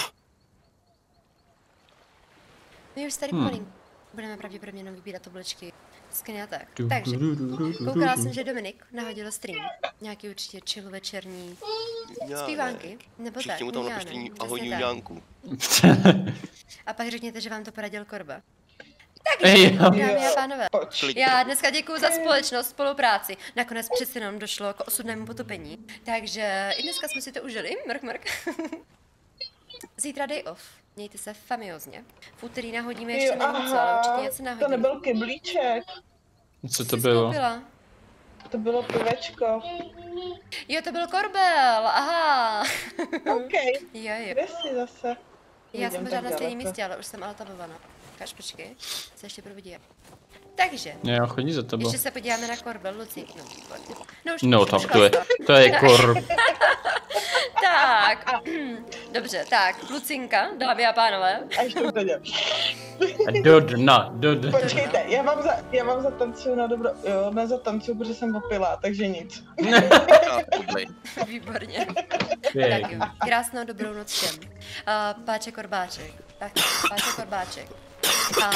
My už tady pomalinku budeme pravděpodobně jenom vybírat oblečky. Skiny a tak. Takže, koukala jsem, že Dominik nahodil stream. Nějaký určitě chill večerní zpívánky. Nebo tak, Všichni mu tam já napište nevím, ahoj přesně tak. ňuňánku. A pak řekněte, že vám to poradil Korba. Takže, dámy a pánové, já dneska děkuju za společnost, spolupráci. Nakonec přece jenom došlo k osudnému potopení. Takže i dneska jsme si to užili, mrk. Zítra day off. Mějte se famiozně. V úterý nahodíme ještě nevím co, ale určitě něco nahodíme. To nebyl kyblíček. Co to bylo? Skoupila. To bylo pivečko. Jo, to byl korbel, aha. OK. Jo. Kde jsi zase? Já jsem Vidím pořád tak na stejném daleko. místě, ale už jsem altabovaná. Kaž, počkej, se ještě providí. Takže, Jo, chodí za tebou. ještě se podíváme na korbel, Luci. No, výborně. No, už tak vlastně. to je korb. Tak, dobře, tak, Lucinka, dámy a pánové. Až to teď. Do dna. Počkejte, já vám zatancuju na dobro. Jo, nezatancuju, protože jsem opilá, takže nic. Výborně. Tak jo, krásnou dobrou noc všem. Páče Korbáček. Tak, Páče Korbáček. A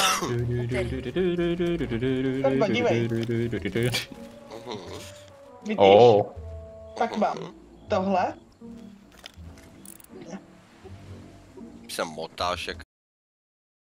Korba, dívej. Vidíš? Oh. Tak mám tohle. Se motáš jak